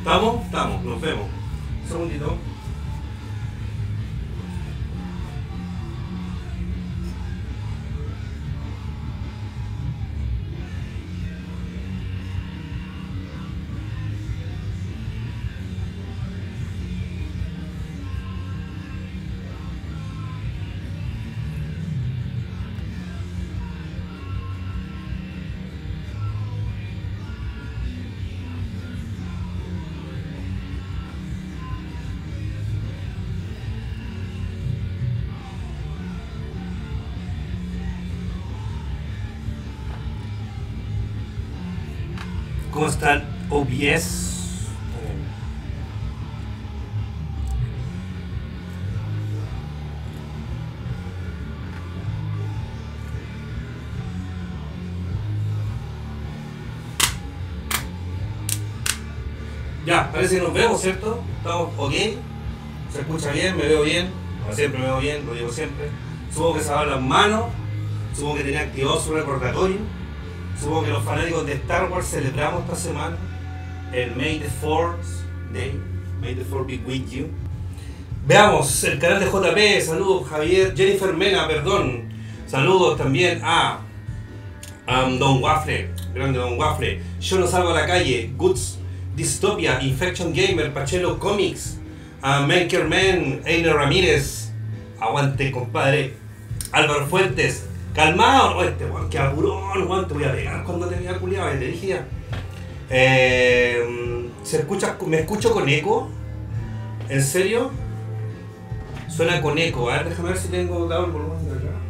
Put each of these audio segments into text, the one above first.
¿Estamos? Estamos, nos vemos. Un segundito. ¿Cómo están? OBS. Ya, parece que nos vemos, ¿cierto? Estamos ok. Se escucha bien, me veo bien. Como siempre me veo bien, lo digo siempre. Supongo que se lavan las manos. Supongo que tenía activado su recordatorio. Supongo que los fanáticos de Star Wars celebramos esta semana el May the Force Day. May the Force be with you. Veamos el canal de JP. Saludos, Javier. Jennifer Mena, perdón. Saludos también a Don Waffle. Grande Don Waffle. Yo no salgo a la calle. Goods. Dystopia. Infection Gamer. Pachelo Comics. Makerman. Einer Ramírez. Aguante, compadre. Álvaro Fuentes. Calmado, oh, este weón, que apurón, weón, te voy a pegar cuando te vea culiado, te dije ya. ¿Se escucha, me escucho con eco? ¿En serio? Suena con eco, a ver, déjame ver si tengo dado el volumen de acá.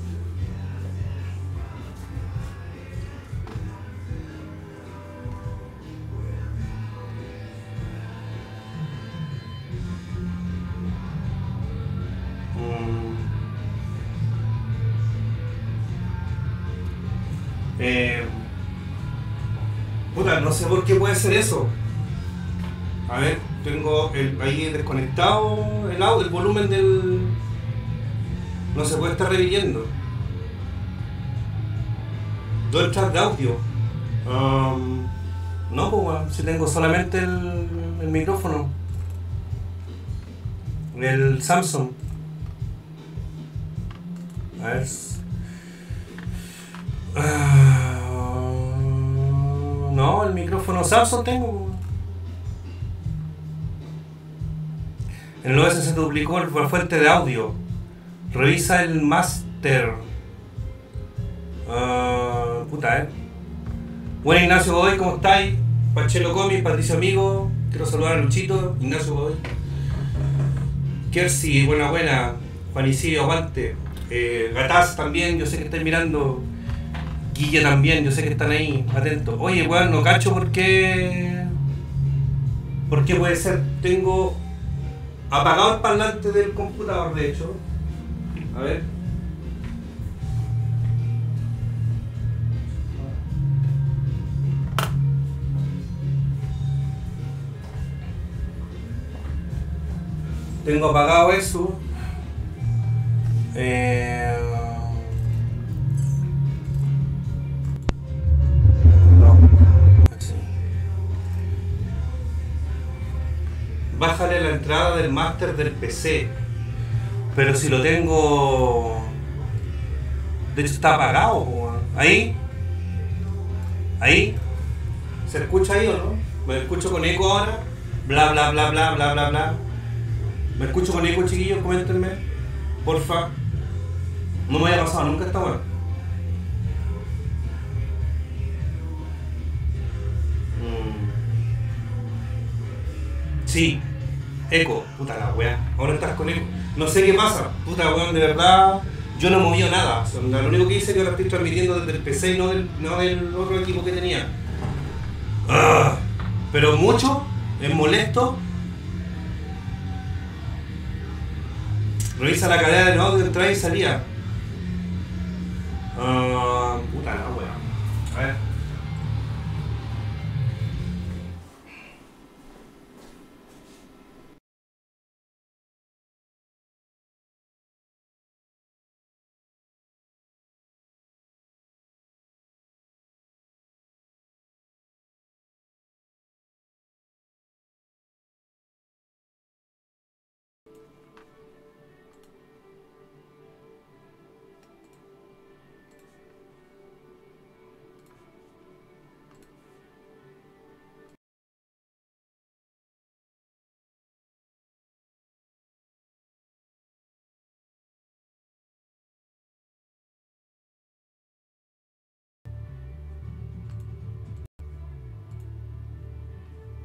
Puta, no sé por qué puede ser eso. A ver, tengo ahí desconectado el audio, el volumen del... No se puede estar reviviendo. Dos tracks de audio. No, pues bueno, si tengo solamente el micrófono. El Samsung. A ver. No, el micrófono Samsung tengo. En el OS se duplicó la fuente de audio. Revisa el master. Puta, Bueno, Ignacio Godoy, ¿cómo estáis? Pachelo Comics, Patricio Amigo. Quiero saludar a Luchito, Ignacio Godoy. Kersi, buena. Juanicio, aguante. Gataz también, yo sé que estáis mirando. Guille también, yo sé que están ahí, atentos. Oye, weón, no cacho por qué. ¿Por qué puede ser? Tengo apagado el parlante del computador, de hecho. A ver. Tengo apagado eso. No. Sí. Bájale la entrada del máster del PC. Pero si lo tengo... De hecho está apagado. Ahí. Ahí. ¿Se escucha ahí o no? ¿Me escucho con eco ahora? Bla bla bla bla bla bla bla. ¿Me escucho con eco, chiquillos? Coméntenme. Porfa. No me había pasado nunca esta weá. Sí. Eco. Puta la weá. Ahora estás con eco. No sé qué pasa. Puta weón, de verdad. Yo no moví nada. O sea, lo único que hice es que ahora estoy transmitiendo desde el PC y no del otro equipo que tenía. Pero mucho. Es molesto. Revisa la cadena de audio, entrada y salida. Puta la wea. A ver.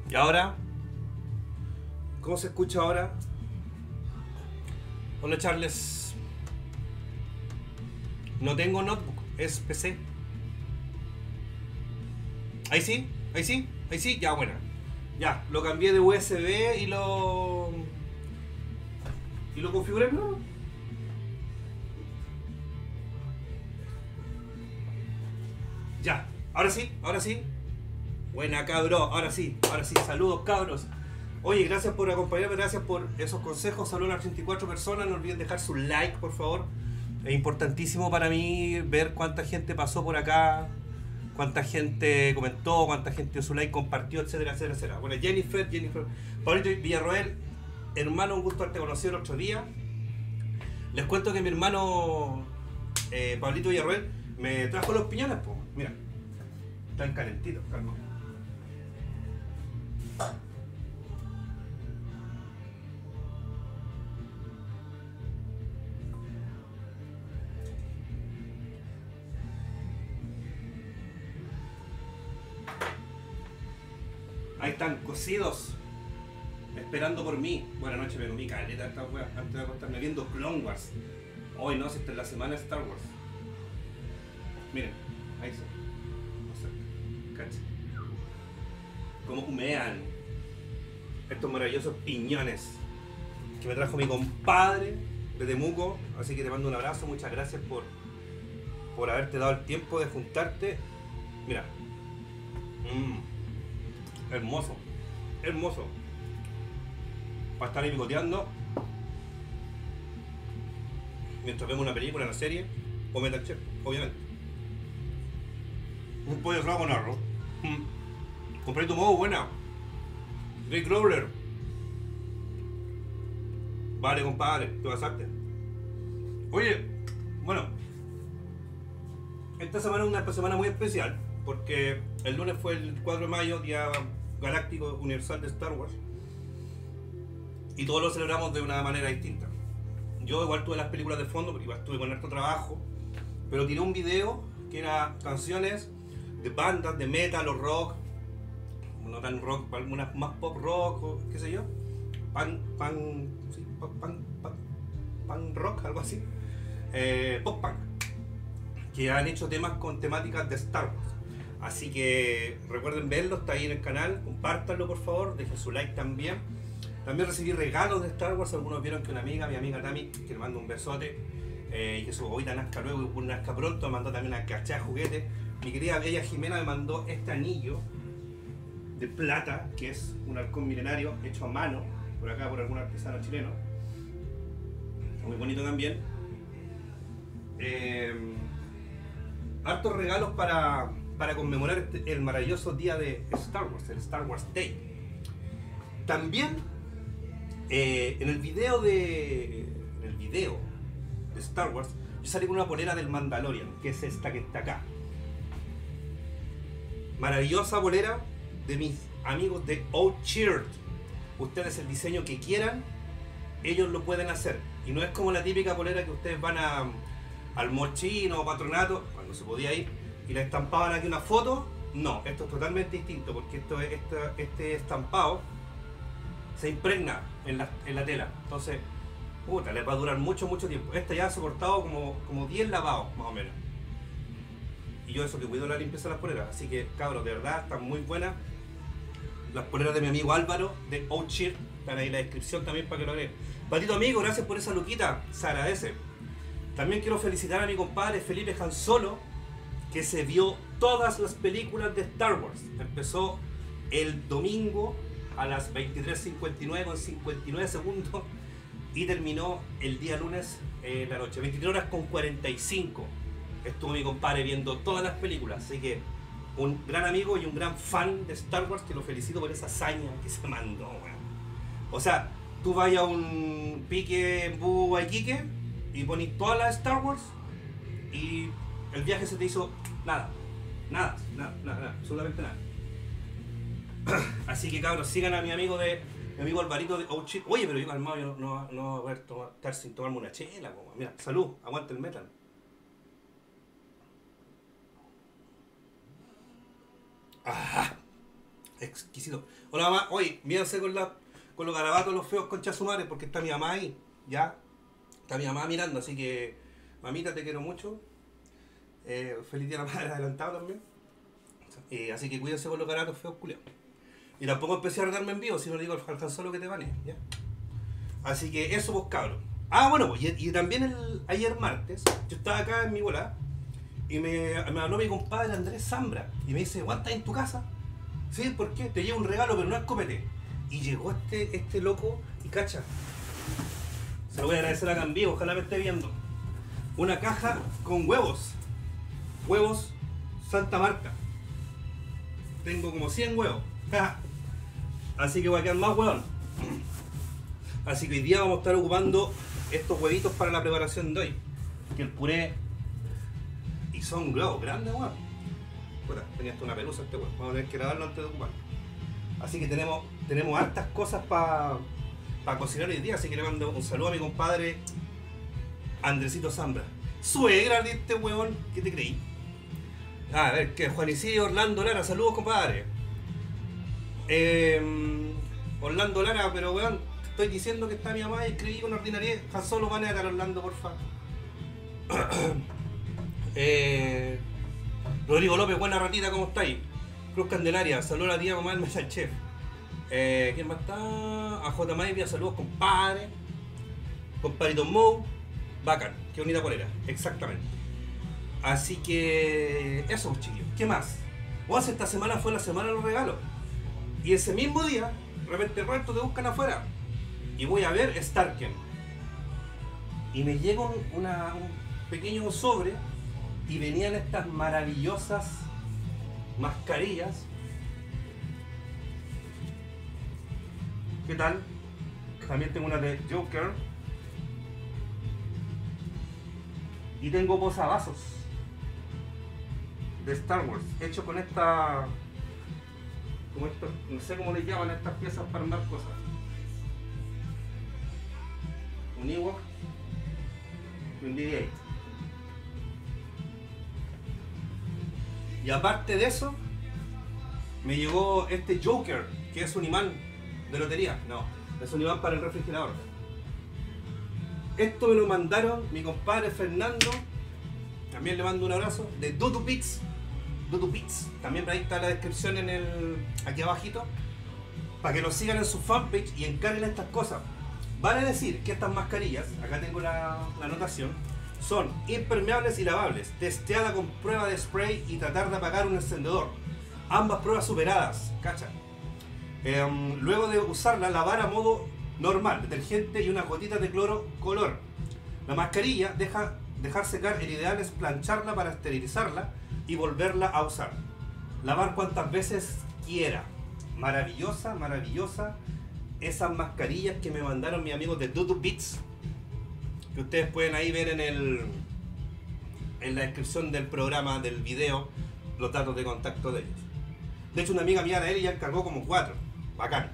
Y ahora, ¿cómo se escucha ahora? Hola Charles. No tengo notebook, es PC. Ahí sí, ahí sí, ahí sí, ya bueno. Ya, lo cambié de USB y lo configuré, ¿no? Ya, ahora sí, ahora sí. Buena cabro, ahora sí, saludos cabros. Oye, gracias por acompañarme, gracias por esos consejos. Saludos a las 34 personas, no olviden dejar su like, por favor. Es importantísimo para mí ver cuánta gente pasó por acá, cuánta gente comentó, cuánta gente dio su like, compartió, etcétera, etcétera, etcétera. Bueno, Jennifer, Pablito Villarroel, hermano, un gusto haberte conocido el otro día. Les cuento que mi hermano Pablito Villarroel me trajo los piñones, pues. Mira, están calentitos, calma. Ahí están, cocidos, esperando por mí. Buenas noches, me comí caleta esta wea antes de acostarme viendo Clone Wars. Hoy no, si esta es la semana de Star Wars. Miren, ahí se. No sé, cacha. Como humean estos maravillosos piñones que me trajo mi compadre de Temuco. Así que te mando un abrazo, muchas gracias por haberte dado el tiempo de juntarte. Mira. Hermoso, hermoso. Para estar ahí picoteando mientras vemos una película, una serie o Metal Chef, obviamente. Un pollo asado con arroz. Compré tu modo buena. Rick Roller. Vale, compadre, te pasaste. Oye, bueno, esta semana es una semana muy especial porque el lunes fue el 4 de mayo, día galáctico universal de Star Wars, y todos lo celebramos de una manera distinta. Yo igual tuve las películas de fondo, porque igual estuve con harto trabajo, pero tiré un video que era canciones de bandas de metal o rock, no tan rock, algunas más pop rock o qué sé yo, pan rock, algo así, pop punk, que han hecho temas con temáticas de Star Wars. Así que recuerden verlo, está ahí en el canal, compártanlo por favor, dejen su like también. También recibí regalos de Star Wars, algunos vieron que una amiga, mi amiga Tami, que le mando un besote, y que su bobita nazca luego y un nazca pronto, me mandó también una cachada de juguete. Mi querida Bella Jimena me mandó este anillo de plata, que es un halcón milenario hecho a mano, por acá por algún artesano chileno. Está muy bonito también. Hartos regalos para conmemorar el maravilloso día de Star Wars, el Star Wars Day. También en el video de Star Wars yo salí con una polera del Mandalorian, que es esta que está acá. Maravillosa polera de mis amigos de Outcheered. Ustedes el diseño que quieran, ellos lo pueden hacer. Y no es como la típica polera que ustedes van al mochino o patronato, cuando se podía ir, y le estampaban aquí una foto. No, esto es totalmente distinto, porque este estampado se impregna en la tela. Entonces, puta, les va a durar mucho tiempo. Esta ya ha soportado como 10 lavados, más o menos. Y yo eso que cuido la limpieza de las poleras. Así que, cabros, de verdad, están muy buenas. Las poleras de mi amigo Álvaro, de Outcheer, están ahí en la descripción también para que lo vean. Patito amigo, gracias por esa luquita, se agradece. También quiero felicitar a mi compadre Felipe Jansolo, que se vio todas las películas de Star Wars. Empezó el domingo a las 23:59 con 59 segundos y terminó el día lunes en la noche, 23 horas con 45. Estuvo mi compadre viendo todas las películas, así que un gran amigo y un gran fan de Star Wars, que lo felicito por esa hazaña que se mandó, weón. O sea, tú vas a un pique en Bú Iquique y pones todas las Star Wars y el viaje se te hizo nada, absolutamente nada. Así que cabros, sigan a mi amigo Alvarito de Outcheer. Oye, pero yo calmado, yo no voy a estar sin tomarme una chela, como. Mira, salud, aguanta el metal. exquisito. Hola mamá, oye, mírense con los garabatos, los feos conchas sumares, porque está mi mamá ahí, ya. Está mi mamá mirando, así que, mamita, te quiero mucho. Feliz día de la madre adelantado también. Así que cuídense con los garabatos feos, culiados. Y tampoco empecé a retarme en vivo, si no digo alcanzó lo que te vale, ¿ya? Así que eso, pues cabros. Ah, bueno, pues, y también ayer martes, yo estaba acá en mi bola y me habló mi compadre Andrés Zambra y me dice, ¿Juan, estás en tu casa? Sí, ¿por qué? Te llevo un regalo, pero no es copete. Y llegó este loco y cacha. Se lo voy a agradecer acá en vivo, ojalá me esté viendo. Una caja con huevos. Huevos Santa Marta. Tengo como 100 huevos. Así que voy a quedar más huevón. Así que hoy día vamos a estar ocupando estos huevitos para la preparación de hoy. Que el puré... Y son huevos grandes, weón. Tenía hasta una pelusa este huevo. Vamos a tener que grabarlo antes de ocuparlo. Así que tenemos hartas cosas para cocinar hoy día. Así que le mando un saludo a mi compadre Andresito Zambra. Suegra de este huevón. ¿Qué te creí? A ver, que Juan Isidro Orlando Lara. Saludos, compadre. Orlando Lara, pero weón, te estoy diciendo que está mi mamá y escribí una ordinaria. Solo van a dar Orlando, por favor. Rodrigo López, buena ratita, ¿cómo estáis? Cruz Candelaria, saludos a la tía mamá del Mesa Chef. ¿Quién más está? A J. Maivia, saludos, compadre. Compadrito Mou, bacán, qué bonita polera, exactamente. Así que eso, chiquillos. ¿Qué más? Vos, esta semana fue la semana de los regalos. Y ese mismo día, de repente el resto te buscan afuera. Y voy a ver Starken. Y me llega un pequeño sobre y venían estas maravillosas mascarillas. ¿Qué tal? También tengo una de Joker. Y tengo posavasos de Star Wars, hecho con esta... como esto, no sé cómo le llaman a estas piezas para armar cosas. Un Ewok y un BB-8. Y aparte de eso, me llegó este Joker, que es un imán de lotería. No, es un imán para el refrigerador. Esto me lo mandaron mi compadre Fernando, también le mando un abrazo, de Dudu Pits. Dudu Pits. También ahí está la descripción aquí abajito, para que lo sigan en su fanpage y encarguen estas cosas. Vale decir que estas mascarillas, acá tengo la anotación, son impermeables y lavables, testeada con prueba de spray y tratar de apagar un encendedor. Ambas pruebas superadas, ¿cacha? Luego de usarla, lavar a modo normal, detergente y unas gotitas de cloro color. La mascarilla dejar secar, el ideal es plancharla para esterilizarla y volverla a usar. Lavar cuantas veces quiera. Maravillosa, maravillosa. Esas mascarillas que me mandaron mis amigos de Dudu Beats, que ustedes pueden ahí ver en la descripción del programa, del video, los datos de contacto de ellos. De hecho, una amiga mía de él ya encargó como 4. Bacán.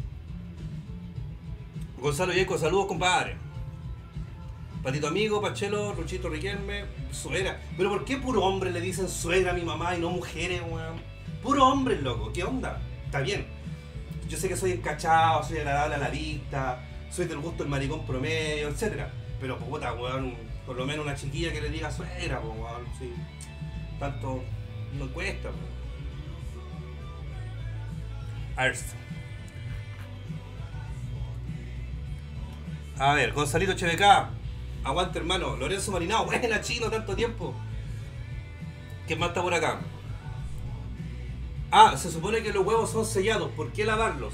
Gonzalo Yeco, saludos, compadre. Patito Amigo, Pachelo, Ruchito Riquelme, suegra. Pero ¿por qué puro hombre le dicen suegra a mi mamá y no mujeres, weón? Puro hombre, loco, ¿qué onda? Está bien. Yo sé que soy encachado, soy agradable a la vista, soy del gusto del maricón promedio, etc. Pero puta, weón, por lo menos una chiquilla que le diga suegra, weón, sí. Tanto no cuesta, weón. A ver, Gonzalito HBK, aguante hermano. Lorenzo Marinao, buena chino, tanto tiempo. ¿Quién más está por acá? Ah, se supone que los huevos son sellados. ¿Por qué lavarlos?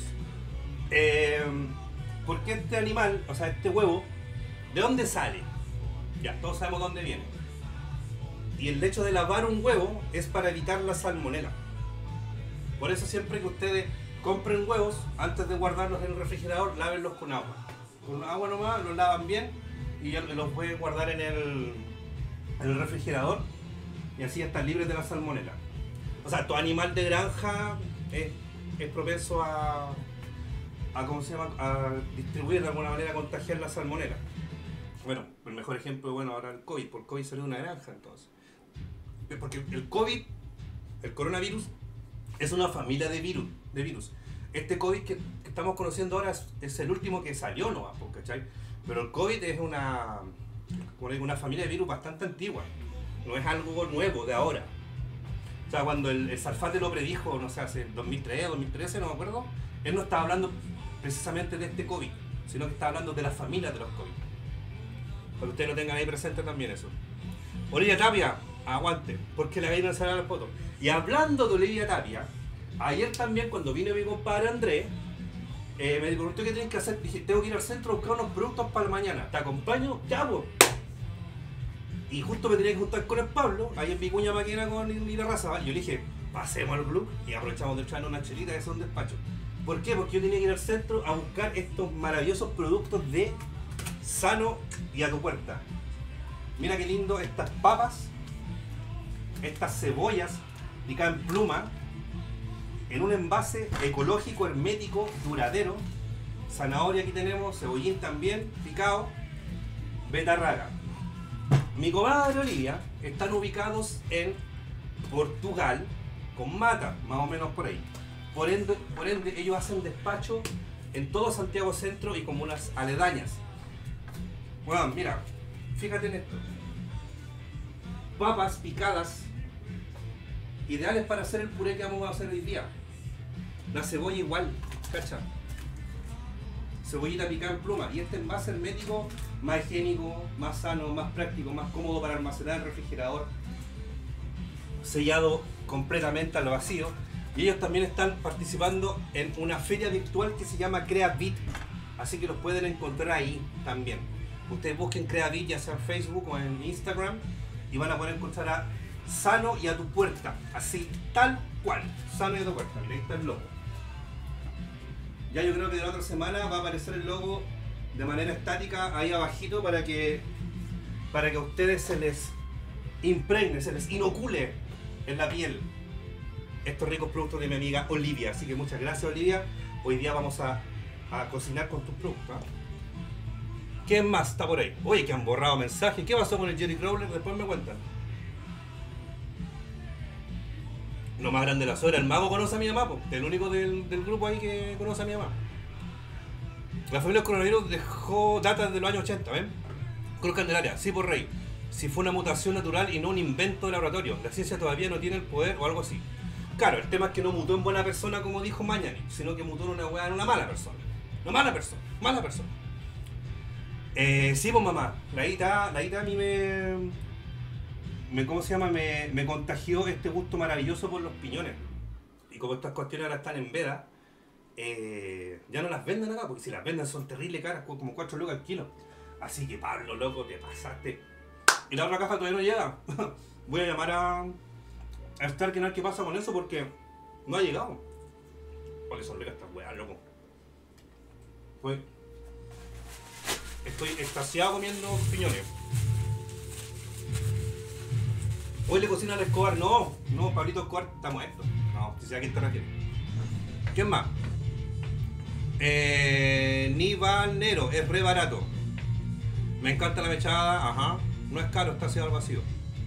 Porque este animal, o sea, este huevo, ¿de dónde sale? Ya, todos sabemos dónde viene. Y el hecho de lavar un huevo es para evitar la salmonela. Por eso siempre que ustedes compren huevos, antes de guardarlos en el refrigerador, lávenlos con agua. Con agua nomás, los lavan bien y ya los pueden guardar en el refrigerador y así están libres de la salmonela. O sea, todo animal de granja es propenso a ¿cómo se llama? A distribuir de alguna manera, a contagiar la salmonela. Bueno, el mejor ejemplo, bueno, ahora el COVID, por COVID salió de una granja entonces. Porque el COVID, el coronavirus, Es una familia de virus. Este COVID que estamos conociendo ahora es el último que salió, ¿no? ¿Cachai? Pero el COVID es una familia de virus bastante antigua. No es algo nuevo de ahora. O sea, cuando el Sarfate lo predijo, no sé, hace 2003, 2013, no me acuerdo, él no estaba hablando precisamente de este COVID, sino que estaba hablando de las familias de los COVID. Para que ustedes lo tengan ahí presente también eso. Olivia Tapia, aguante, porque la gallina sale a la foto. Y hablando de Olivia Tapia, ayer también cuando vino mi compadre Andrés, me preguntó qué tienes que hacer. Dije, tengo que ir al centro a buscar unos productos para el mañana. ¿Te acompaño? Ya, pues. Y justo me tenía que juntar con el Pablo, ahí en Vicuña Maquena con la raza. ¿Vale? Yo le dije, pasemos al club y aprovechamos de echarnos una chelita, que es un despacho. ¿Por qué? Porque yo tenía que ir al centro a buscar estos maravillosos productos de Sano y a tu puerta. Mira qué lindo estas papas, estas cebollas picadas en pluma, en un envase ecológico, hermético, duradero. Zanahoria aquí tenemos, cebollín también, picado, betarraga. Mi comadre Olivia están ubicados en Portugal, con Mata, más o menos por ahí. Por ende ellos hacen despacho en todo Santiago Centro y comunas aledañas. Bueno, mira, fíjate en esto. Papas picadas, ideales para hacer el puré que vamos a hacer hoy día. La cebolla igual, ¿cacha? Cebollita picada en pluma. Y este envase hermético más higiénico, más sano, más práctico, más cómodo para almacenar en el refrigerador. Sellado completamente al vacío. Y ellos también están participando en una feria virtual que se llama CreaBit. Así que los pueden encontrar ahí también. Ustedes busquen CreaBit ya sea en Facebook o en Instagram y van a poder encontrar a Sano y a tu puerta. Así, tal cual. Sano y a tu puerta. Mira, ahí está el logo. Ya yo creo que de la otra semana va a aparecer el logo de manera estática ahí abajito para que a ustedes se les impregne, se les inocule en la piel estos ricos productos de mi amiga Olivia. Así que muchas gracias, Olivia. Hoy día vamos a cocinar con tus productos, ¿eh? ¿Quién más está por ahí? Oye, que han borrado mensajes. ¿Qué pasó con el Jerry Crowler? Después me cuentan. Lo más grande de la sobra, el mago conoce a mi mamá, el único del grupo ahí que conoce a mi mamá. La familia del coronavirus dejó datas de los años 80, ¿ven? Cruz Candelaria, sí por rey. Si fue una mutación natural y no un invento de laboratorio. La ciencia todavía no tiene el poder o algo así. Claro, el tema es que no mutó en buena persona como dijo Mañani, sino que mutó en una weá, en una mala persona. No, mala persona, mala persona. Sí, pues mamá, la Ita a mí ¿cómo se llama? Me contagió este gusto maravilloso por los piñones. Y como estas cuestiones ahora están en veda, ya no las venden acá, porque si las venden son terribles caras, como 4 lucas al kilo. Así que Pablo, loco, te pasaste. Y la otra caja todavía no llega. Voy a llamar a Stark a ver qué pasa con eso, porque no ha llegado. Porque son ricas estas weas, loco. Pues estoy extasiado comiendo piñones. Hoy le cocina al Escobar. No, Pablito Escobar está muerto. No, si sé a quién te refieres. ¿Quién más? Nivalnero, es re barato. Me encanta la mechada, ajá. No es caro, está haciendo al vacío.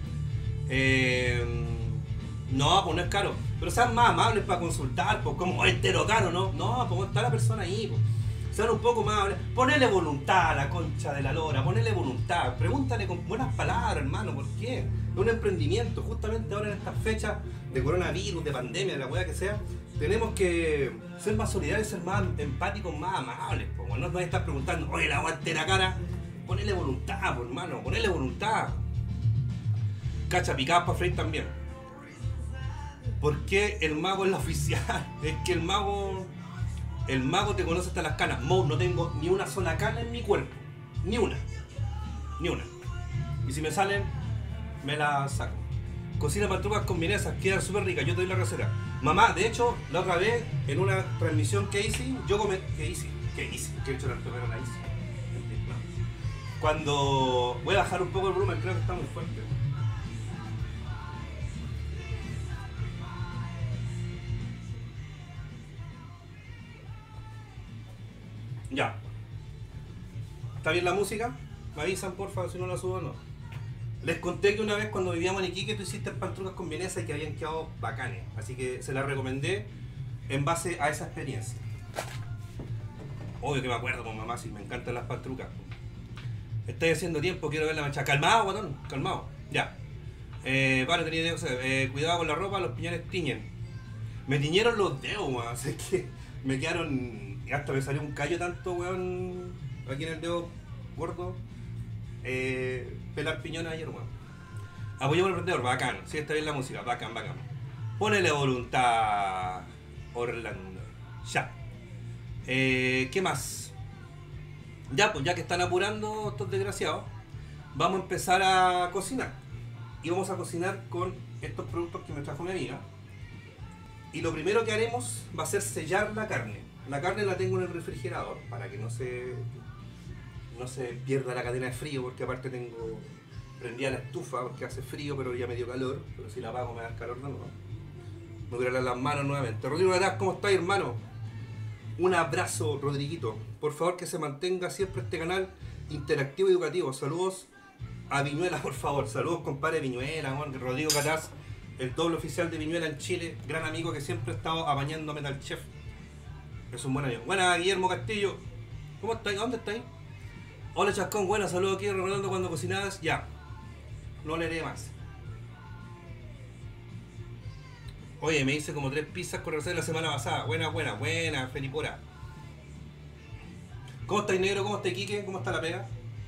No, pues no es caro. Pero sean más amables para consultar, pues como entero caro, ¿no? No, pues está la persona ahí, pues. Sean un poco más amables. Ponele voluntad a la concha de la lora, ponele voluntad. Pregúntale con buenas palabras, hermano, ¿por qué? Es un emprendimiento, justamente ahora en estas fechas de coronavirus, de pandemia, de la weá que sea, tenemos que ser más solidarios, ser más empáticos, más amables, pues. No nos van a estar preguntando, oye, la aguante la cara. Ponele voluntad, pues, hermano, ponele voluntad. Cacha, picadas para freír también. ¿Por qué el mago es la oficial? Es que el mago te conoce hasta las canas. Mo, no tengo ni una sola cana en mi cuerpo. Ni una. Y si me salen, me la saco. Cocina pantrucas con vienesas, quedan súper ricas. Yo te doy la receta. Mamá, de hecho, la otra vez, en una transmisión que hice, yo comí... ¿Qué hice? Que he hecho el primero la hice. Cuando... Voy a bajar un poco el volumen, creo que está muy fuerte. Ya. ¿Está bien la música? Me avisan porfa si no la subo o no. Les conté que una vez cuando vivíamos en Iquique tú hiciste pantrucas con vienesa y que habían quedado bacanes. Así que se las recomendé en base a esa experiencia. Obvio que me acuerdo con mamá, si me encantan las pantrucas. Estoy haciendo tiempo, quiero ver la mancha. Calmado, guatón, calmado. Ya. Vale, tenía idea, cuidado con la ropa, los piñones tiñen. Me tiñeron los dedos, weón. Así que me quedaron. Hasta me salió un callo tanto, weón. Aquí en el dedo gordo. Pelar piñones ayer, weón. Apoyamos al emprendedor, bacán. Sí, está bien la música, bacán, bacán. Ponele voluntad, Orlando. Ya. ¿Qué más? Ya, pues ya que están apurando estos desgraciados, vamos a empezar a cocinar. Y vamos a cocinar con estos productos que me trajo mi amiga. Y lo primero que haremos va a ser sellar la carne. La carne la tengo en el refrigerador para que no se pierda la cadena de frío, porque aparte tengo prendida la estufa porque hace frío, pero ya me dio calor. Pero si la apago me da calor de nuevo. Me voy a lavar las manos nuevamente. Rodrigo Natás, ¿cómo estás, hermano? Un abrazo, Rodriguito. Por favor, que se mantenga siempre este canal interactivo y educativo. Saludos a Viñuela, por favor. Saludos, compadre Viñuela, Rodrigo Catás, el doble oficial de Viñuela en Chile. Gran amigo que siempre ha estado apañando Metal Chef. Es un buen amigo. Buena, Guillermo Castillo. ¿Cómo estáis? ¿Dónde estáis? Hola, Chascón. Buena, saludos aquí, recordando cuando cocinabas. Ya. No leeré más. Oye, me hice como 3 pizzas con receta la semana pasada. Buena, Felipora. ¿Cómo estáis, negro? ¿Cómo está Quique? ¿Cómo está la pega?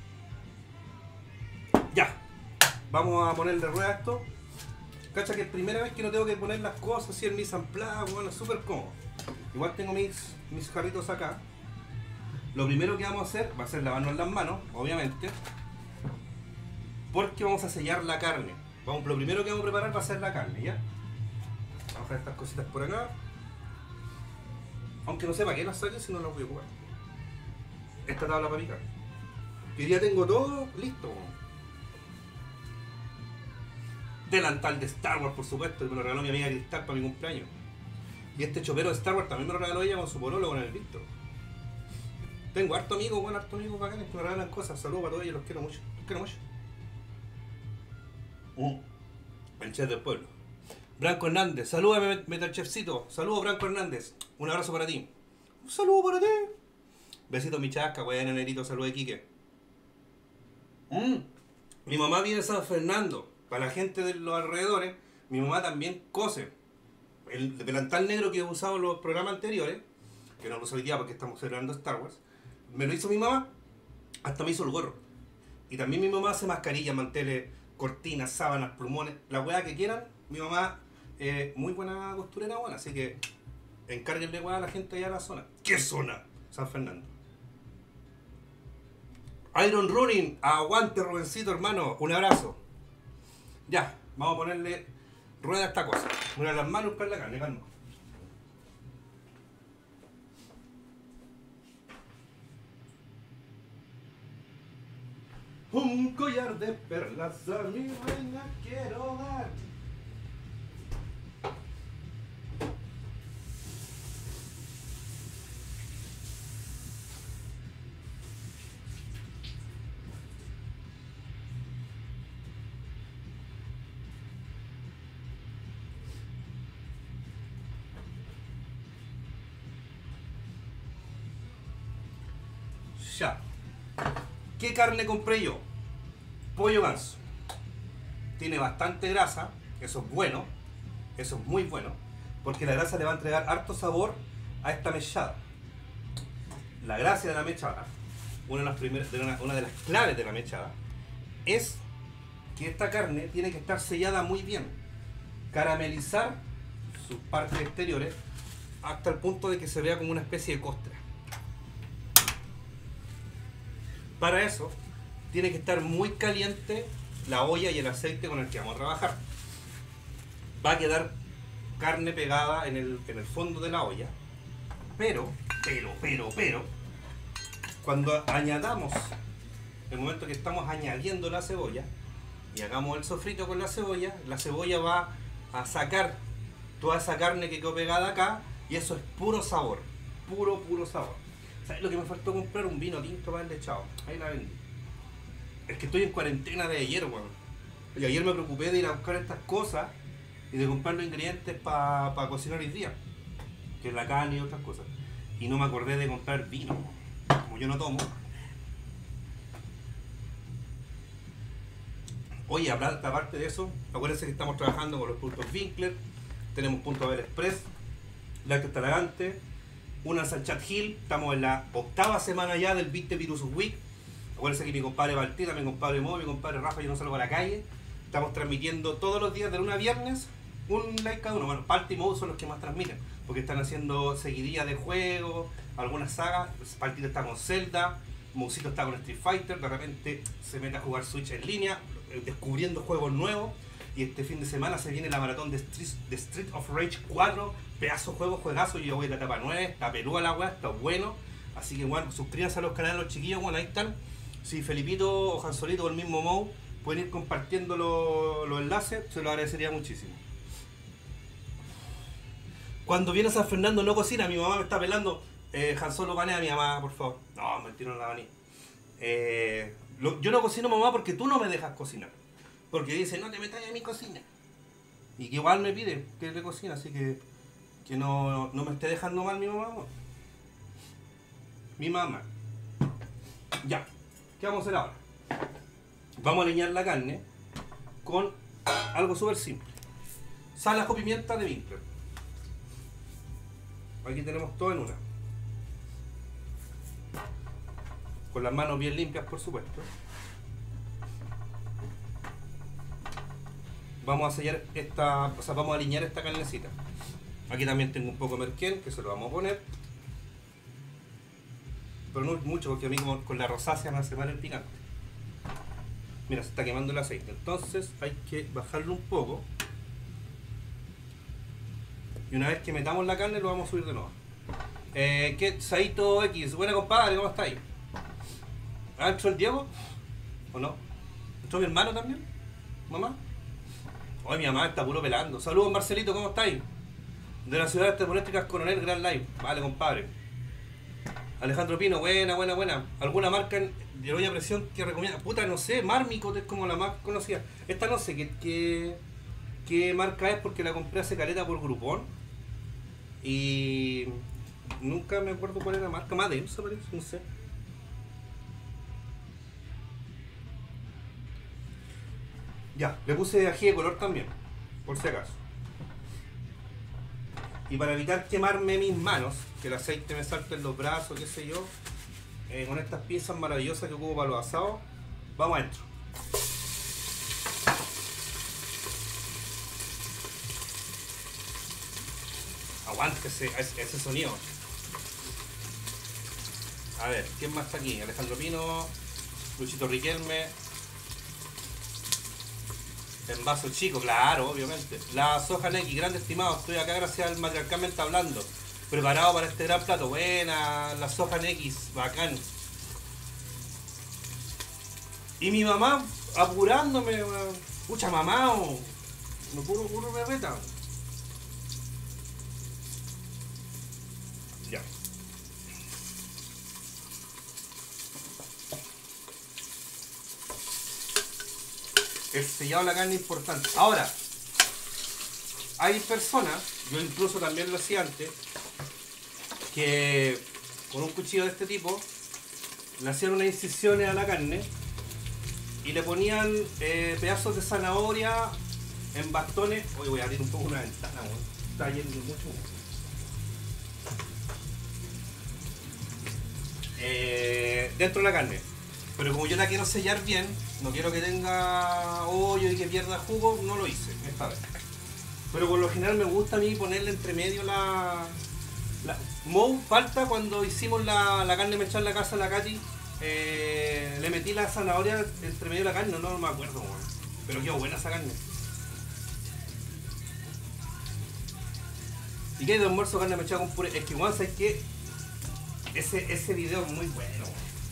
Ya. Vamos a ponerle rueda a esto. Cacha que es primera vez que no tengo que poner las cosas así en mise en place, bueno, es súper cómodo. Igual tengo mis jarritos acá. Lo primero que vamos a hacer va a ser lavarnos las manos, obviamente. Porque vamos a sellar la carne. Lo primero que vamos a preparar va a ser la carne, ¿ya? Vamos a dejar estas cositas por acá. Aunque no sé para qué las saque si no las voy a ocupar. Esta tabla para picar. Hoy día tengo todo listo. Delantal de Star Wars, por supuesto, que me lo regaló mi amiga Cristal para mi cumpleaños. Y este chopero de Star Wars también me lo regaló ella con su pololo, con el Víctor. Tengo harto amigos bacanes que me regalan cosas. Saludos para todos ellos, los quiero mucho. Los quiero mucho. El chef del pueblo. Branco Hernández, saludos a Metal Chefcito. Saludos, Branco Hernández. Un abrazo para ti. Un saludo para ti. Besito, mi chasca, weón, negrito. Saludos de Quique. Mi mamá vive en San Fernando. Para la gente de los alrededores, mi mamá también cose. El delantal negro que he usado en los programas anteriores, que no lo uso hoy día porque estamos celebrando Star Wars, me lo hizo mi mamá, hasta me hizo el gorro. Y también mi mamá hace mascarillas, manteles, cortinas, sábanas, plumones, la weá que quieran. Mi mamá muy buena costurera, buena, así que encárguenle weá a la gente allá a la zona. ¿Qué zona? San Fernando. Iron Running, aguante Rubencito, hermano, un abrazo. Ya, vamos a ponerle rueda a esta cosa. Voy a las manos buscar la carne, calma. Un collar de perlas a mi reina quiero dar. Ya. ¿Qué carne compré yo? Pollo ganso. Tiene bastante grasa, eso es bueno, eso es muy bueno, porque la grasa le va a entregar harto sabor a esta mechada. La gracia de la mechada, una de las claves de la mechada, es que esta carne tiene que estar sellada muy bien, caramelizar sus partes exteriores hasta el punto de que se vea como una especie de costra. Para eso tiene que estar muy caliente la olla y el aceite con el que vamos a trabajar. Va a quedar carne pegada en el fondo de la olla, pero, cuando añadamos, el momento que estamos añadiendo la cebolla y hagamos el sofrito con la cebolla va a sacar toda esa carne que quedó pegada acá, y eso es puro sabor, puro sabor. ¿Sabes lo que me faltó comprar? Un vino tinto para el lechado. Ahí la vendí. Es que estoy en cuarentena de ayer, weón. Y ayer me preocupé de ir a buscar estas cosas y de comprar los ingredientes para cocinar hoy día, que es la carne y otras cosas. Y no me acordé de comprar vino, como yo no tomo. Oye, aparte de eso, acuérdense que estamos trabajando con los puntos Winkler, tenemos punto Abel Express, Lacto Talagante, una Sanchat Hill, estamos en la 8ª semana ya del Beat the Virus Week. Acuérdense que mi compadre Valtina, mi compadre Mo, mi compadre Rafa, yo no salgo a la calle. Estamos transmitiendo todos los días de lunes a viernes un live cada uno. Bueno, Party y Mo son los que más transmiten, porque están haciendo seguidillas de juegos, algunas sagas. Party está con Zelda, Mousito está con Street Fighter, de repente se mete a jugar Switch en línea, descubriendo juegos nuevos. Y este fin de semana se viene la maratón de Street of Rage 4, pedazo de juego, juegazo. Yo voy a la etapa 9, está pelúa la weá, está bueno. Así que bueno, suscríbanse a los canales de los chiquillos, bueno, ahí están. Si Felipito o Jansolito o el mismo Mou pueden ir compartiendo los enlaces, se lo agradecería muchísimo. Cuando viene San Fernando no cocina, mi mamá me está pelando. Jansolo, banea a mi mamá, por favor. No, mentira, no la baneé. Yo no cocino, mamá, porque tú no me dejas cocinar. Porque dice, no te metas en mi cocina. Y que igual me pide que le cocina, así que no me esté dejando mal mi mamá. Mi mamá. Ya, ¿qué vamos a hacer ahora? Vamos a aliñar la carne con algo súper simple. Sal, ajo, pimienta de Winkler. Aquí tenemos todo en una. Con las manos bien limpias, por supuesto. Vamos a sellar vamos a aliñar esta carnecita. Aquí también tengo un poco de merquén, que se lo vamos a poner. Pero no mucho, porque a mí con la rosácea me hace mal el picante. Mira, se está quemando el aceite. Entonces hay que bajarlo un poco. Y una vez que metamos la carne, lo vamos a subir de nuevo. ¿Qué? Saito X, buena compadre, ¿cómo estáis? ¿Ha entró el Diego? ¿O no? ¿Entró mi hermano también? ¿Mamá? Hoy mi mamá está puro pelando. Saludos Marcelito, ¿cómo estáis? De la ciudad de termoeléctricas Coronel, gran live. Vale, compadre. Alejandro Pino, buena. ¿Alguna marca de olla a presión que recomienda? Puta, no sé, Marmico es como la más conocida. Esta no sé qué marca es, porque la compré hace caleta por Groupon. Y nunca me acuerdo cuál era la marca. Madden, se parece, no sé. Ya, le puse ají de color también, por si acaso. Y para evitar quemarme mis manos, que el aceite me salte en los brazos, qué sé yo, con estas piezas maravillosas que ocupo para los asados, vamos adentro. Aguante ese sonido. A ver, ¿quién más está aquí? Alejandro Pino, Luchito Riquelme. En vaso chico, claro, obviamente. La soja Neki, grande estimado, estoy acá gracias al matriarcalmente hablando. Preparado para este gran plato. Buena, la soja Neki, bacán. Y mi mamá apurándome, pucha mamá, no puro berreta. Ya. El sellado de la carne es importante. Ahora, hay personas, yo incluso también lo hacía antes, que con un cuchillo de este tipo le hacían unas incisiones a la carne y le ponían pedazos de zanahoria en bastones. Hoy voy a abrir un poco una ventana, está yendo mucho. Dentro de la carne. Pero como yo la quiero sellar bien, no quiero que tenga hoyo y que pierda jugo, no lo hice esta vez. Pero por lo general me gusta a mí ponerle entre medio Mou, falta cuando hicimos la carne mechada en la casa de la Katy, le metí la zanahoria entre medio de la carne, no me acuerdo, man. Pero quedó buena esa carne. ¿Y qué hay de almuerzo carne mechada con puré? Es que igual sabes que ese video es muy bueno.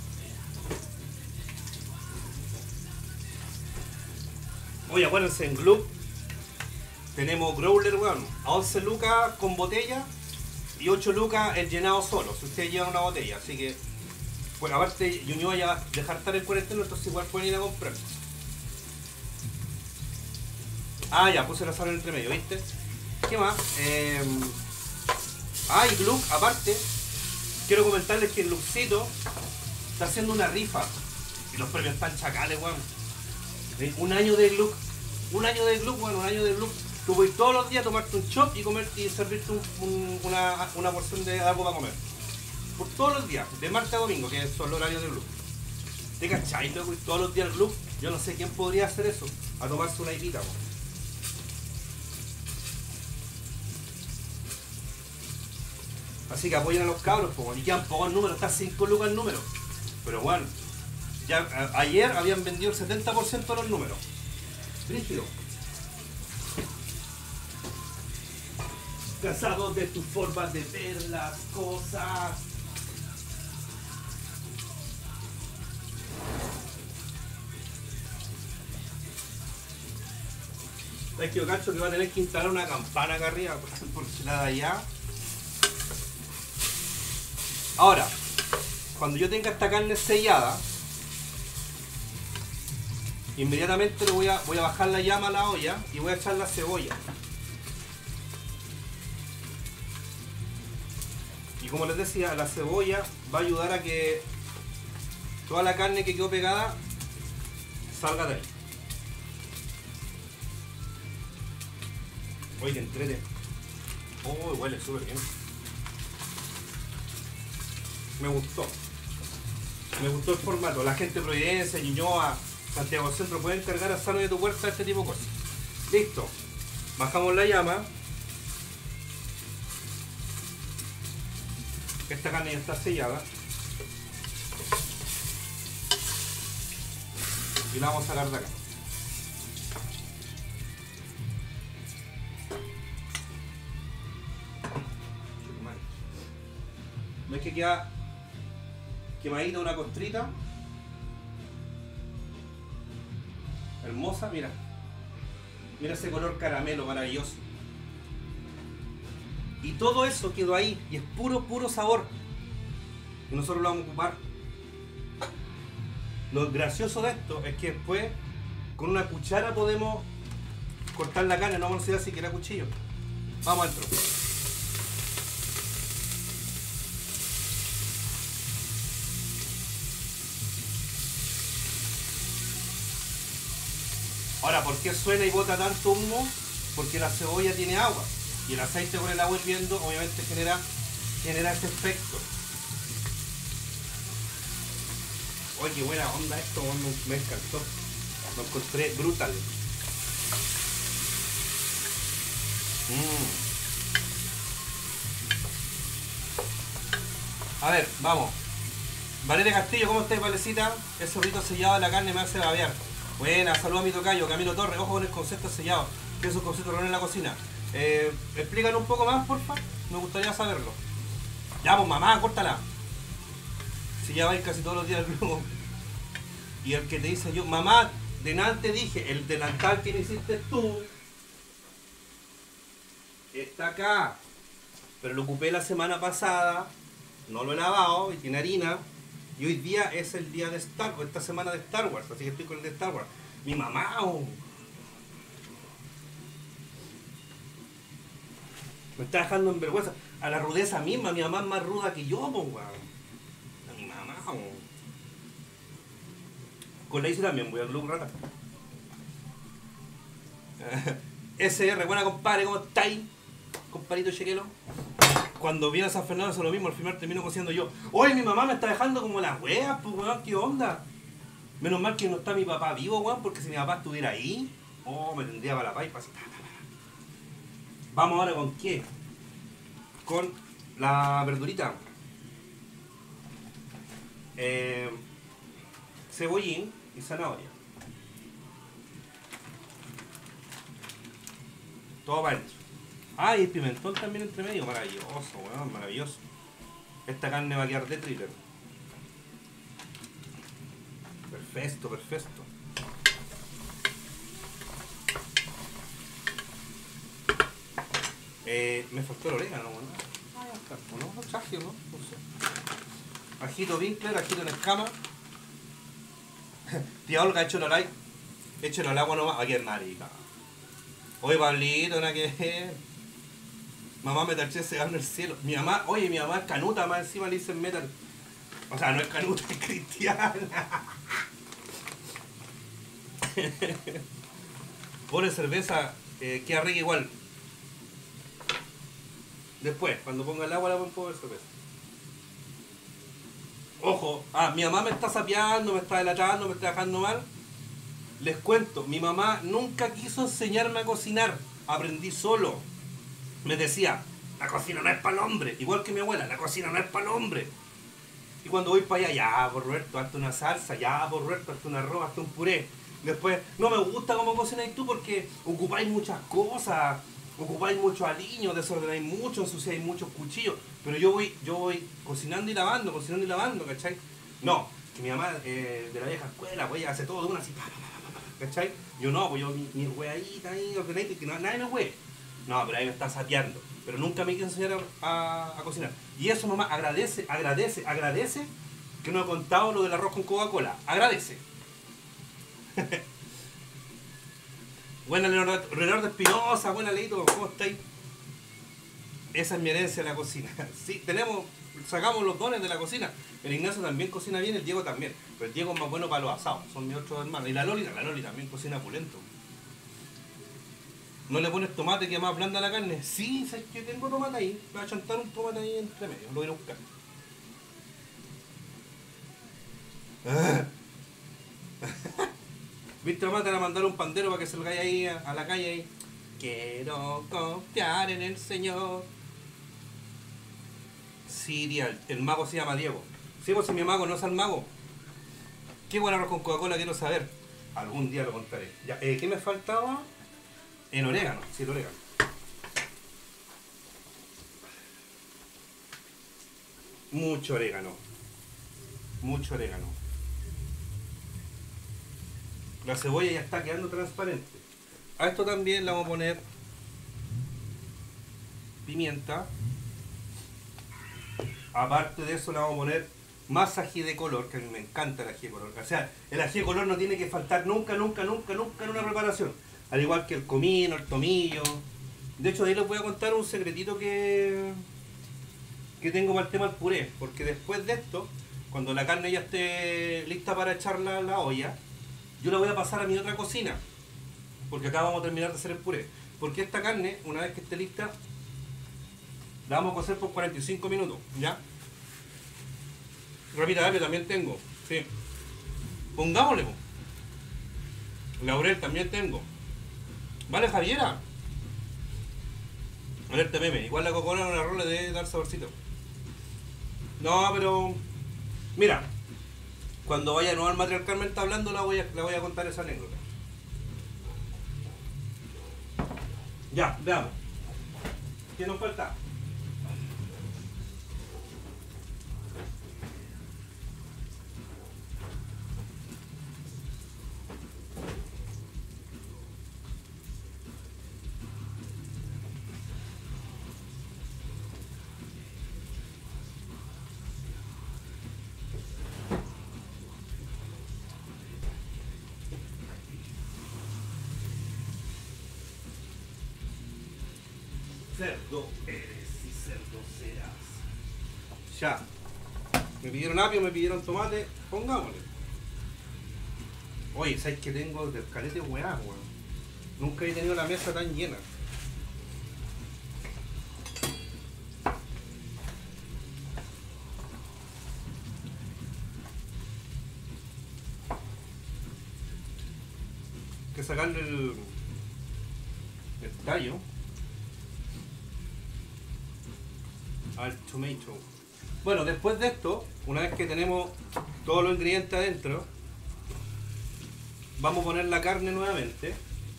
Oye, acuérdense, en Gloop tenemos Growler, weón, a 11 lucas con botella y 8 lucas el llenado solo, si ustedes llevan una botella. Así que, bueno, aparte, yo no voy a dejar estar el 41, entonces igual pueden ir a comprar. Ah, ya, puse la sal entre medio, ¿viste? ¿Qué más? Y Gluck, aparte, quiero comentarles que el Luxito está haciendo una rifa. Y los premios están chacales, weón. Un año de Gluck. Un año de Gluck, weón, un año de Gluck. Tú puedes todos los días tomarte un shot y comer y servirte una porción de algo para comer. Por todos los días, de martes a domingo, que son los horarios de Gluck. ¿Te cachai, loco? Y todos los días el Gluck. Yo no sé quién podría hacer eso. A tomarse una hipita, weón. Así que apoyen a los cabros, pues, y quedan pocos números, está 5 lucas el número. Pero bueno, ya ayer habían vendido el 70% de los números. Rígido. Cansado de tu forma de ver las cosas. Es que yo cacho que va a tener que instalar una campana acá arriba, porque la de allá. Ahora, cuando yo tenga esta carne sellada, inmediatamente voy a bajar la llama a la olla y voy a echar la cebolla. Y como les decía, la cebolla va a ayudar a que toda la carne que quedó pegada salga de ahí. Oye, que entrete. Oh, huele súper bien. Me gustó el formato. La gente de Providencia, Ñuñoa, Santiago Centro pueden cargar a Sano de tu Puerta este tipo de cosas. Listo. Bajamos la llama. Esta carne ya está sellada. Y la vamos a sacar de acá. ¿Ves que queda quemadita una costrita? Hermosa, mira. Mira ese color caramelo maravilloso. Y todo eso quedó ahí y es puro sabor. Y nosotros lo vamos a ocupar. Lo gracioso de esto es que después con una cuchara podemos cortar la carne, no vamos a necesitar siquiera cuchillo. Vamos adentro. Ahora, ¿por qué suena y bota tanto humo? Porque la cebolla tiene agua. Y el aceite con el agua hirviendo obviamente genera ese efecto. Oye, qué buena onda esto, me encantó. Lo encontré brutal. A ver, vamos. Valeria Castillo, ¿cómo estáis, Valecita? El zorrito sellado de la carne me hace babear. Buena, saludos a mi tocayo, Camilo Torres. Ojo con el concepto sellado. ¿Qué es un concepto raro en la cocina? Explícalo un poco más, porfa. Me gustaría saberlo. Ya, pues mamá, córtala. Si ya vais casi todos los días al grupo. Y el que te dice yo, mamá, de nada te dije, el delantal que me hiciste tú está acá. Pero lo ocupé la semana pasada, no lo he lavado y tiene harina. Y hoy día es el día de Star Wars, esta semana de Star Wars, así que estoy con el de Star Wars. Mi mamá, me está dejando en vergüenza. A la rudeza misma, mi mamá es más ruda que yo, weón. A mi mamá, Con la hice también, voy al Club Rata. SR, buena compadre, ¿cómo estáis? Compadrito Chequelo. Cuando viene a San Fernando es lo mismo, al final termino cociendo yo. Oye, mi mamá me está dejando como las weas, pues weón, ¿qué onda? Menos mal que no está mi papá vivo, weón, porque si mi papá estuviera ahí, me tendría para la paipa. Vamos ahora con qué? Con la verdurita. Cebollín y zanahoria. Todo para adentro. Ah, y el pimentón también entre medio. Maravilloso, weón, maravilloso. Esta carne va a quedar de thriller. Perfecto, perfecto. Me faltó el orégano, weón. Ah, ya está, ¿no? Chaje, ¿no? No sé. Ajito Winkler, ajito en escama. Tía Olga, échalo al like. Échalo al agua nomás. Aquí es marica. Oye, Pablito, nada que ver. Mamá Metal Chef se gana el cielo. Mi mamá, oye, mi mamá es canuta, más encima le dicen metal. O sea, no es canuta, es cristiana. Pone cerveza, queda rica igual. Después, cuando ponga el agua, la pongo de cerveza. Ojo, mi mamá me está sapeando, me está delatando, me está dejando mal. Les cuento, mi mamá nunca quiso enseñarme a cocinar. Aprendí solo. Me decía, la cocina no es para el hombre. Igual que mi abuela, la cocina no es para el hombre. Y cuando voy para allá, ya, por Roberto, hazte una salsa, ya, por Roberto, hazte un arroz, hazte un puré. Después, no me gusta cómo cocináis tú porque ocupáis muchas cosas, ocupáis muchos aliños, desordenáis mucho, ensuciáis muchos cuchillos. Pero yo voy cocinando y lavando, ¿cachai? No, que mi mamá de la vieja escuela, pues ella hace todo de una así, ¿cachai? Yo no, pues yo mi hueadita ahí, ordenadita, que nadie me hue. No, pero ahí me está sapeando. Pero nunca me quiso enseñar a cocinar. Y eso mamá agradece que no he contado lo del arroz con Coca-Cola. Agradece. Buena Leonardo Espinosa, buena Leito, ¿cómo estáis? Esa es mi herencia en la cocina. Sí, sacamos los dones de la cocina. El Ignacio también cocina bien, el Diego también. Pero el Diego es más bueno para los asados, son mis otros hermanos. Y la Loli también cocina pulento. ¿No le pones tomate que más blanda la carne? Sí, ¿sabes que tengo tomate ahí? Voy a chantar un tomate ahí entre medio, lo voy a ir a buscar. ¿Viste, mamá? Te van a mandar un pandero para que se lo caiga ahí a la calle ahí. Quiero confiar en el Señor. Sirial, el mago se llama Diego. Sí, pues si mi mago no es el mago. Qué buen arroz con Coca-Cola, quiero saber. Algún día lo contaré. Ya, ¿qué me faltaba? El orégano, sí, el orégano. Mucho orégano. Mucho orégano. La cebolla ya está quedando transparente. A esto también le vamos a poner pimienta. Aparte de eso le vamos a poner más ají de color, que a mí me encanta el ají de color. O sea, el ají de color no tiene que faltar nunca en una preparación. Al igual que el comino, el tomillo. De hecho, ahí les voy a contar un secretito que tengo para el tema del puré. Porque después de esto, cuando la carne ya esté lista para echarla a la olla, yo la voy a pasar a mi otra cocina. Porque acá vamos a terminar de hacer el puré. Porque esta carne, una vez que esté lista, la vamos a cocer por 45 minutos. ¿Ya? Rapita de apio también tengo. Sí. Pongámosle. Laurel también tengo. Vale, Javiera. Alerta meme. Igual la Coca-Cola en un arroz le debe dar saborcito. No, pero... Mira. Cuando vaya a nuevo al material Carmen está hablando, la voy a contar esa anécdota. Ya, veamos. ¿Qué nos falta? Cerdo eres y cerdo serás. Ya. Me pidieron apio, me pidieron tomate. Pongámosle. Oye, ¿sabes qué tengo del calete weá, weón? Nunca he tenido la mesa tan llena. Hay que sacarle el tallo al tomato. Bueno, después de esto, una vez que tenemos todos los ingredientes adentro, vamos a poner la carne nuevamente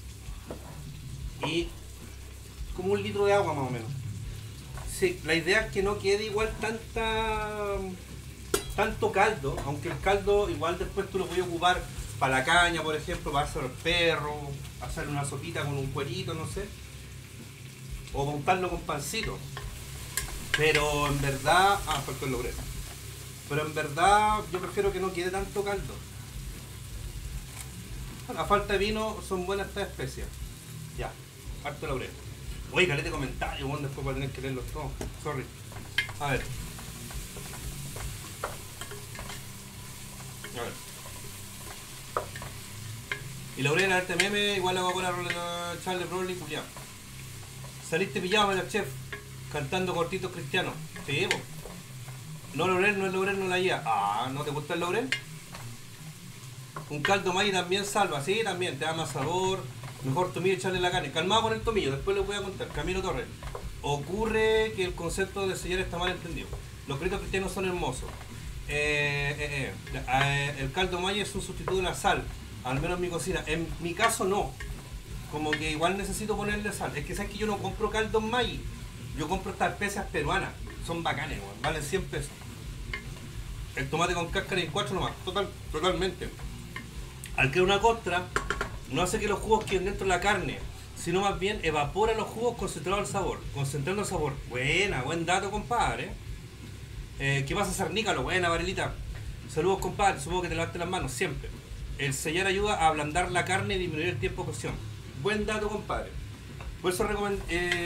y como 1 litro de agua más o menos. Sí, la idea es que no quede igual tanto caldo, aunque el caldo igual después tú lo puedes ocupar para la caña, por ejemplo, para hacer el perro, hacer una sopita con un cuerito, no sé, o montarlo con pancito. Pero en verdad, faltó el logrero. Pero en verdad yo prefiero que no quede tanto caldo. A falta de vino son buenas estas especias. Ya. harto laurel. Oye, calete de comentarios, bueno, después voy a tener que leerlos todos. Sorry. A ver. A ver. Y laurel en arte meme, igual la va a poner a Charles Broly, culiao. Saliste pillado, el chef, cantando cortitos cristianos. Sí, po. No laurel, no es laurel, no la guía. Ah, ¿no te gusta el laurel? Un caldo Maggi también salva, sí, también, te da más sabor. Mejor tomillo echarle la carne. Calmado con el tomillo, después les voy a contar. Camilo Torres. Ocurre que el concepto de sellar está mal entendido. Los cortitos cristianos son hermosos. El caldo Maggi es un sustituto de la sal, al menos en mi cocina. En mi caso no. Como que igual necesito ponerle sal. Es que sabes que yo no compro caldo Maggi. Yo compro estas especias peruanas. Son bacanes, man. Valen 100 pesos. El tomate con cáscara y 4 nomás. Totalmente. Al crear una costra, no hace que los jugos queden dentro de la carne, sino más bien evapora los jugos concentrando el sabor. Buen dato, compadre. ¿Qué pasa, Sarnícalo? Buena, Varelita. Saludos, compadre. Supongo que te lavaste las manos siempre. El sellar ayuda a ablandar la carne y disminuir el tiempo de cocción. Buen dato, compadre. Por eso recomiendo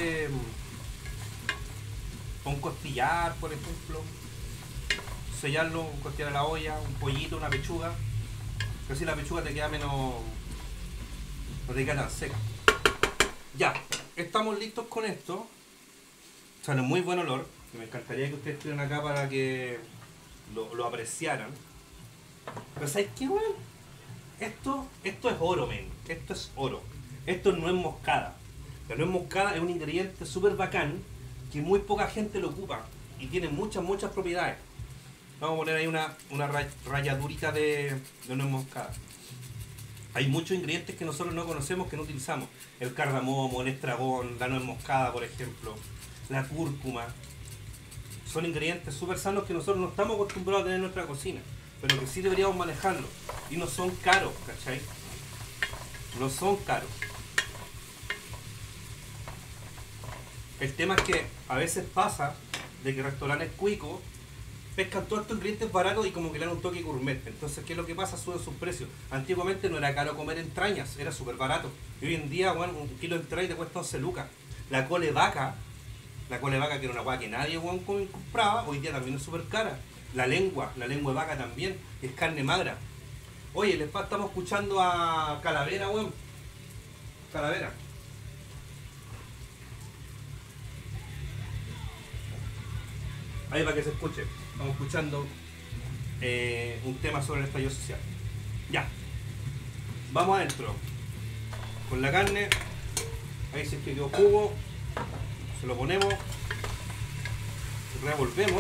un costillar, por ejemplo. Sellarlo, un costillar a la olla, un pollito, una pechuga. Pero si la pechuga te queda menos... no te queda tan seca. Ya, estamos listos con esto. Sale muy buen olor. Me encantaría que ustedes estuvieran acá para que lo apreciaran. Pero ¿sabes qué, weón? Esto es oro, men. Esto es oro. Esto no es moscada. La nuez moscada es un ingrediente súper bacán que muy poca gente lo ocupa. Y tiene muchas propiedades. Vamos a poner ahí una ralladurita de nuez moscada. Hay muchos ingredientes que nosotros no conocemos, que no utilizamos. El cardamomo, el estragón, la nuez moscada, por ejemplo. La cúrcuma. Son ingredientes súper sanos que nosotros no estamos acostumbrados a tener en nuestra cocina. Pero que sí deberíamos manejarlo. Y no son caros, ¿cachai? No son caros. El tema es que a veces pasa de que restaurantes cuicos pescan todos estos ingredientes baratos y como que le dan un toque gourmet. Entonces, ¿qué es lo que pasa? Suben sus precios. Antiguamente no era caro comer entrañas, era súper barato. Y hoy en día, bueno, un kilo de entrañas te cuesta 11 lucas. La cole vaca, que era una hueá que nadie compraba, hoy día también es súper cara. La lengua de vaca también, es carne magra. Oye, estamos escuchando a Calavera, weón. Calavera. Ahí para que se escuche. Estamos escuchando un tema sobre el estallido social. Ya. Vamos adentro. Con la carne. Ahí se quedó jugo. Se lo ponemos. Revolvemos.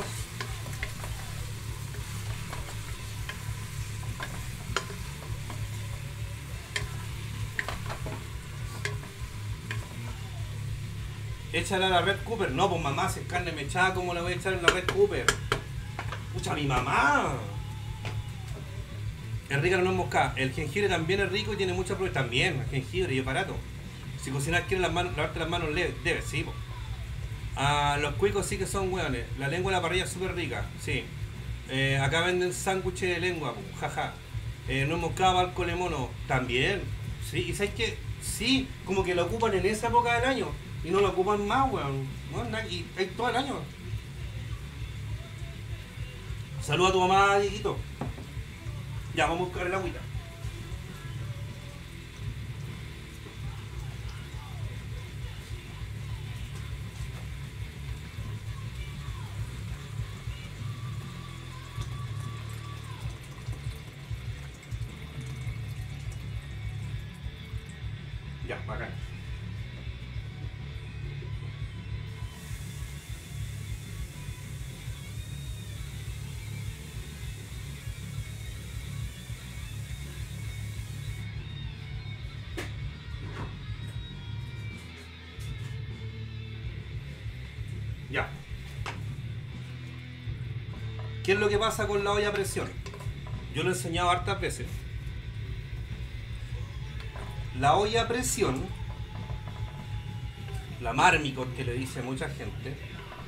Échala a la Red Cooper. No, pues mamá, si es carne mechada, ¿cómo la voy a echar en la Red Cooper? Escucha, mi mamá. Es rica la nuez moscada. El jengibre también es rico y tiene mucha proteína. También, el jengibre y es barato. Si cocinar quieres lavarte las manos debes, sí. Po. Los cuicos sí que son hueones. La lengua de la parrilla es súper rica, sí. Acá venden sándwiches de lengua, po, jaja. Nuez moscada, barco de mono, también. Sí, y sabes que sí, como que lo ocupan en esa época del año. Y no lo ocupan más, weón. Y hay todo el año. Saluda a tu mamá, Dieguito. Ya, vamos a buscar el agüita. Ya, bacán. Ya. ¿Qué es lo que pasa con la olla a presión? Yo lo he enseñado hartas veces. La olla a presión, la Marmicot que le dice mucha gente,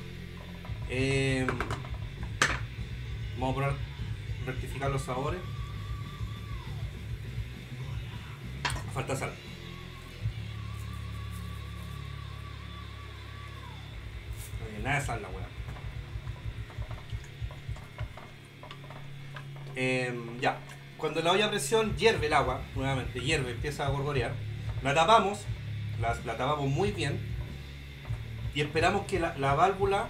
vamos a probar, rectificar los sabores. Falta sal. hay nada de sal la weá. Ya, cuando la olla a presión hierve el agua, nuevamente hierve, empieza a gorgorear, la tapamos, la tapamos muy bien y esperamos que la válvula,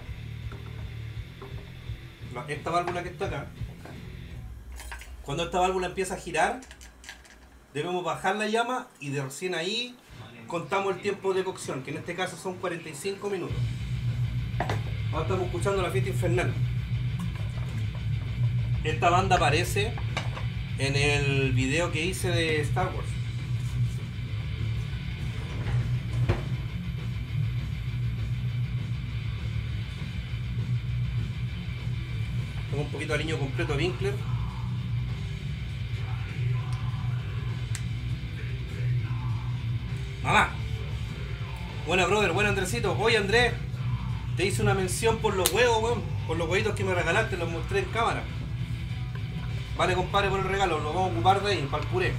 esta válvula que está acá, cuando esta válvula empieza a girar, debemos bajar la llama y de recién ahí contamos el tiempo de cocción, que en este caso son 45 minutos. Ahora estamos escuchando La Fiesta Infernal. Esta banda aparece en el video que hice de Star Wars. Tengo un poquito de aliño completo Winkler. Mamá. Buena, brother, buena, Andresito. Oye, Andrés, te hice una mención por los huevos, weón. Por los huevitos que me regalaste, los mostré en cámara. Vale, compadre, por el regalo, lo vamos a ocupar de ahí, para el puré.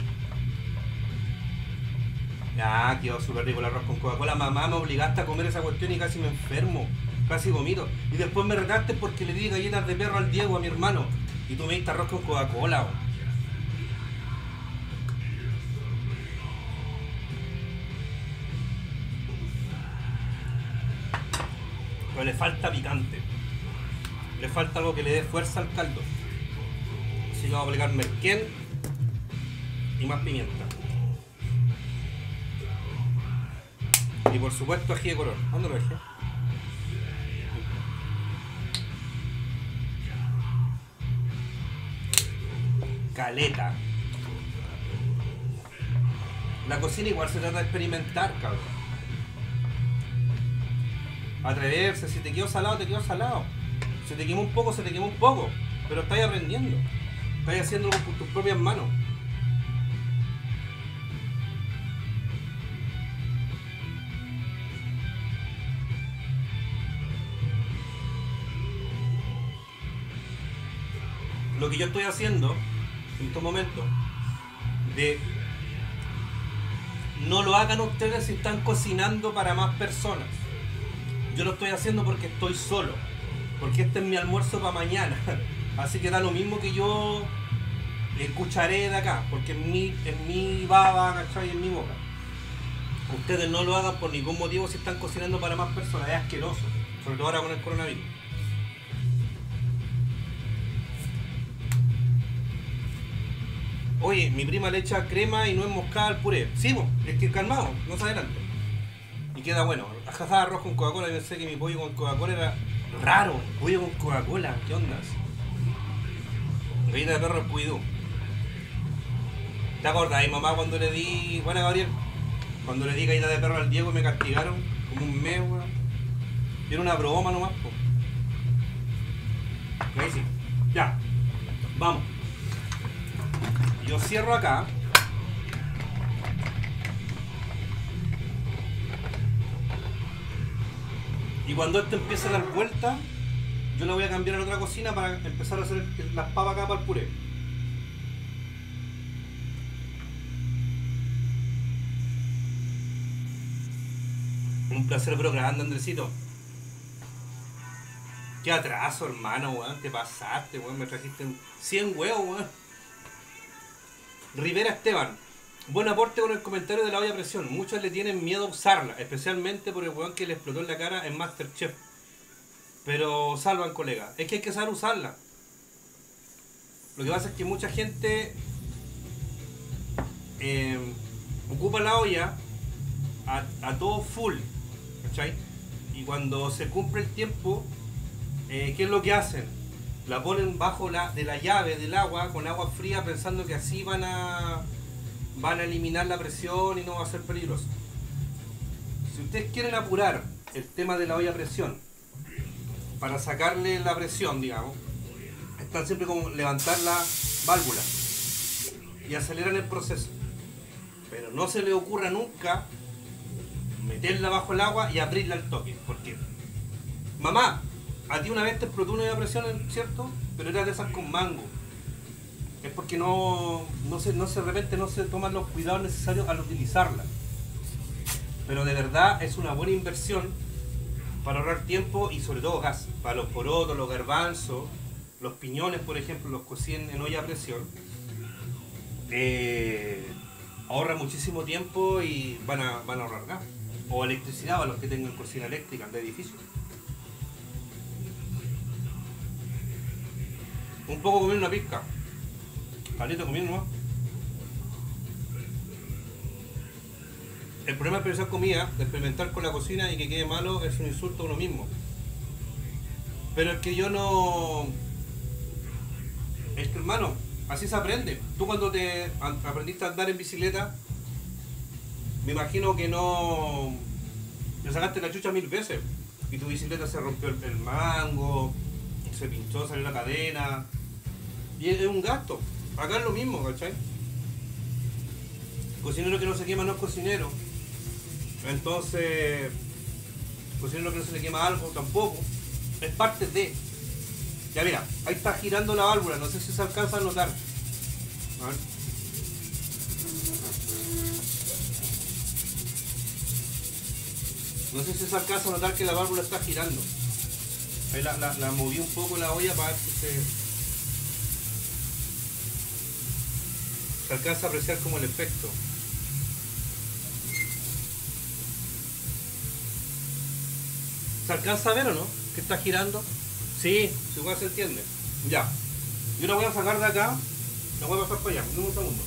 Ya, quedó súper rico el arroz con Coca-Cola. Mamá, me obligaste a comer esa cuestión y casi me enfermo. Casi vomito. Y después me retaste porque le di galletas de perro al Diego, a mi hermano. Y tú me diste arroz con Coca-Cola, weón. Pero le falta picante. Le falta algo que le dé fuerza al caldo. Así que vamos a aplicar merquén y más pimienta. Y por supuesto ají de color. ¿Dónde lo dejé? Caleta. La cocina igual se trata de experimentar, cabrón. Atreverse, si te quedó salado, te quedó salado. Si te quemó un poco, se te quemó un poco. Pero estás aprendiendo. Estás haciéndolo con tus propias manos. Lo que yo estoy haciendo en estos momentos, de no lo hagan ustedes si están cocinando para más personas. Yo lo estoy haciendo porque estoy solo, porque este es mi almuerzo para mañana. Así que da lo mismo que yo escucharé de acá, porque es mi baba, ¿cachai? En mi boca. Ustedes no lo hagan por ningún motivo si están cocinando para más personas, es asqueroso, sobre todo ahora con el coronavirus. Oye, mi prima le echa crema y nuez moscada al puré. Sí, es que calmado, no se adelante. Y queda bueno. Ajá, arroz con Coca-Cola. Yo pensé que mi pollo con Coca-Cola era raro. Pollo con Coca-Cola, ¿qué ondas? Galleta de perro al Puidú. ¿Te acordás, mamá, cuando le di... Bueno, Gabriel, cuando le di galleta de perro al Diego y me castigaron como un mes, weón? Y era una broma nomás, po. Ahí sí. Ya. Vamos. Yo cierro acá. Y cuando esto empiece a dar vuelta, yo lo voy a cambiar a la otra cocina para empezar a hacer las papas acá para el puré. Un placer, pero grande, Andresito. Qué atraso, hermano, weón. Te pasaste, weón. Me trajiste 100 huevos, weón. Rivera Esteban. Buen aporte con el comentario de la olla a presión. Muchos le tienen miedo a usarla, especialmente por el weón que le explotó en la cara en Masterchef. Pero salvan, colega. Es que hay que saber usarla. Lo que pasa es que mucha gente ocupa la olla a todo full, ¿cachai? Y cuando se cumple el tiempo, ¿qué es lo que hacen? La ponen bajo de la llave del agua con agua fría pensando que así van a eliminar la presión y no va a ser peligroso. Si ustedes quieren apurar el tema de la olla a presión para sacarle la presión, digamos, están siempre como levantar la válvula y aceleran el proceso. Pero no se le ocurra nunca meterla bajo el agua y abrirla al toque. ¿Por qué? Mamá, a ti una vez te explotó una olla a presión, ¿cierto? Pero era de esas con mango. Es porque de repente no se toman los cuidados necesarios al utilizarla. Pero de verdad es una buena inversión para ahorrar tiempo y sobre todo gas. Para los porotos, los garbanzos, los piñones, por ejemplo, los cocinen en olla a presión. Ahorra muchísimo tiempo y van a ahorrar gas. O electricidad para los que tengan cocina eléctrica de edificio. Un poco comer una pizca. Calito comiendo nomás. El problema de pensar comida, de experimentar con la cocina y que quede malo, es un insulto a uno mismo. Pero es que yo no... Es que, hermano, así se aprende. Tú cuando te aprendiste a andar en bicicleta, me imagino que no... Le sacaste la chucha 1000 veces. Y tu bicicleta se rompió el mango, se pinchó, salió la cadena. Y es un gasto. Acá es lo mismo, ¿cachai? Cocinero que no se quema no es cocinero. Entonces, cocinero que no se le quema algo tampoco. Es parte de... Ya mira, ahí está girando la válvula, no sé si se alcanza a notar. A ver. No sé si se alcanza a notar que la válvula está girando. Ahí la moví un poco la olla para ver si se alcanza a apreciar como el efecto. ¿Se alcanza a ver o no? ¿Que está girando? Sí, igual se entiende. Ya. Yo la voy a sacar de acá. La voy a pasar para allá. Un segundo.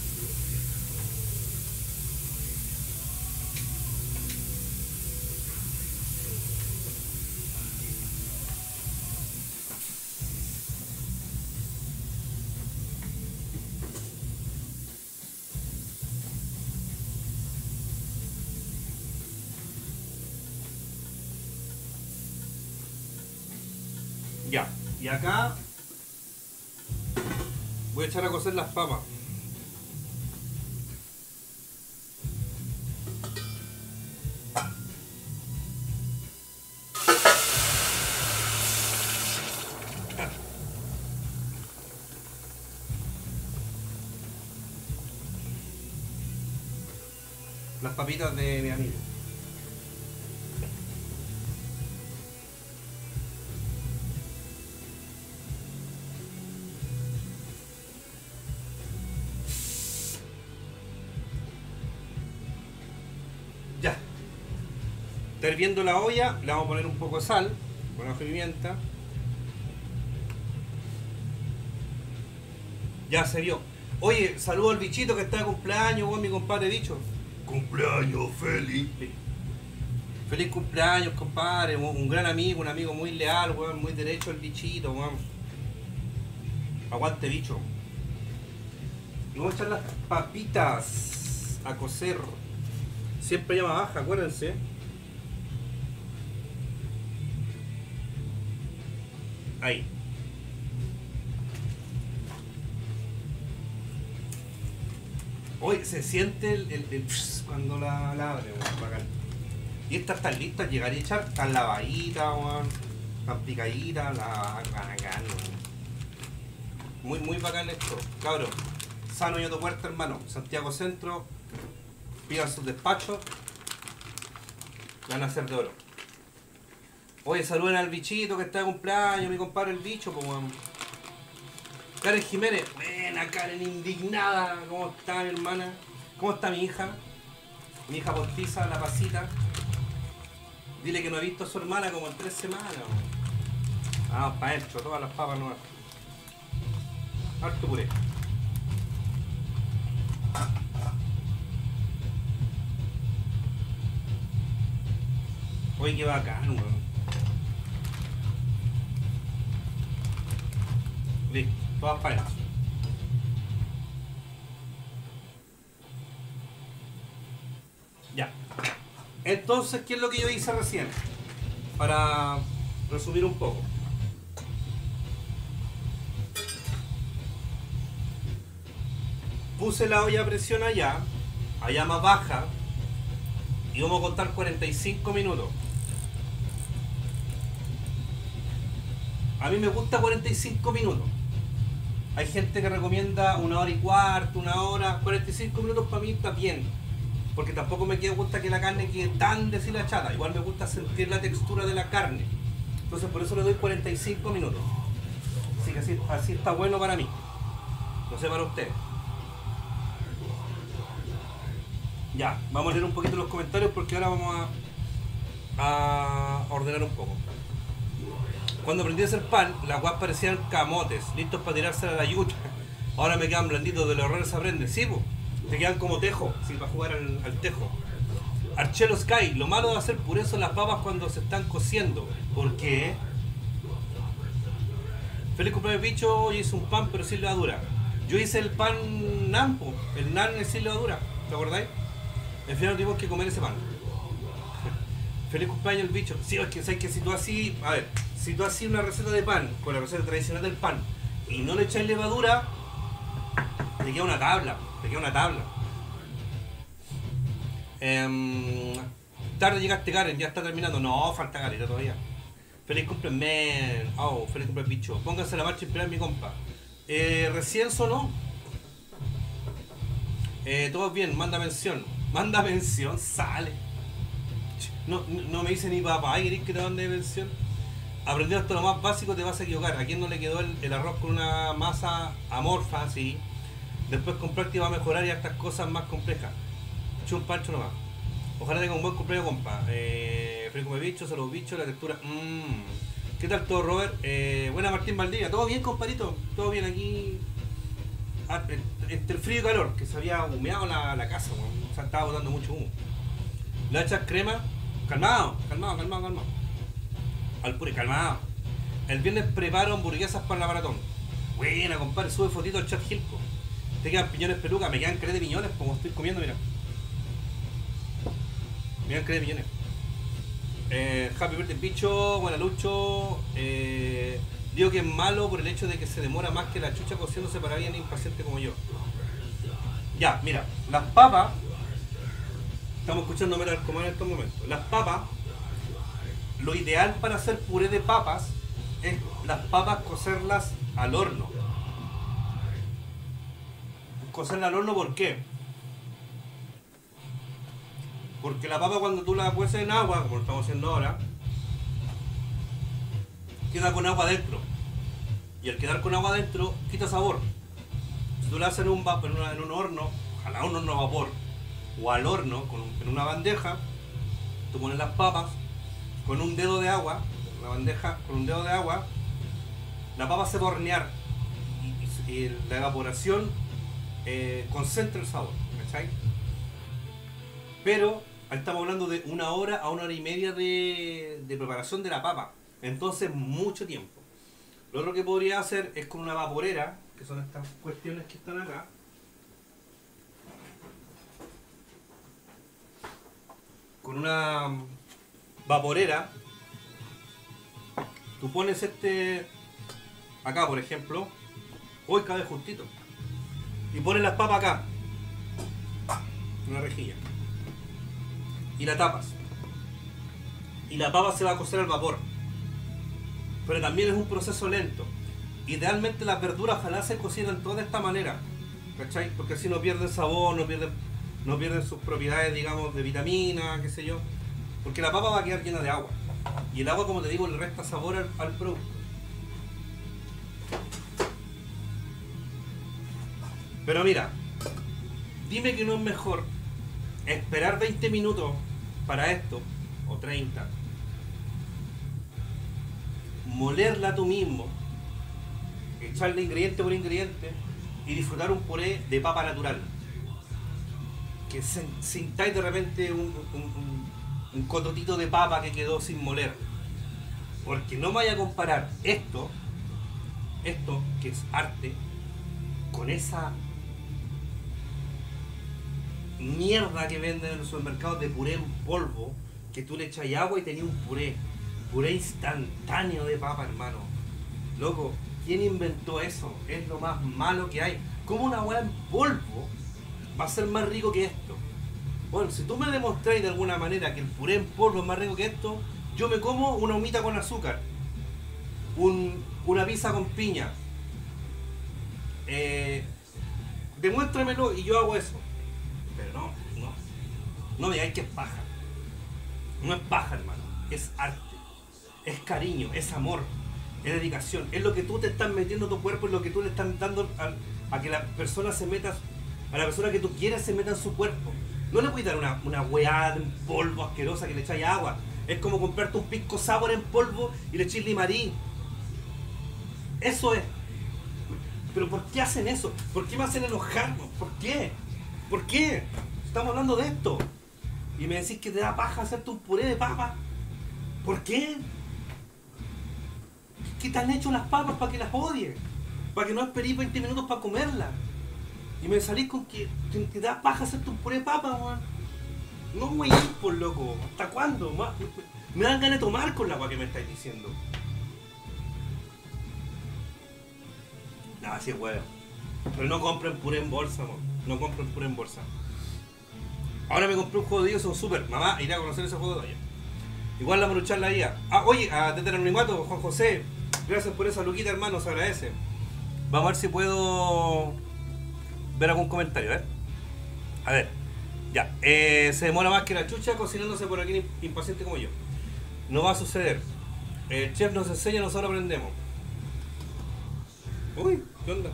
Ya, y acá voy a echar a cocer las papas. Las papitas de mi amigo. Ya. Está hirviendo la olla, le vamos a poner un poco de sal, con ajo y pimienta. Ya se vio. Oye, saludo al bichito que está de cumpleaños, weón, mi compadre bicho. Cumpleaños feliz. Feliz cumpleaños, compadre. Un gran amigo, un amigo muy leal, weón, muy derecho el bichito, weón. Aguante, bicho. Y vamos a echar las papitas a cocer. Siempre llama baja, acuérdense. Ahí. Hoy se siente el pss cuando la abre, weón, bacán. Y estas están listas, llegaría a echar, están lavaditas, weón, están picaditas, bacán, weón. Muy bacán esto, cabrón. Sano y Otto Puerta, hermano. Santiago Centro, pidan sus despachos, van a ser de oro. Oye, saluden al bichito que está de cumpleaños, mi compadre el bicho, pues weón. Karen Jiménez, buena Karen, indignada. ¿Cómo está mi hermana? ¿Cómo está mi hija? Mi hija postiza, la pasita. Dile que no he visto a su hermana como en 3 semanas. Vamos para adentro, todas las papas nuevas. Harto puré. Oye, qué bacán, weón. Listo, todas para adentro. Ya. Entonces, ¿qué es lo que yo hice recién? Para resumir un poco. Puse la olla a presión allá, a llama baja, y vamos a contar 45 minutos. A mí me gusta 45 minutos. Hay gente que recomienda 1 hora y cuarto, 1 hora. 45 minutos para mí está bien. porque tampoco me gusta que la carne quede tan deshilachada. Igual me gusta sentir la textura de la carne. Entonces por eso le doy 45 minutos. Así que así está bueno para mí. No sé para ustedes. Ya, vamos a leer un poquito los comentarios porque ahora vamos a ordenar un poco. Cuando aprendí a hacer pan, las guas parecían camotes, listos para tirarse a la yuta. Ahora me quedan blanditos, de los errores se aprende. Sí, po, te quedan como tejo, sí, para jugar al tejo. Archelo Sky, lo malo de hacer puré son las papas cuando se están cociendo. ¿Por qué? Feliz cumpleaños bicho, yo hice un pan pero sin levadura. Yo hice el pan nan, po, el nan es sin levadura, ¿te acordáis? Al final tuvimos que comer ese pan. Feliz cumpleaños el bicho. Sí, es que sabes que si tú así, a ver, si tú así una receta de pan con la receta tradicional del pan y no le echáis levadura, te queda una tabla, tarde llegaste Karen, ya está terminando. No, falta Karen todavía. Feliz cumpleaños, man. Oh, feliz cumpleaños bicho. Pónganse la marcha y esperar mi compa. Recién sonó. Todo bien, manda mención. Manda mención, sale. No me dice ni papá, ¿querés que te mande mención? Aprendiendo hasta lo más básico te vas a equivocar. ¿A quién no le quedó el arroz con una masa amorfa así? Después con práctica va a mejorar y estas cosas más complejas. Un pancho nomás. Ojalá tenga un buen cumpleaños, compa. Feliz cumpleaños bicho, saludos bicho, la textura. ¿Qué tal todo, Robert? Buena Martín Valdivia. ¿Todo bien, compadrito? ¿Todo bien aquí? Entre el frío y calor, que se había humeado la casa, o sea, estaba botando mucho humo. Le echas crema. Calmado. Al puré, calmado. El viernes preparo hamburguesas para la maratón. Buena, compadre, sube fotito al chat Gilco. Te quedan piñones pelucas, me quedan creen de piñones como estoy comiendo, mira. Me quedan creen de piñones. Happy birthday bicho, buena Lucho. Digo que es malo por el hecho de que se demora más que la chucha cociéndose para alguien impaciente como yo. Ya, mira, las papas. Estamos escuchando a Mera Comán en estos momentos. Las papas, lo ideal para hacer puré de papas es las papas cocerlas al horno. Cocerla al horno, ¿por qué? Porque la papa cuando tú la cueces en agua, como lo estamos haciendo ahora, queda con agua adentro. Y al quedar con agua adentro, quita sabor. Si tú la haces en un horno, ojalá un horno a vapor, o al horno, en una bandeja, tú pones las papas con un dedo de agua, la bandeja con un dedo de agua, la papa se va a hornear y la evaporación concentra el sabor, ¿cachai? Pero estamos hablando de 1 hora a 1 hora y media de preparación de la papa, entonces mucho tiempo. Lo otro que podría hacer es con una vaporera, que son estas cuestiones que están acá. Con una vaporera, tú pones acá, por ejemplo, hoy cabe justito, y pones las papas acá, en una rejilla, y la tapas, y la papa se va a cocer al vapor, pero también es un proceso lento. Idealmente las verduras ojalá se cocinan todas de esta manera, ¿cachai? Porque así no pierden sabor, no pierden sus propiedades, digamos, de vitamina, qué sé yo, porque la papa va a quedar llena de agua, y el agua, como te digo, le resta sabor al producto. Pero mira, dime que no es mejor esperar 20 minutos para esto, o 30, molerla tú mismo, echarle ingrediente por ingrediente y disfrutar un puré de papa natural. Que sintáis de repente un cototito de papa que quedó sin moler. Porque no me vaya a comparar esto que es arte, con esa mierda que venden en los supermercados de puré en polvo, que tú le echas agua y tenías un puré instantáneo de papa, hermano. Loco, ¿quién inventó eso? Es lo más malo que hay. ¿Cómo una hueá en polvo va a ser más rico que esto? Bueno, si tú me demostráis de alguna manera que el puré en polvo es más rico que esto, yo me como una humita con azúcar, una pizza con piña. Demuéstramelo y yo hago eso. Pero no. No me digáis que es paja. No es paja, hermano. Es arte. Es cariño, es amor, es dedicación. Es lo que tú te estás metiendo a tu cuerpo, es lo que tú le estás dando a que la persona se meta, a la persona que tú quieres se meta en su cuerpo. No le puedes dar una weá de un polvo asquerosa que le echáis agua. Es como comprarte un pisco sour en polvo y le echáis limarí. Eso es. Pero ¿por qué hacen eso? ¿Por qué me hacen enojarnos? ¿Por qué? ¿Por qué? Estamos hablando de esto. Y me decís que te da paja hacerte un puré de papa. ¿Por qué? ¿Qué te han hecho las papas para que las odies? Para que no esperes 20 minutos para comerlas. Y me salís con que te da paja hacerte un puré de papa, weón. No voy a ir, por loco. ¿Hasta cuándo? Me dan ganas de tomar con la agua que me estáis diciendo. Así es, weón. Pero no compren puré en bolsa, weón. No compren puré en bolsa. Ahora me compré un juego de ellos, son super. Mamá, iré a conocer ese juego de ellos. Igual la Maruchan la IA. Ah, oye, desde el anonimato, Juan José. Gracias por esa luquita, hermano, se agradece. Vamos a ver si puedo ver algún comentario, ¿eh? A ver. Ya. Se demora más que la chucha cocinándose por aquí impaciente como yo. No va a suceder. El chef nos enseña, nosotros aprendemos. Uy, ¿qué onda?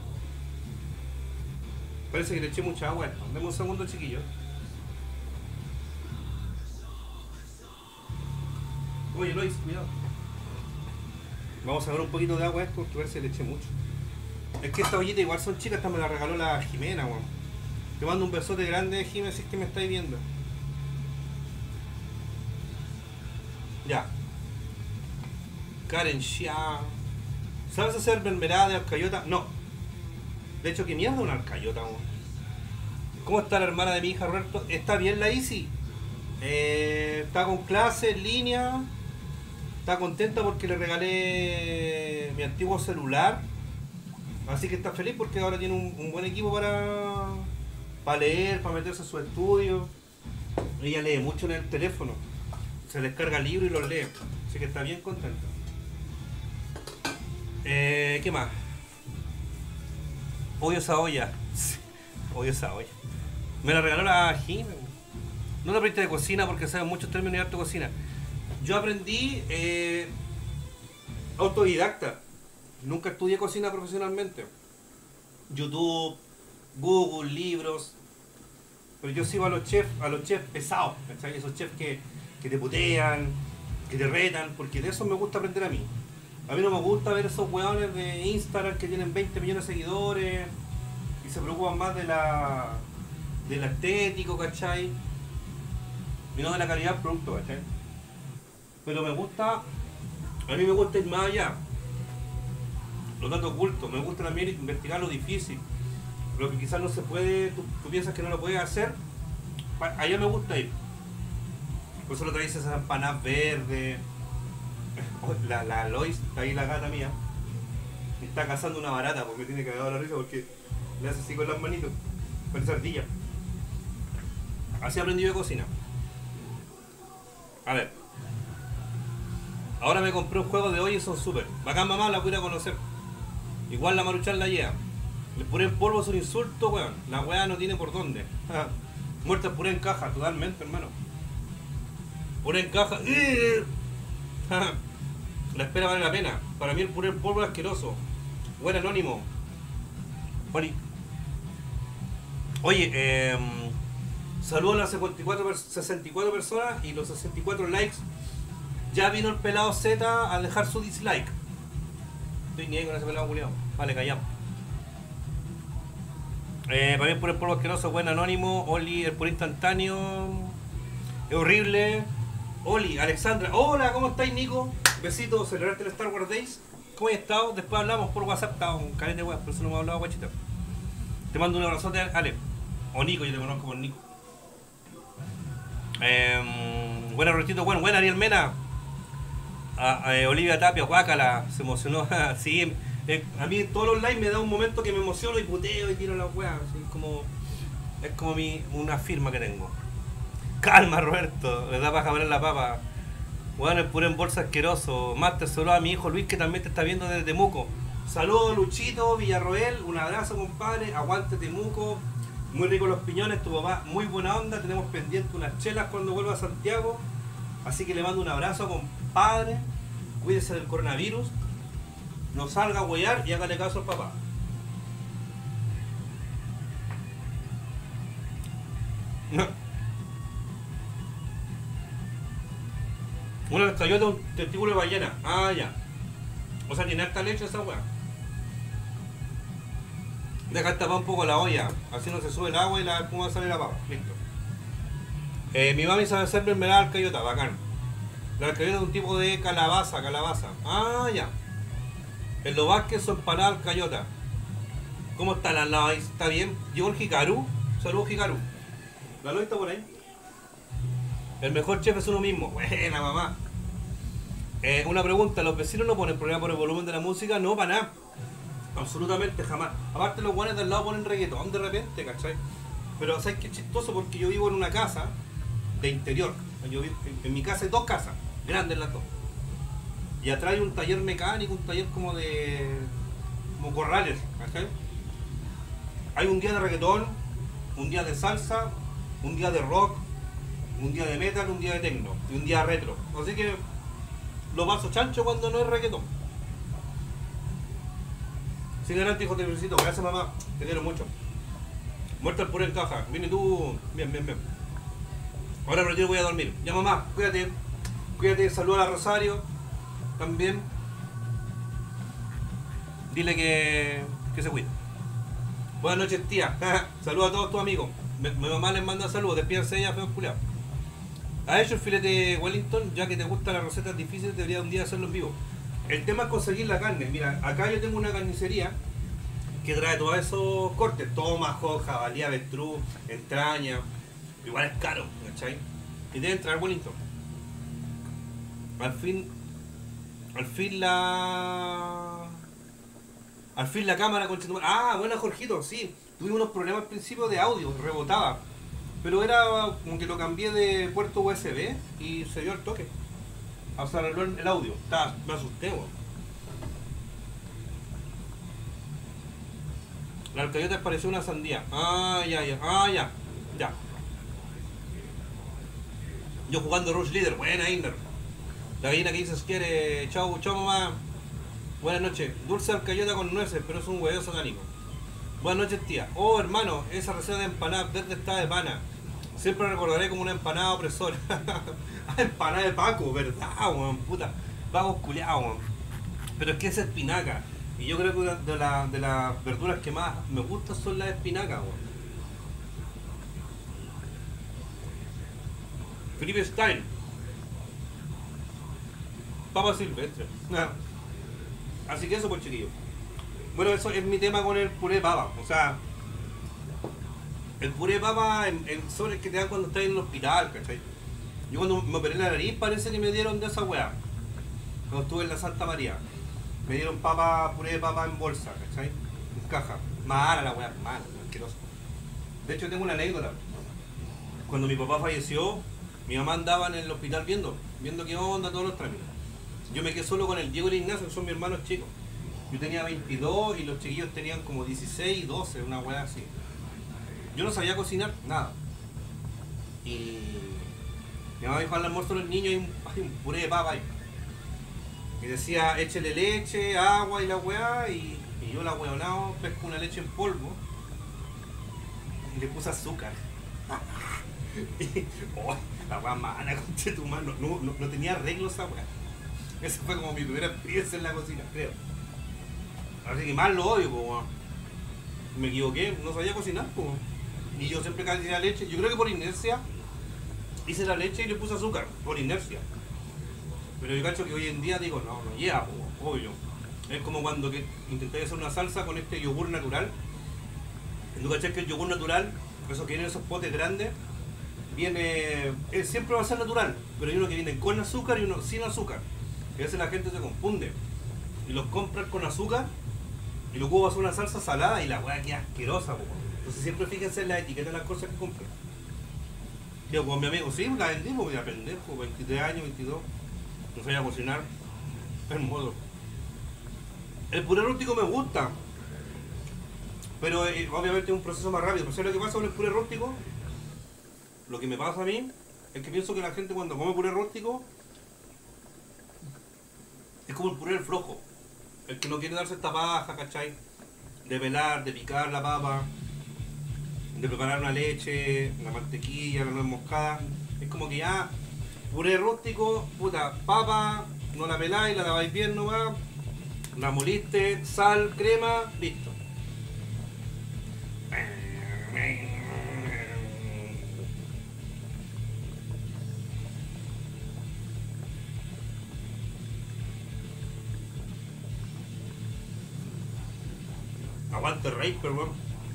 Parece que le eché mucha agua. Dame un segundo, chiquillo. Oye, Lois, cuidado. Vamos a ver un poquito de agua a esto porque parece que le eché mucho. Es que estas ollitas igual son chicas, esta me la regaló la Jimena, weón. Te mando un besote grande, Jimena, si es que me estáis viendo. Ya. Karen Shia. ¿Sabes hacer mermelada de alcayota? No. De hecho, ¿qué mierda una alcayota, weón? ¿Cómo está la hermana de mi hija, Roberto? ¿Está bien la Isi? Está con clase en línea. Está contenta porque le regalé mi antiguo celular. Así que está feliz porque ahora tiene un buen equipo para leer, para meterse a su estudio. Ella lee mucho en el teléfono. Se descarga libros y los lee. Así que está bien contenta. ¿Qué más? Odio esa olla. Odio esa olla. Me la regaló la Jimena. No la aprendí de cocina porque sabe muchos términos y harto cocina. Yo aprendí autodidacta. Nunca estudié cocina profesionalmente. YouTube, Google, libros. Pero yo sigo a los chefs pesados, ¿cachai? Esos chefs que te putean, que te retan, porque de eso me gusta aprender a mí. A mí no me gusta ver esos weones de Instagram que tienen 20 millones de seguidores y se preocupan más de la estético, ¿cachai? Y no de la calidad del producto, ¿cachai? Pero a mí me gusta ir más allá. Los datos ocultos, me gusta también investigar lo difícil. Lo que quizás no se puede, tú piensas que no lo puedes hacer, allá me gusta ir. Por eso lo traes esas empanadas verdes. La Lois, está ahí la gata mía, está cazando una barata porque me tiene cagado la risa porque le hace así con las manitos, parece ardilla. Así aprendí yo de cocina. A ver. Ahora me compré un juego de hoy y son súper. Bacán, mamá, la voy a ir a conocer. Igual la Maruchan la lleva. Le puré en polvo es un insulto, weón. La weá no tiene por dónde. Muerta puré en caja, totalmente, hermano. Puré en caja. La espera vale la pena. Para mí el puré en polvo es asqueroso. Buen anónimo. Oye, saludos a las 64 personas y los 64 likes. Ya vino el pelado Z a dejar su dislike. Estoy ni ahí con ese pelado culiao. Vale, callamos. Para mí el puré en polvo asqueroso, buen anónimo. Oli, el puré instantáneo. Es horrible. Oli, Alexandra. Hola, ¿cómo estáis, Nico? Besitos, celebrarte el Star Wars Days. ¿Cómo has estado? Después hablamos por WhatsApp. Estaba un carete de weas, por eso no me ha hablado, guachita. Te mando un abrazote, Ale. O Nico, yo te conozco por Nico. Buena Rotito, buena Ariel Mena. Olivia Tapia, guácala, se emocionó. Sí, a mí todos los likes me da un momento que me emociono y puteo y tiro las weas. Es como una firma que tengo. Calma, Roberto, le da para jalar la papa. Bueno, el puré en bolsa asqueroso. Master, saludos a mi hijo Luis que también te está viendo desde Temuco. Saludos, Luchito, Villarroel, un abrazo, compadre. Aguante Temuco. Muy ricos los piñones, tu papá, muy buena onda. Tenemos pendiente unas chelas cuando vuelva a Santiago. Así que le mando un abrazo, compadre. Cuídese del coronavirus. No salga a huear y hágale caso al papá. No. Una escayota, un testículo de ballena. Ah, ya. O sea, tiene harta leche esa weá. Deja tapar un poco la olla, así no se sube el agua y la espuma sale la papa. Listo. Mi mami sabe hacer mermelada de alcayota, bacán. La alcayota es un tipo de calabaza. Ah, ya. En los Vázquez son empanadas de alcayota. ¿Cómo está la lava? ¿Está bien? ¿Llegó el Hikaru? Saludos, Hikaru. ¿La Loy está por ahí? El mejor chef es uno mismo. Buena, mamá. Una pregunta, ¿los vecinos no ponen problema por el volumen de la música? No, para nada. Absolutamente jamás. Aparte los guanes del lado ponen reggaetón de repente, ¿cachai? Pero ¿sabes qué chistoso? Porque yo vivo en una casa de interior. Yo vivo, en mi casa hay dos casas, grandes las dos. Y atrás hay un taller mecánico, un taller como de... como corrales, ¿cachai? Hay un día de reggaetón, un día de salsa, un día de rock, un día de metal, un día de techno y un día retro. Así que lo paso chancho cuando no es reggaetón. Sigue adelante, hijo, te felicito. Gracias, mamá. Te quiero mucho. Muerto el puré en caja. Viene tú. Bien. Ahora pero yo voy a dormir. Ya, mamá, cuídate. Cuídate, saluda a Rosario. También. Dile que se cuide. Buenas noches, tía. Saluda a todos tus amigos. Mi mamá les manda saludos. Despídense ella, feo culiao. ¿Ha hecho el filete Wellington? Ya que te gustan las recetas difíciles, debería un día hacerlo en vivo. El tema es conseguir la carne. Mira, acá yo tengo una carnicería que trae todos esos cortes: tomahawk, jabalí, avestruz, entraña. Igual es caro, ¿cachai? Y deben traer Wellington. Al fin la cámara con Chetumal. Ah, bueno, Jorgito, sí. Tuvimos unos problemas al principio de audio, rebotaba. Pero era como que lo cambié de puerto USB y se dio el toque. O sea, arregló el audio. Me asusté, weón. La alcayota pareció una sandía. Ya. Yo jugando Rush Leader. Buena, Inder. La gallina que dices quiere. Chau, mamá. Buenas noches. Dulce alcayota con nueces, pero es un huevo satánico. Buenas noches, tía. Oh, hermano, esa receta de empanada verde está de pana. Siempre recordaré como una empanada opresora. Empanada de Paco, ¿verdad, weón? Puta, Paco culiao, weón. Pero es que es espinaca. Y yo creo que de las verduras que más me gustan son las espinacas, weón. Felipe Stein. Papa silvestre. Así que eso, pues, chiquillos. Bueno, eso es mi tema con el puré de papa. O sea, el puré de papa en sobres que te dan cuando estás en el hospital, ¿cachai? Yo cuando me operé la nariz parece que me dieron de esa weá. Cuando estuve en la Santa María. Me dieron puré de papa en bolsa, ¿cachai? En caja. Mala la weá, mala, asquerosa. De hecho tengo una anécdota. Cuando mi papá falleció, mi mamá andaba en el hospital viendo qué onda, todos los trámites. Yo me quedé solo con el Diego y el Ignacio, que son mis hermanos chicos. Yo tenía 22 y los chiquillos tenían como 16 y 12, una weá así. Yo no sabía cocinar, nada. Y mi mamá dijo al almuerzo de los niños hay un puré de papa ahí. Y decía, échele leche, agua y la weá. Y yo la weonao, pesco una leche en polvo. Y le puse azúcar. Y, oh, la weá mala, conche tu mano. No tenía arreglo esa weá. Esa fue como mi primera experiencia en la cocina, creo. Así que mal lo odio, po. Me equivoqué, no sabía cocinar, po. Y yo siempre calibré la leche. Yo creo que por inercia hice la leche y le puse azúcar, por inercia. Pero yo cacho que hoy en día digo, no llega, po, obvio. Es como cuando intenté hacer una salsa con este yogur natural. ¿Tú cachas que el yogur natural, esos que vienen en esos potes grandes, viene, siempre va a ser natural, pero hay uno que viene con azúcar y uno sin azúcar. Y a veces la gente se confunde y los compran con azúcar y luego vas a hacer una salsa salada y la weá queda asquerosa, po. Entonces siempre fíjense en la etiqueta de las cosas que compran. Yo con mi amigo, sí, la vendí, porque era pendejo, 23 años, 22, no sabía cocinar, en modo. El puré rústico me gusta, Pero obviamente es un proceso más rápido. Pero ¿sabes lo que pasa con el puré rústico? Lo que me pasa a mí es que pienso que la gente cuando come puré rústico es como el puré del flojo. El que no quiere darse esta paja, ¿cachai? De pelar, de picar la papa, de preparar una leche, la mantequilla, la nuez moscada. Es como que ya, puré rústico, puta, papa, no la peláis, la laváis bien nomás, la moliste, sal, crema, listo. Aguante Reaper, weón.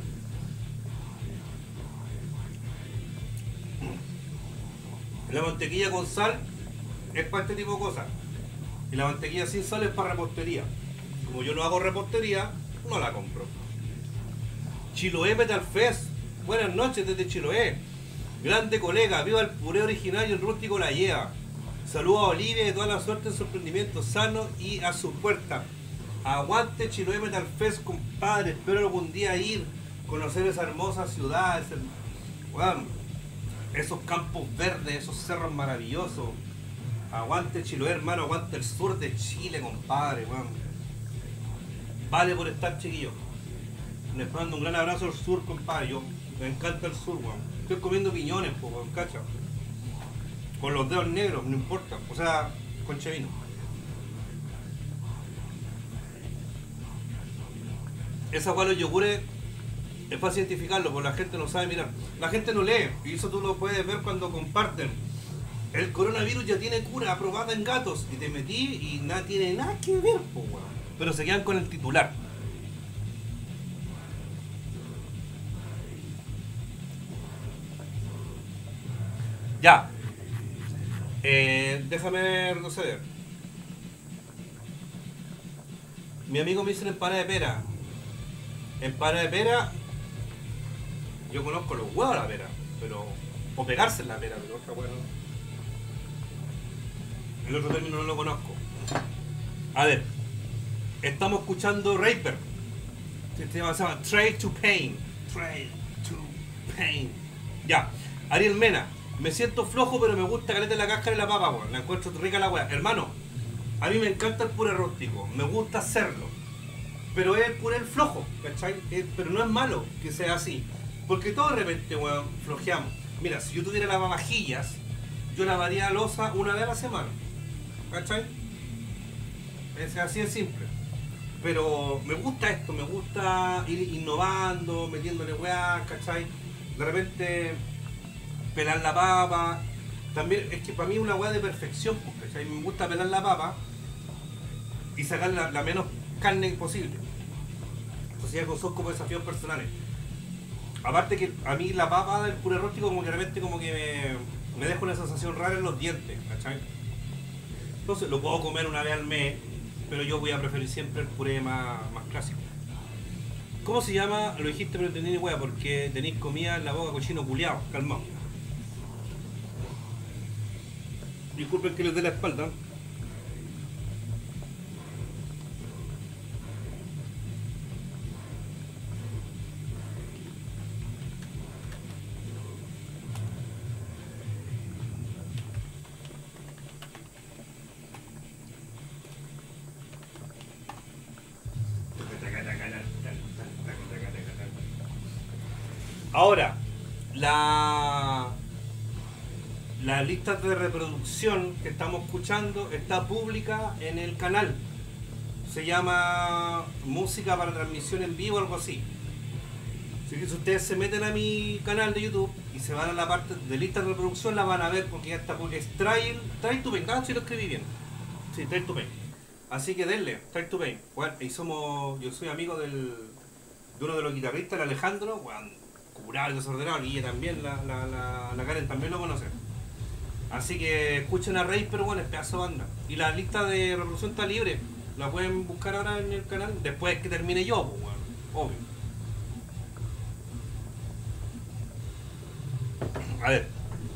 La mantequilla con sal es para este tipo de cosas. Y la mantequilla sin sal es para repostería. Como yo no hago repostería, no la compro. Chiloé Metal Fest. Buenas noches desde Chiloé. Grande colega, viva el puré original y el rústico la lleva. Saludos a Olivia y toda la suerte en su emprendimiento sano y a su puerta. Aguante Chiloé Metal Fest, compadre. Espero algún día ir, conocer esa hermosa ciudad, bueno, esos campos verdes, esos cerros maravillosos. Aguante Chiloé, hermano, aguante el sur de Chile, compadre, bueno. Vale por estar, chiquillos. Les mando un gran abrazo al sur, compadre. Yo me encanta el sur, weón. Estoy comiendo piñones, po, weón, cacha. Con los dedos negros, no importa. O sea, con chevino. Esa weá, los yogures, es fácil identificarlo, porque la gente no sabe mirar. La gente no lee, y eso tú lo puedes ver cuando comparten. El coronavirus ya tiene cura aprobada en gatos, y te metí y nada tiene nada que ver, po, weón. Pero se quedan con el titular. Ya. Déjame retroceder. Mi amigo me dice empanada de pera. Empanada de pera. Yo conozco los huevos de la pera, pero. O pegarse en la pera, pero otra hueá no. El otro término no lo conozco. A ver. Estamos escuchando Reaper. Se llama Trade to Pain. Trade to Pain. Ya. Ariel Mena. Me siento flojo, pero me gusta caleta la cáscara y la papa, weón. La encuentro rica la weá. Hermano, a mí me encanta el puré rústico. Me gusta hacerlo. Pero es el puré el flojo, ¿cachai? Pero no es malo que sea así. Porque todo de repente, weón, flojeamos. Mira, si yo tuviera lavavajillas, yo lavaría la loza una vez a la semana. ¿Cachai? Es así de simple. Pero me gusta esto, me gusta ir innovando, metiéndole weá, ¿cachai? De repente pelar la papa. También es que para mí es una weá de perfección, ¿cachai? Me gusta pelar la papa y sacar la menos carne posible. Entonces ya son como desafíos personales. Aparte que a mí la papa del puré rústico como que de repente como que me deja una sensación rara en los dientes, ¿cachai? Entonces lo puedo comer una vez al mes, pero yo voy a preferir siempre el puré más clásico. ¿Cómo se llama? Lo dijiste pero entendí ni hueá, porque tenéis comida en la boca, cochino culiao, calmado. Disculpen que les dé la espalda. Ahora, la lista de reproducción que estamos escuchando está pública en el canal. Se llama Música para Transmisión en Vivo, algo así. Así que si ustedes se meten a mi canal de YouTube y se van a la parte de lista de reproducción, la van a ver porque ya está. Es Try to Pain, si lo escribí bien. Sí, Try to Pain. Así que denle, Try to Pain. Bueno, y yo soy amigo de uno de los guitarristas, el Alejandro, bueno, curado y desordenado, y ella también, la Karen también lo conoce. Así que escuchen a Rey, pero bueno, es pedazo de banda. Y la lista de reproducción está libre, la pueden buscar ahora en el canal, después que termine yo, pues, bueno, obvio. A ver.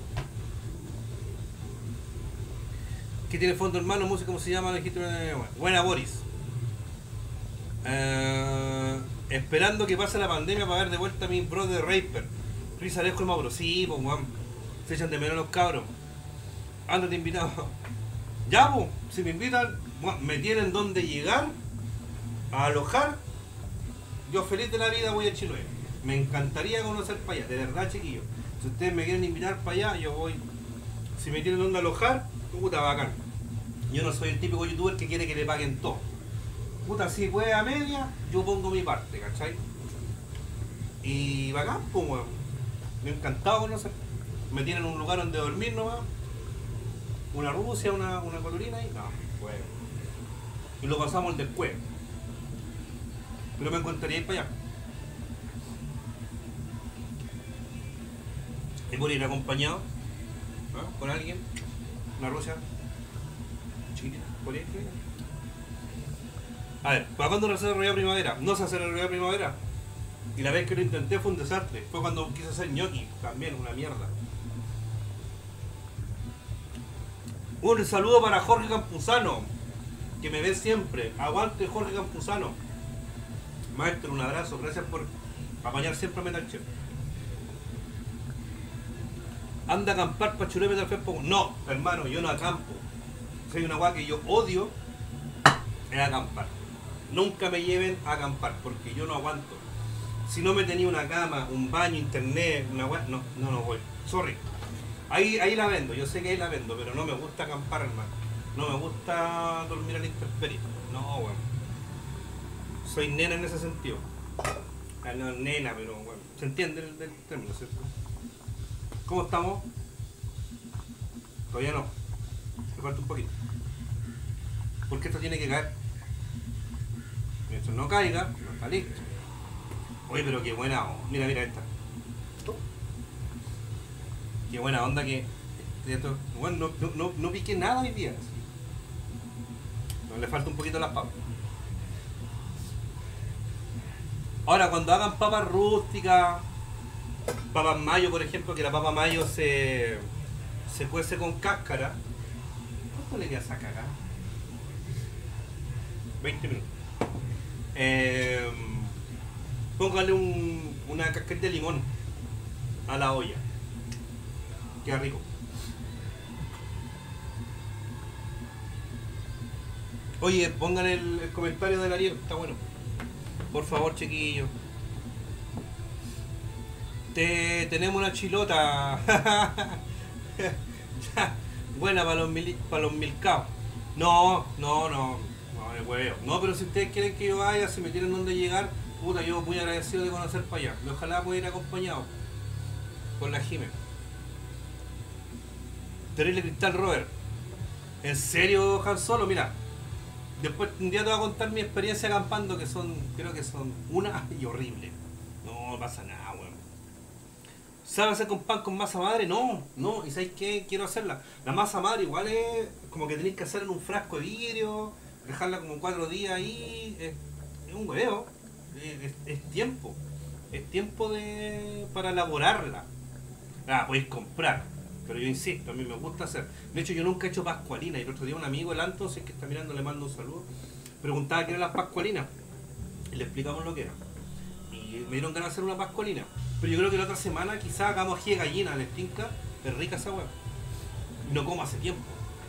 ¿Qué tiene fondo, hermano? Música, ¿cómo se llama? Buena, Boris. Esperando que pase la pandemia para ver de vuelta a mi brother Raper. Chris Alejo y Mauro. Sí, pues weón. Se echan de menos los cabros. Ándate invitado. Ya, pues, si me invitan, weón, me tienen donde llegar a alojar. Yo feliz de la vida voy a Chiloé. Me encantaría conocer para allá, de verdad, chiquillos. Si ustedes me quieren invitar para allá, yo voy. Si me tienen donde alojar, puta, bacán. Yo no soy el típico youtuber que quiere que le paguen todo. Puta, si puede a media, yo pongo mi parte, ¿cachai? Y bacán, pues, weón. Me ha encantado conocer. Me tienen un lugar donde dormir nomás. Una Rusia, una colorina y no, pues. Y lo pasamos después. Pero me encantaría ir para allá. Y por ir acompañado, ¿no? Con alguien, una Rusia chiquitita, por ahí. A ver, ¿para cuándo se desarrolló primavera? No se desarrolló primavera. Y la vez que lo intenté fue un desastre. Fue cuando quise hacer gnocchi, también una mierda. Un saludo para Jorge Campuzano, que me ve siempre. Aguante Jorge Campuzano. Maestro, un abrazo, gracias por apañar siempre a Metal Chef. Anda a acampar para Churé Metal Fest. No, hermano, yo no acampo. Soy una guay que yo odio es acampar. Nunca me lleven a acampar porque yo no aguanto. Si no me tenía una cama, un baño, internet, una guay, no voy. Sorry. Ahí la vendo, yo sé que ahí la vendo, pero no me gusta acampar, hermano. No me gusta dormir a la intemperie. No, bueno. Soy nena en ese sentido. No nena, pero bueno. ¿Se entiende el término, cierto? ¿Cómo estamos? Todavía no. Me falta un poquito. Porque esto tiene que caer. Mientras no caiga, no está listo. Oye, pero qué buena onda. Mira esta. Qué buena onda que esto, bueno, no pique nada hoy día. No le falta un poquito las papas. Ahora, cuando hagan papas rústicas, papas mayo, por ejemplo, que la papa mayo se cuece con cáscara, ¿cuánto le queda esa cagada? 20 minutos. Póngale una casqueta de limón a la olla. Queda rico. Oye, pongan el comentario del Ariel, está bueno. Por favor, chiquillos. Tenemos una chilota. Ya, buena para los milcaos. No, el hueveo. No, pero si ustedes quieren que yo vaya, si me tienen donde llegar, puta, yo muy agradecido de conocer para allá. Y ojalá pueda ir acompañado con la Jime. Terrible Cristal Robert. ¿En serio, Han Solo? Mira, después un día te voy a contar mi experiencia acampando, que creo que son una y horrible. No pasa nada, weón. ¿Sabes hacer con pan con masa madre? No. ¿Y sabéis qué? Quiero hacerla. La masa madre igual es como que tenéis que hacer en un frasco de vidrio, dejarla como 4 días ahí. Es un hueveo. Es tiempo. Es tiempo para elaborarla. Podéis comprar. Pero yo insisto, a mí me gusta hacer. De hecho, yo nunca he hecho pascualina. Y el otro día un amigo, el Anton, si es que está mirando, le mando un saludo, preguntaba qué eran las pascualinas. Y le explicamos lo que era. Y me dieron ganas de hacer una pascualina. Pero yo creo que la otra semana quizás hagamos ají de gallina, les tinca. Es rica esa hueá. No como hace tiempo.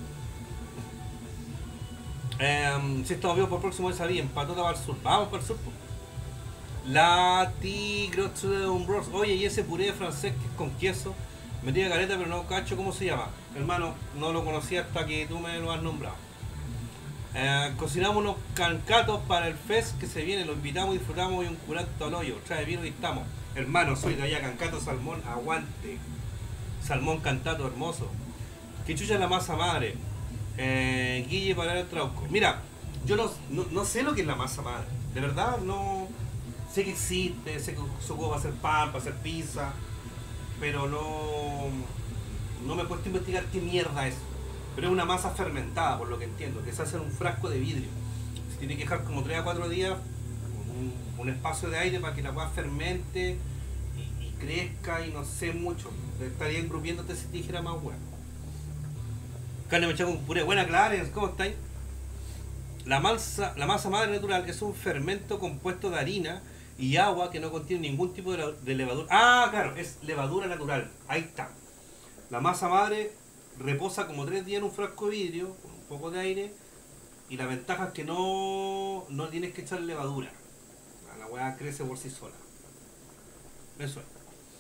Si estamos vivos por próximo de sabía, Patota para el sur. Vamos para el sur. La Tigrox de Umbros. Oye, y ese puré de francés que es con queso. Me tiene caleta, pero no cacho cómo se llama. Hermano, no lo conocía hasta que tú me lo has nombrado. Cocinamos unos cancatos para el fest que se viene. Lo invitamos y disfrutamos y un curanto al hoyo. Trae vino y estamos. Hermano, soy de allá, cancato, salmón, aguante. Salmón cantato, hermoso. Que chucha la masa madre. Guille para el trauco. Mira, yo no sé lo que es la masa madre. De verdad, no. Sé que existe, sé que se ocupa para hacer pan, para hacer pizza. Pero no me he puesto a investigar qué mierda es. Pero es una masa fermentada, por lo que entiendo, que se hace en un frasco de vidrio. Se tiene que dejar como 3 a 4 días un espacio de aire para que la agua fermente y crezca y no sé mucho. Estaría engrupiéndote si te dijera más hueá. Carne mechada con puré. Buena, Clarence, ¿cómo estáis? La masa madre natural es un fermento compuesto de harina y agua que no contiene ningún tipo de levadura. Ah, claro, es levadura natural. Ahí está. La masa madre reposa como 3 días en un frasco de vidrio con un poco de aire, y la ventaja es que no tienes que echar levadura. La hueá crece por sí sola. Eso es.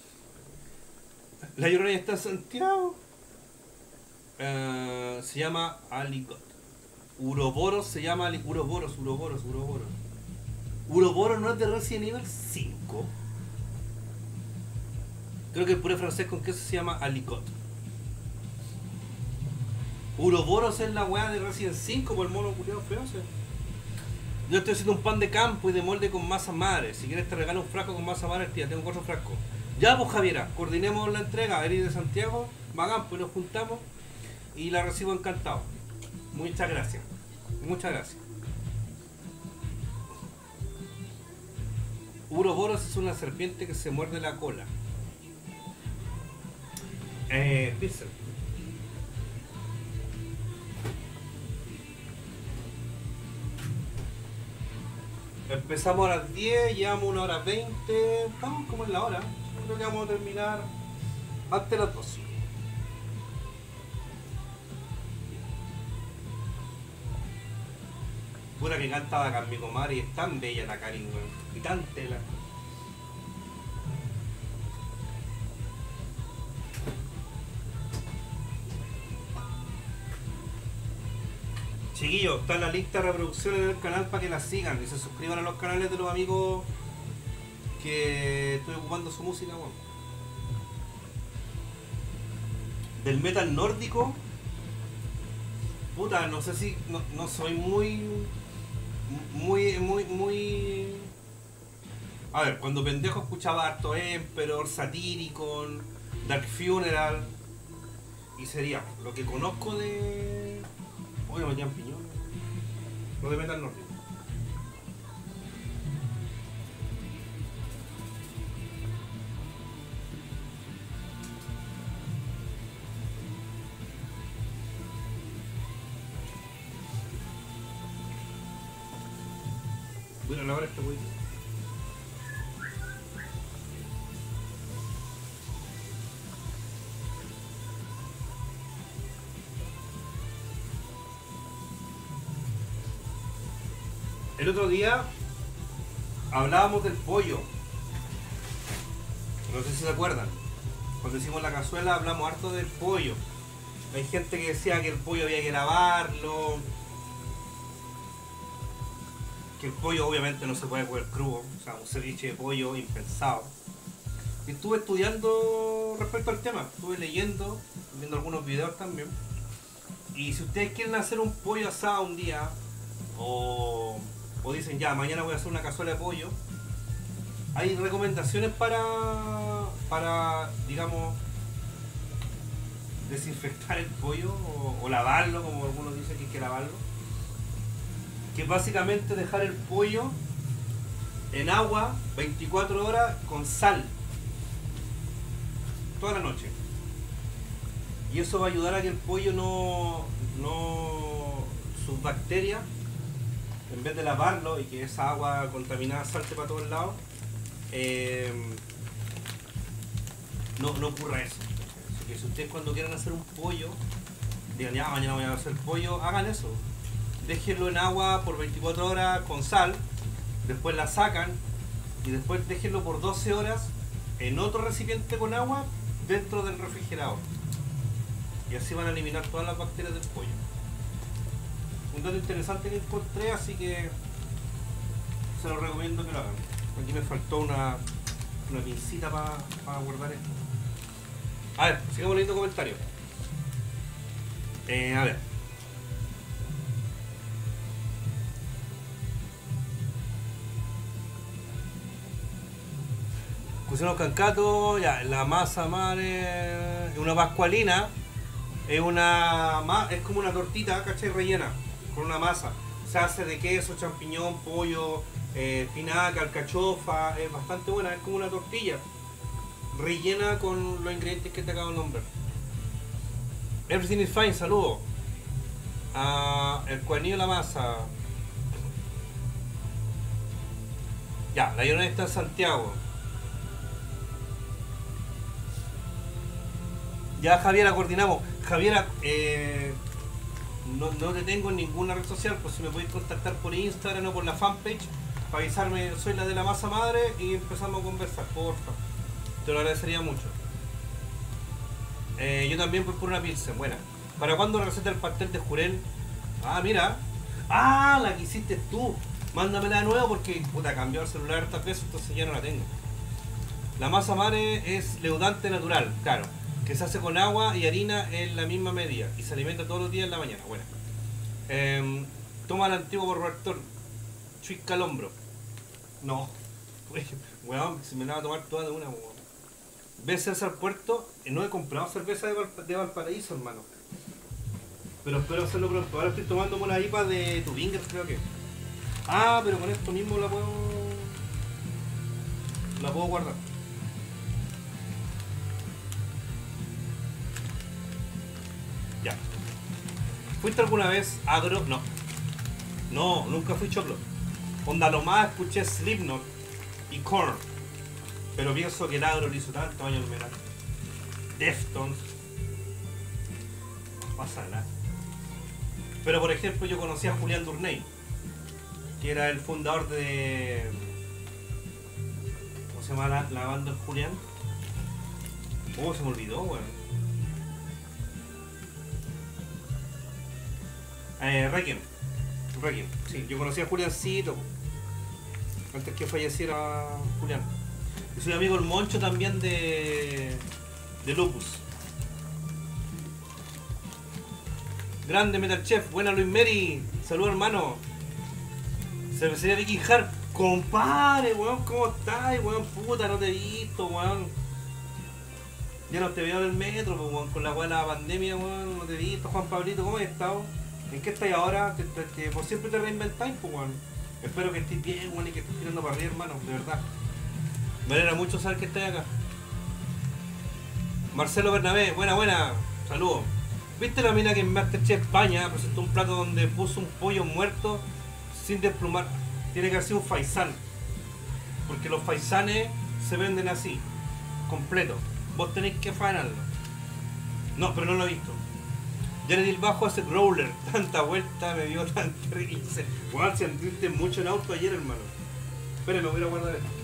La Llorona está en Santiago. Se llama Aligot. Uroboros se llama Uroboros. Uroboros no es de Resident Evil 5. Creo que el puré francés con queso se llama Aligot. Uroboros es la weá de Resident 5 por el mono culiado feo. Yo estoy haciendo un pan de campo y de molde con masa madre. Si quieres te regalo un frasco con masa madre, tía, tengo 4 frascos. Ya pues Javiera, coordinemos la entrega, eres de Santiago, bacán, pues nos juntamos y la recibo encantado. Muchas gracias. Muchas gracias. Uroboros es una serpiente que se muerde la cola. Pixel. Empezamos a las 10, llevamos 1 hora 20. Estamos como en la hora. Creo que vamos a terminar antes de las 12. Pura que canta acá mi comadre y es tan bella la Karin, weón. Y tan tela. Chiquillos, está en la lista de reproducciones del canal para que la sigan y se suscriban a los canales de los amigos que estoy ocupando su música, weón. Del metal nórdico, puta, no sé si. No soy muy. A ver, cuando pendejo escuchaba harto Emperor, Satyricon, Dark Funeral. Y sería lo que conozco de. Oye, me piñón. Lo de metal nórdico. Voy a lavar este güey. El otro día hablábamos del pollo. No sé si se acuerdan. Cuando hicimos la cazuela hablamos harto del pollo. Hay gente que decía que el pollo había que lavarlo. Que el pollo obviamente no se puede comer crudo. O sea, un ceviche de pollo impensado. Y estuve estudiando respecto al tema. Estuve leyendo, viendo algunos videos también. Y si ustedes quieren hacer un pollo asado un día, o dicen ya, mañana voy a hacer una cazuela de pollo, hay recomendaciones para digamos, desinfectar el pollo o lavarlo, como algunos dicen que hay que lavarlo. Que es básicamente dejar el pollo en agua 24 horas con sal toda la noche. Y eso va a ayudar a que el pollo sus bacterias, en vez de lavarlo y que esa agua contaminada salte para todos lados, no ocurra eso. Así que si ustedes cuando quieran hacer un pollo, digan ya, mañana voy a hacer pollo, hagan eso. Déjenlo en agua por 24 horas con sal, después la sacan y después déjenlo por 12 horas en otro recipiente con agua dentro del refrigerador. Y así van a eliminar todas las bacterias del pollo. Un dato interesante que encontré, así que se lo recomiendo que lo hagan. Aquí me faltó una pincita para guardar esto. A ver, sigamos leyendo comentarios. A ver. Pusimos cancato, ya, la masa madre, una pascualina, es como una tortita, ¿cachai? Rellena con una masa. Se hace de queso, champiñón, pollo, espinaca, alcachofa, es bastante buena, es como una tortilla rellena con los ingredientes que te acabo de nombrar. Everything is fine, saludos. El cuernillo de la masa. Ya, la Llorona está en Santiago. Ya, Javiera, coordinamos. Javiera, no te tengo en ninguna red social, pues si me podéis contactar por Instagram o por la fanpage para avisarme, soy la de la masa madre y empezamos a conversar, porfa. Te lo agradecería mucho. Yo también voy por una pilsen, buena. ¿Para cuándo la receta del pastel de jurel? Ah, mira. Ah, la que hiciste tú. Mándamela de nuevo porque puta, cambió el celular estas veces, entonces ya no la tengo. La masa madre es leudante natural, claro, que se hace con agua y harina en la misma medida y se alimenta todos los días en la mañana. Bueno, toma el antiguo por Roberto Chuisca al hombro. No, weón, si me la va a tomar toda de una, weón. ¿Ves César Puerto? No he comprado cerveza de Valparaíso, hermano. Pero espero hacerlo pronto. Ahora estoy tomando una IPA de Tubinger, creo que. Ah, pero con esto mismo la puedo guardar. Ya. ¿Fuiste alguna vez agro? No. No, nunca fui choclo. Onda, lo más escuché Slipknot y Korn. Pero pienso que el agro le hizo tanto daño al metal. Deftones. No pasa nada. Pero por ejemplo yo conocí a Julián Durney, que era el fundador de... ¿Cómo se llama la banda de Julián? Oh, se me olvidó, weón. Requiem. Sí, yo conocí a Juliancito antes que falleciera Julián. Y soy amigo del Moncho también de Lupus. Grande Metal Chef, buena Luis Meri, saludos hermano. Cervecería Viking Hart, compadre, weón, ¿cómo estás? Weón, puta, no te he visto, weón. Ya no te veo en el metro, pues, weón, con la weá de la pandemia, weón, no te he visto. Juan Pablito, ¿cómo has estado? ¿En qué estás ahora? Que por siempre te reinventáis, pues, weón. Espero que estés bien, weón, y que estés tirando para arriba, hermano, de verdad. Me alegra mucho saber que estás acá. Marcelo Bernabé, buena, saludos. ¿Viste la mina que en Masterchef España presentó un plato donde puso un pollo muerto sin desplumar? Tiene que haber sido un faisán, porque los faisanes se venden así, completo. Vos tenéis que faenarlo. No, pero no lo he visto. Jared el bajo hace growler, tanta vuelta me dio tan terrible. Weón, si andiste mucho en auto ayer, hermano. Espérenme, voy a guardar esto.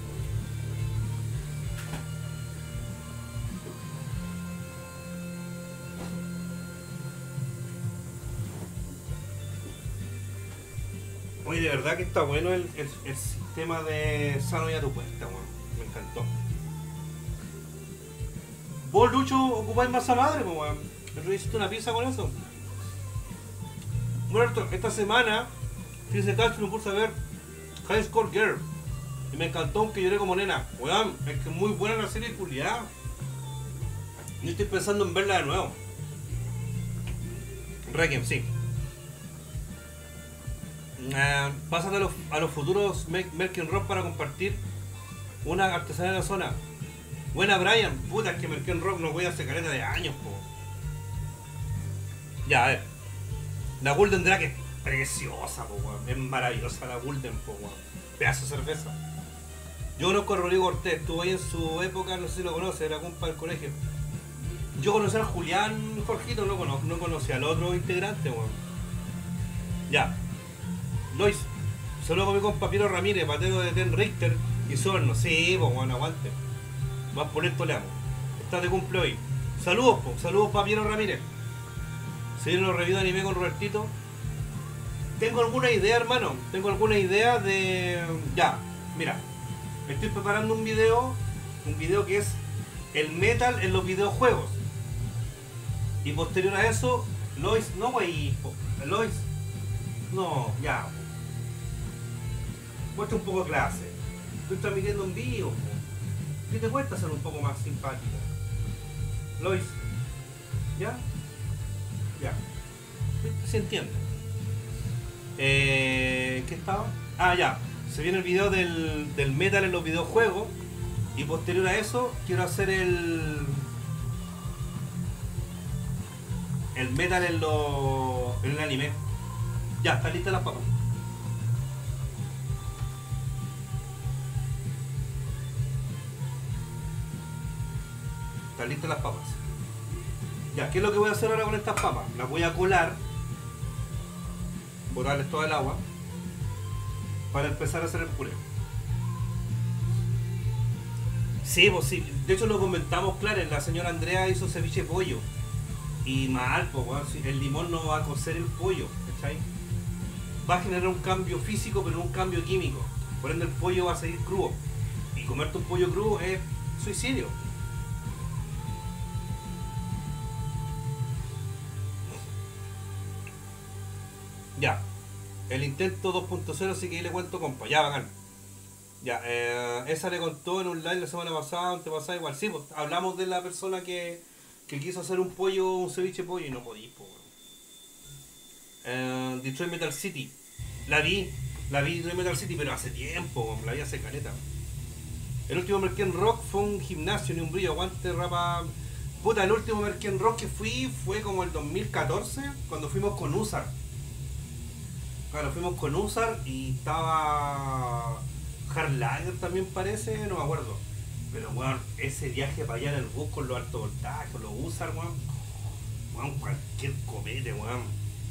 Oye, de verdad que está bueno el sistema de sano y a tu cuenta, weón. Me encantó. Vos, Lucho, ocupáis masa madre, pues, weón. ¿Me hiciste una pizza con eso? Bueno, esta semana, fíjense, cacho, me puse a ver High Score Girl. Y me encantó, aunque lloré como nena. Weón, es que es muy buena la serie, culiada. Yo estoy pensando en verla de nuevo. Requiem, sí. Pásate a los futuros Merkin Rock para compartir una artesanía de la zona. Buena, Brian. Puta, es que Merkin Rock no voy a hacer caleta de años, po. Ya, a ver. La Golden Drag es preciosa, po, weón. Es maravillosa la Golden, po, weón. Pedazo de cerveza. Yo conozco a Rodrigo Ortiz, estuvo ahí en su época, no sé si lo conoce, era compa del colegio. Yo conocí a Julián Jorgito, no conocí al otro integrante, weón. Ya. Lois, solo con mi compa Piero Ramírez, pateo de Ten Richter y Sorno. Sí, pues bueno, aguante. Más por esto le amo. Estás de cumple hoy. Saludos, saludos para Piero Ramírez. Se vienen los reviews de anime con Robertito. Tengo alguna idea, hermano. Tengo alguna idea de... Ya, mira. Estoy preparando un video que es el metal en los videojuegos. Y posterior a eso, Lois, no wey, Lois. No, ya. Muestra un poco de clase. Estoy transmitiendo en vivo. ¿Qué te cuesta ser un poco más simpática? Lois. ¿Ya? Ya. Se entiende. ¿Qué estaba? Ah, ya. Se viene el video del metal en los videojuegos. Y posterior a eso, quiero hacer el metal en el anime. Ya, está lista la papa. Están listas las papas. Ya, ¿qué es lo que voy a hacer ahora con estas papas? Las voy a colar, botarles todo el agua, para empezar a hacer el puré. Sí, pues sí. De hecho lo comentamos, claro, la señora Andrea hizo ceviche de pollo. Y mal, pues bueno, el limón no va a cocer el pollo, ¿cachai? Va a generar un cambio físico, pero no un cambio químico. Por ende el pollo va a seguir crudo. Y comerte un pollo crudo es suicidio. Ya. El intento 2.0, así que ahí le cuento, compa. Ya, bacán. Ya, esa le contó en un live la semana pasada, antepasada igual. Sí, pues hablamos de la persona que quiso hacer un pollo, un ceviche de pollo y no podía, pues. Detroit Metal City. La vi Detroit Metal City, pero hace tiempo, la vi hace caleta. El último Merken Rock fue un gimnasio, ni un brillo, aguante, rapa. Puta, el último Merken Rock que fui fue como el 2014, cuando fuimos con Usar. Claro, fuimos con Usar y estaba Hardlager también parece, no me acuerdo. Pero bueno, ese viaje para allá en el bus con los altos voltajes, los Usar, weón. Weón, cualquier comete, weón.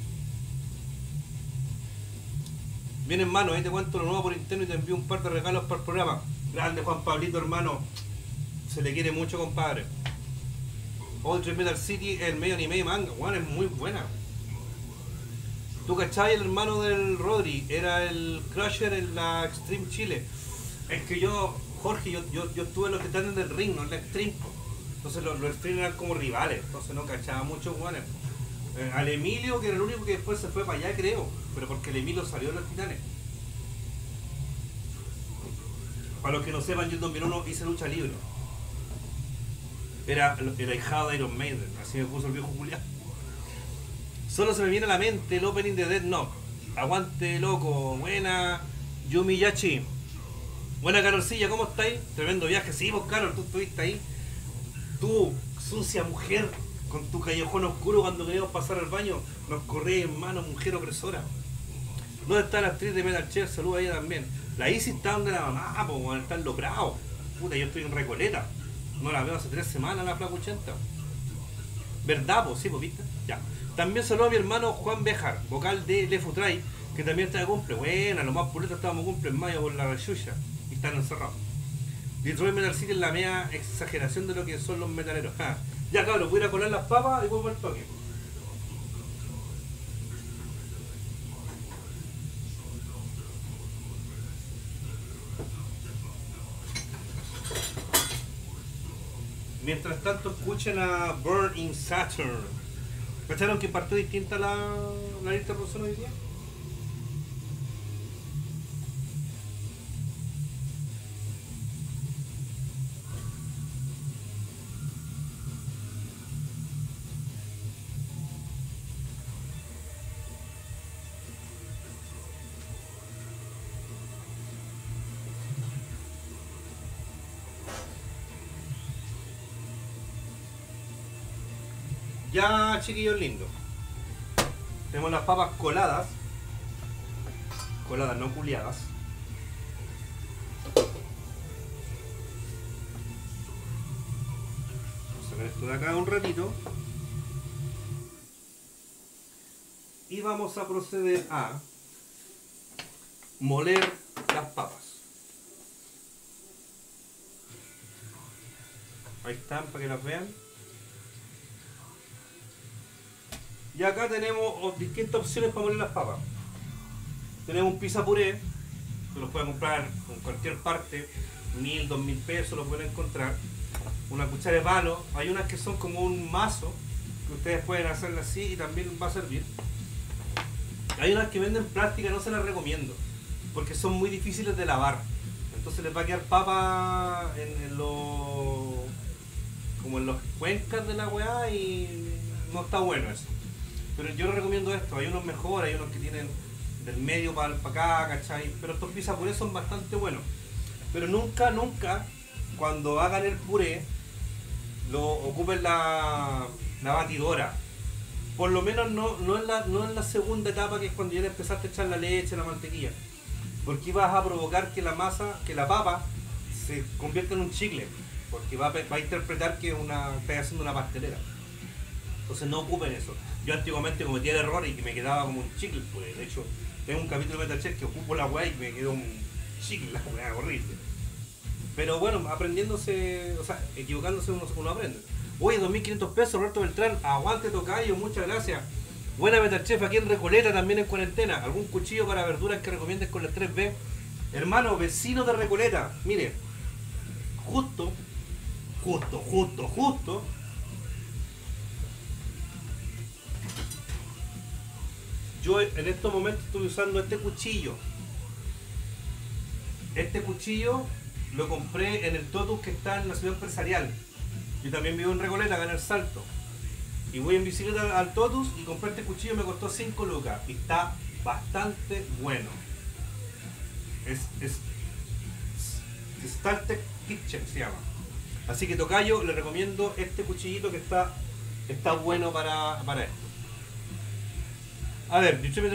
Bien hermano, ahí te cuento lo nuevo por interno y te envío un par de regalos para el programa. Grande Juan Pablito, hermano. Se le quiere mucho, compadre. Old Metal City, el medio anime manga, weón, es muy buena. ¿Tú cachai? El hermano del Rodri era el Crusher en la Extreme Chile. Es que yo, Jorge, yo estuve en los que están en el ring, no en la Extreme. Entonces los Extreme eran como rivales, entonces no cachaba mucho, weones. Al Emilio, que era el único que después se fue para allá, creo. Pero porque el Emilio salió de los Titanes. Para los que no sepan, yo en 2001 hice lucha libre. Era el ahijado de Iron Maiden, así me puso el viejo Julián. Solo se me viene a la mente el opening de Death Note. Aguante, loco. Buena, Yumiyachi. Buena, Carolcilla, ¿cómo estáis? Tremendo viaje. Sí, vos, Carol, tú estuviste ahí. Tú, sucia mujer, con tu callejón oscuro cuando queríamos pasar al baño, nos corría en mano, mujer opresora. ¿Dónde está la actriz de Metal Chair? Saluda a ella también. La Isis está donde la mamá, pues, está en Logrado. Puta, yo estoy en Recoleta. No la veo hace 3 semanas, la Flaca 80. ¿Verdad, pues? Sí, pues, ¿viste? Ya. También saludo a mi hermano Juan Bejar, vocal de Le Futray, que también está de cumple. Buena, los más puletos estábamos cumple en mayo por la rechucha. Y están encerrados. Detroit Metal City es la media exageración de lo que son los metaleros. Ja. Ya, cabrón, voy a ir a colar las papas y vuelvo al toque. Mientras tanto, escuchen a Burn in Saturn. ¿Cacharon que partió distinta la lista de personas hoy día? Ya, chiquillos lindos. Tenemos las papas coladas. Coladas, no culiadas. Vamos a sacar esto de acá un ratito. Y vamos a proceder a moler las papas. Ahí están, para que las vean. Y acá tenemos distintas opciones para moler las papas. Tenemos un pizza puré, que los pueden comprar en cualquier parte, 1000, 2000 pesos, lo pueden encontrar. Una cuchara de palo, hay unas que son como un mazo, que ustedes pueden hacerla así y también va a servir. Hay unas que venden plástica, no se las recomiendo, porque son muy difíciles de lavar. Entonces les va a quedar papa en los, como en los cuencas de la weá y no está bueno eso. Pero yo les recomiendo esto, hay unos mejores, hay unos que tienen del medio para acá, ¿cachai? Pero estos pizza puré son bastante buenos. Pero nunca, cuando hagan el puré, lo ocupen la batidora. Por lo menos no en la segunda etapa, que es cuando ya le empezaste a echar la leche, la mantequilla. Porque vas a provocar que la masa, que la papa, se convierta en un chicle. porque va a interpretar que está haciendo una pastelera. Entonces no ocupen eso. Yo antiguamente cometía el error y que me quedaba como un chicle, pues de hecho tengo un capítulo de Metal Chef que ocupo la weá y me quedó un chicle, la weá horrible. Pero bueno, aprendiéndose, o sea, equivocándose uno aprende. Oye, 2.500 pesos, Roberto Beltrán, aguante tocayo, muchas gracias. Buena Metal Chef aquí en Recoleta, también en cuarentena. ¿Algún cuchillo para verduras que recomiendes con las 3B? Hermano, vecino de Recoleta, mire, justo. Yo en estos momentos estoy usando este cuchillo. Este cuchillo lo compré en el Totus que está en la ciudad empresarial. Yo también vivo en Recoleta, acá en el Salto. Y voy en bicicleta al Totus y compré este cuchillo, me costó 5 lucas. Y está bastante bueno. Es Startec Kitchen se llama. Así que tocayo, le recomiendo este cuchillito que está bueno para esto. A ver, ¿qué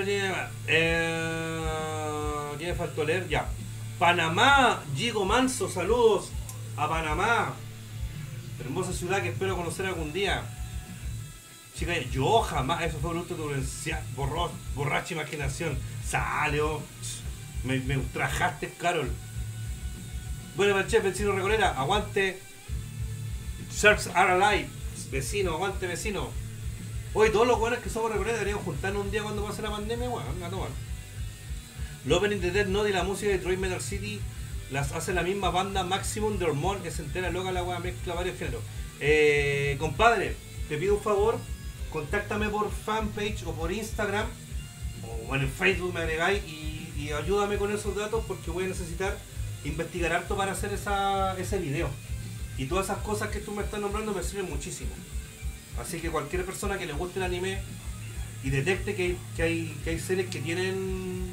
me faltó leer? Ya. Panamá, Gigo Manso, saludos a Panamá. Hermosa ciudad que espero conocer algún día. Chica, yo jamás, eso fue bruto de borracha imaginación. Saleo, me ultrajaste, Carol. Bueno, Manchef, vecino Recoleta, aguante. Sharks are alive, vecino, aguante vecino. Hoy todos los buenos que somos Recoleta deberíamos juntarnos un día cuando pase la pandemia, weón, a tomar. Los opening de Death Note y la música de Detroit Metal City las hace la misma banda Maximum de Hormone, que se entera loca la weá, mezcla varios géneros. Compadre, te pido un favor, contáctame por fanpage o por Instagram, o en Facebook me agregáis y ayúdame con esos datos porque voy a necesitar investigar harto para hacer ese video. Y todas esas cosas que tú me estás nombrando me sirven muchísimo. Así que cualquier persona que le guste el anime y detecte que hay series que tienen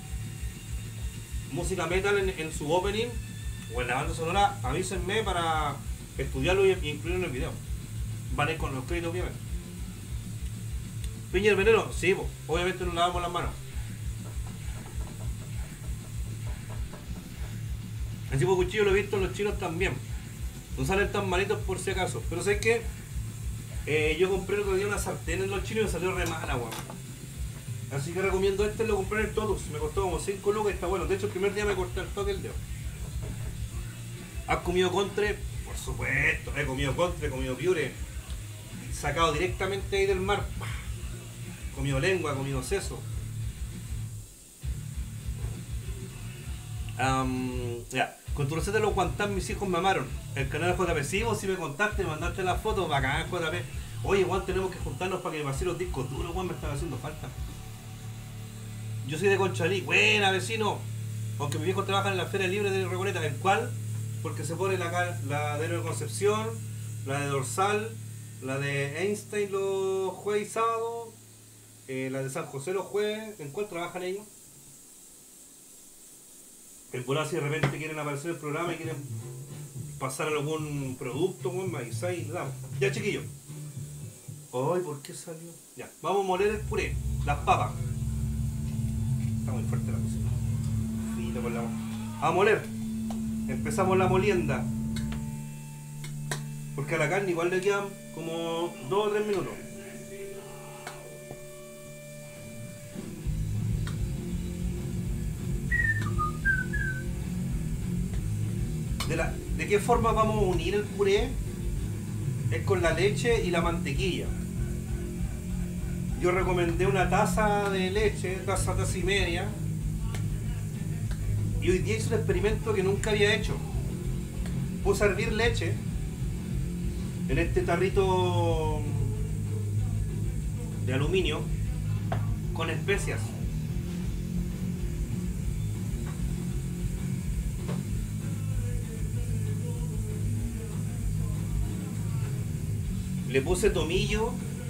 música metal en su opening o en la banda sonora, avísenme para estudiarlo y incluirlo en el video. Van a ir con los créditos, obviamente. Piña el veneno, sí, pues, obviamente nos lavamos las manos. El tipo de cuchillo lo he visto en los chinos también. No salen tan malitos por si acaso. Pero sé que yo compré el otro día una sartén en los chinos y me salió re mala, weón. Así que recomiendo este, lo compré en el Totus. Me costó como 5 lucas y está bueno. De hecho, el primer día me corté el toque el dedo. ¿Has comido contre? Por supuesto. He comido contre, he comido piure. Sacado directamente ahí del mar. He comido lengua, he comido seso. Ya. Con tu receta de los guantán mis hijos me amaron. El canal de JP, sí, vos si me contaste, me mandaste las fotos, bacán JP. Oye, Juan, tenemos que juntarnos para que me pasen los discos duros, Juan, me están haciendo falta. Yo soy de Conchalí, buena vecino. Aunque mi viejo trabaja en la Feria Libre de Recoleta, ¿en cuál? Porque se pone la de Héroe de Concepción, la de Dorsal, la de Einstein los jueves y sábados, la de San José los jueves. ¿En cuál trabajan ellos? El volar si de repente quieren aparecer en el programa y quieren pasar algún producto, bueno, me avisáis y le damos. Ya, chiquillos. Ay, ¿por qué salió? Ya, vamos a moler el puré, las papas. Está muy fuerte la cocina. Filo con la... A moler. Empezamos la molienda. Porque a la carne igual le quedan como 2 o 3 minutos. ¿De qué forma vamos a unir el puré? Es con la leche y la mantequilla. Yo recomendé una taza de leche, taza y media. Y hoy día hice un experimento que nunca había hecho. Puse a hervir leche en este tarrito de aluminio con especias. Le puse tomillo,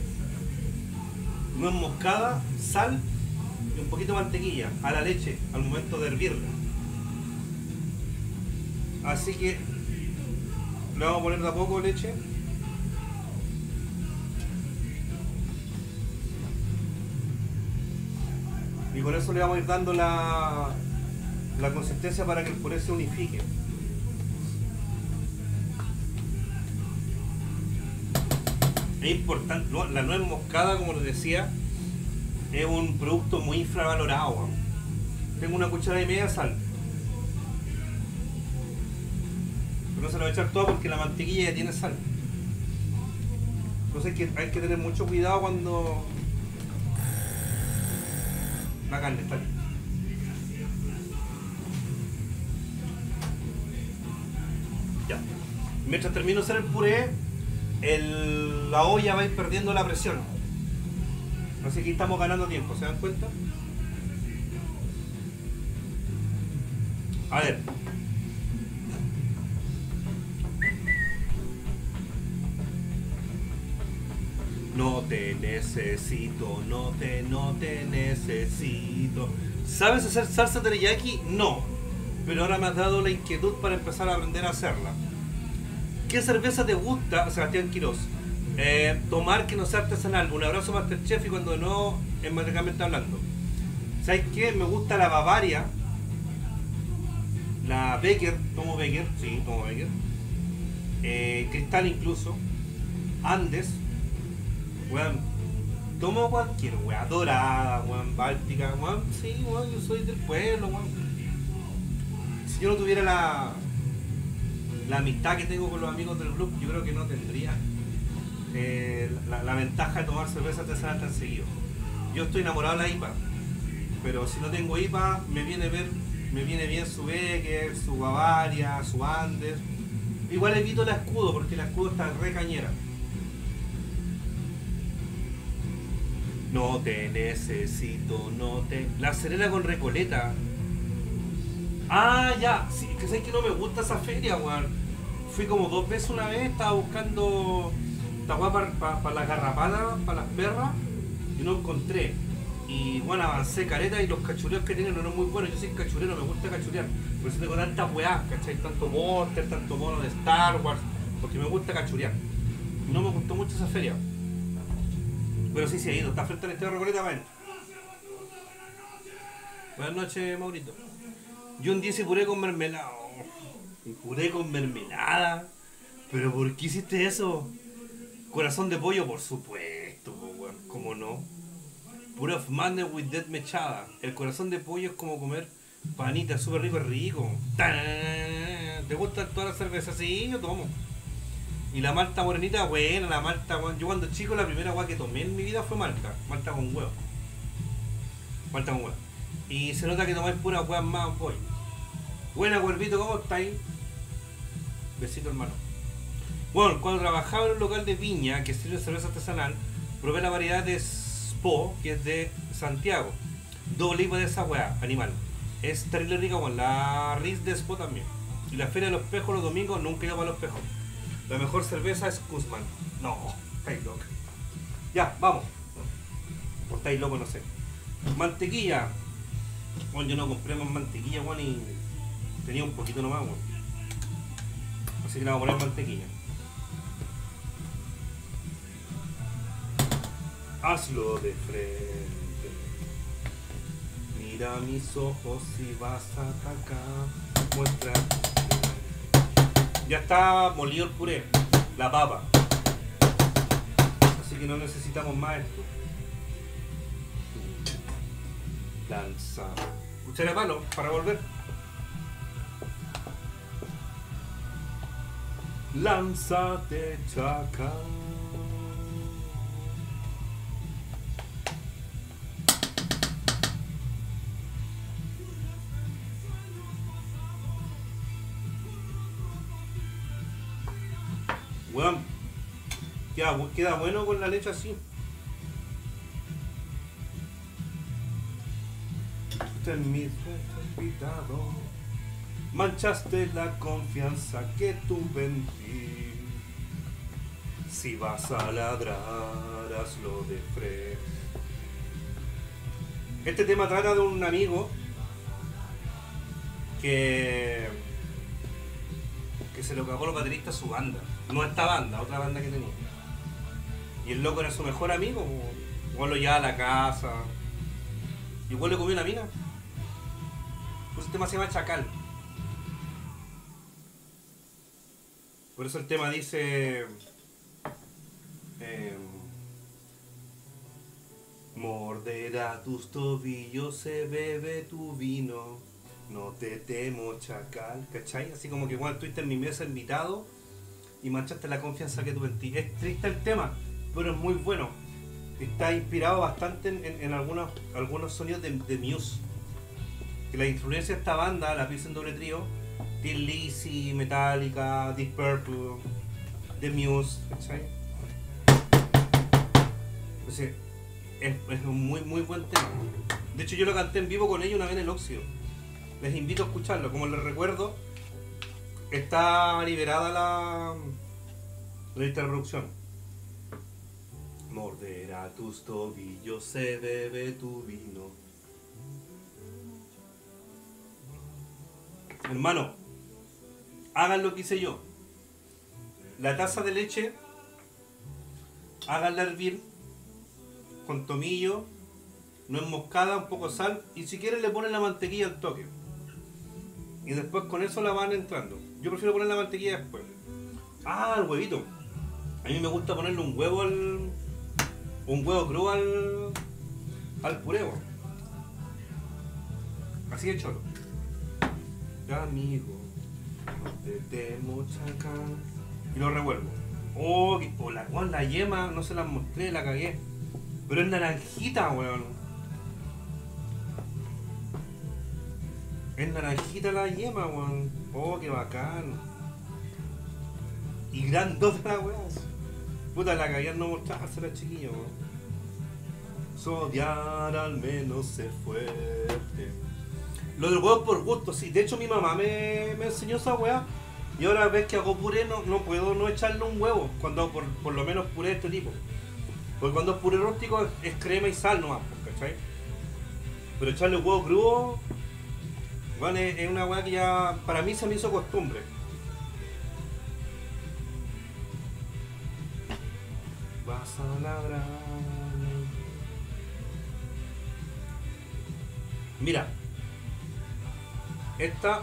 nuez moscada, sal y un poquito de mantequilla a la leche al momento de hervirla. Así que le vamos a poner de a poco leche. Y con eso le vamos a ir dando la consistencia para que el puré se unifique. Es importante, no, la nuez moscada, como les decía, es un producto muy infravalorado, weón. Tengo una cucharada y media de sal. Pero no se la voy a echar toda porque la mantequilla ya tiene sal. Entonces hay que tener mucho cuidado cuando la carne está lista. Ya. Mientras termino de hacer el puré, la olla va a ir perdiendo la presión. Así que estamos ganando tiempo, ¿se dan cuenta? A ver. No te necesito, no te necesito. ¿Sabes hacer salsa teriyaki? No. Pero ahora me has dado la inquietud para empezar a aprender a hacerla. ¿Qué cerveza te gusta, Sebastián Quirós? Tomar que no sea artesanal. Un abrazo Masterchef y cuando no, en hablando. ¿Sabes qué? Me gusta la Bavaria. La Becker, tomo Becker, sí, tomo Becker. Cristal incluso. Andes. Weón, tomo cualquier weá, dorada, weón, báltica, weón, sí, weón, yo soy del pueblo, weón. Si yo no tuviera la amistad que tengo con los amigos del club, yo creo que no tendría la ventaja de tomar cerveza artesanal tan seguido. Yo estoy enamorado de la IPA, pero si no tengo IPA, me viene bien su Becker, su Bavaria, su Andes. Igual evito la Escudo, porque la Escudo está re cañera. No te necesito, no te... La Serena con Recoleta. Ah, ya, sí, que sé que no me gusta esa feria, weón. Fui como 2 veces una vez, estaba buscando esta weá para las garrapatas, para las perras, y no encontré. Y bueno, avancé careta y los cachureos que tienen no eran muy buenos. Yo soy cachurero, me gusta cachurear. Por eso tengo tanta weá, ¿cachai? Tanto póster, tanto mono de Star Wars, porque me gusta cachurear. Y no me gustó mucho esa feria. Pero sí se ha ido, está frente al Estadio Recoleta, ven. Buenas noches, Maurito. Yo un día hice puré con mermelada. ¿Y puré con mermelada? ¿Pero por qué hiciste eso? Corazón de pollo, por supuesto, weón. ¿Cómo no? Puré of madness with dead mechada. El corazón de pollo es como comer panita, súper rico, rico. ¿Te gustan todas las cervezas? Sí, yo tomo. Y la malta morenita, buena, la malta, yo cuando chico la primera agua que tomé en mi vida fue malta con huevo. Malta con huevo. Y se nota que tomáis pura hueá más pollo. Buena, Cuervito, ¿cómo estáis? Besito, hermano. Bueno, cuando trabajaba en un local de viña que sirve cerveza artesanal, probé la variedad de Spo, que es de Santiago. Doble IPA de esa hueá, animal. Es terrible rica, bueno, la Riz de Spo también. Y la Feria de los Pejos los domingos, nunca he ido para los Pejos. La mejor cerveza es Guzmán. No, estáis locos. Ya, vamos. O estáis locos, no sé. Mantequilla. Bueno, yo no compré más mantequilla, bueno, y tenía un poquito nomás, bueno. Así que le vamos a poner mantequilla. Hazlo de frente. Mira mis ojos si vas a atacar. Muestra. Ya está molido el puré, la papa. Así que no necesitamos más esto. Lanza. Cuchara de palo para volver. Lánzate, chaca. Weón, queda bueno con la leche así. En mi cuidado, manchaste la confianza que tuve en ti. Si vas a ladrar, hazlo de frente. Este tema trata de un amigo que se lo cagó los bateristas a su banda. No esta banda, otra banda que tenía. Y el loco era su mejor amigo. Igual lo llevaba a la casa. Igual le comió una mina. Pues el tema se llama Chacal. Por eso el tema dice: Morderá tus tobillos, se bebe tu vino. No te temo, chacal. ¿Cachai? Así como que cuando estuviste en mi mesa invitado y manchaste la confianza que tuve en ti. Es triste el tema, pero es muy bueno. Está inspirado bastante en algunos sonidos de Muse. Que la influencia de esta banda la piensa en doble trío. Thin Lizzy, Metallica, Deep Purple, The Muse, ¿cachai? Entonces, es un muy buen tema. De hecho, yo lo canté en vivo con ellos una vez en el Óxido. Les invito a escucharlo. Como les recuerdo, está liberada la lista de reproducción. Morderá tus tobillos, se bebe tu vino. Hermano, hagan lo que hice yo. La taza de leche, háganla hervir con tomillo, nuez moscada, un poco de sal, y si quieren le ponen la mantequilla al toque. Y después con eso la van entrando. Yo prefiero poner la mantequilla después. Ah, el huevito. A mí me gusta ponerle un huevo crudo al puré. Así de choro. Amigo, no te temo, chacal. Y lo revuelvo. Oh, la yema, no se la mostré, la cagué. Pero es naranjita, weón. Es naranjita la yema, weón. Oh, qué bacán. Y grandota la weón. Puta, la cagué no mostrársela, chiquillo, weón. Odiar al menos ser fuerte. Lo del huevo por gusto, sí. De hecho mi mamá me enseñó esa weá. Y ahora ves que hago puré, no puedo no echarle un huevo. Cuando hago por lo menos puré de este tipo. Porque cuando es puré rústico es crema y sal nomás, ¿cachai? Pero echarle huevo crudo, bueno, es una weá que ya para mí se me hizo costumbre. Vas a ladrar. Mira. Esta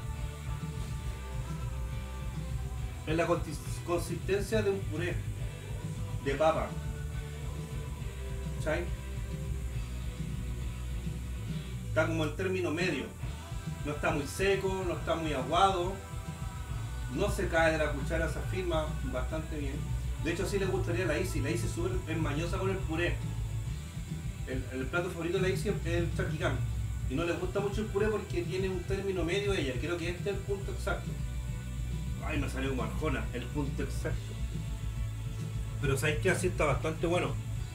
es la consistencia de un puré de papa. ¿Sabes? Está como en término medio. No está muy seco, no está muy aguado. No se cae de la cuchara, se afirma bastante bien. De hecho, sí le gustaría a la Isi. La Isi es súper mañosa con el puré. El plato favorito de la Isi es el charquicán. Y no le gusta mucho el puré porque tiene un término medio de ella. Creo que este es el punto exacto. Ay, me salió como arjona, el punto exacto. Pero sabéis que así está bastante bueno.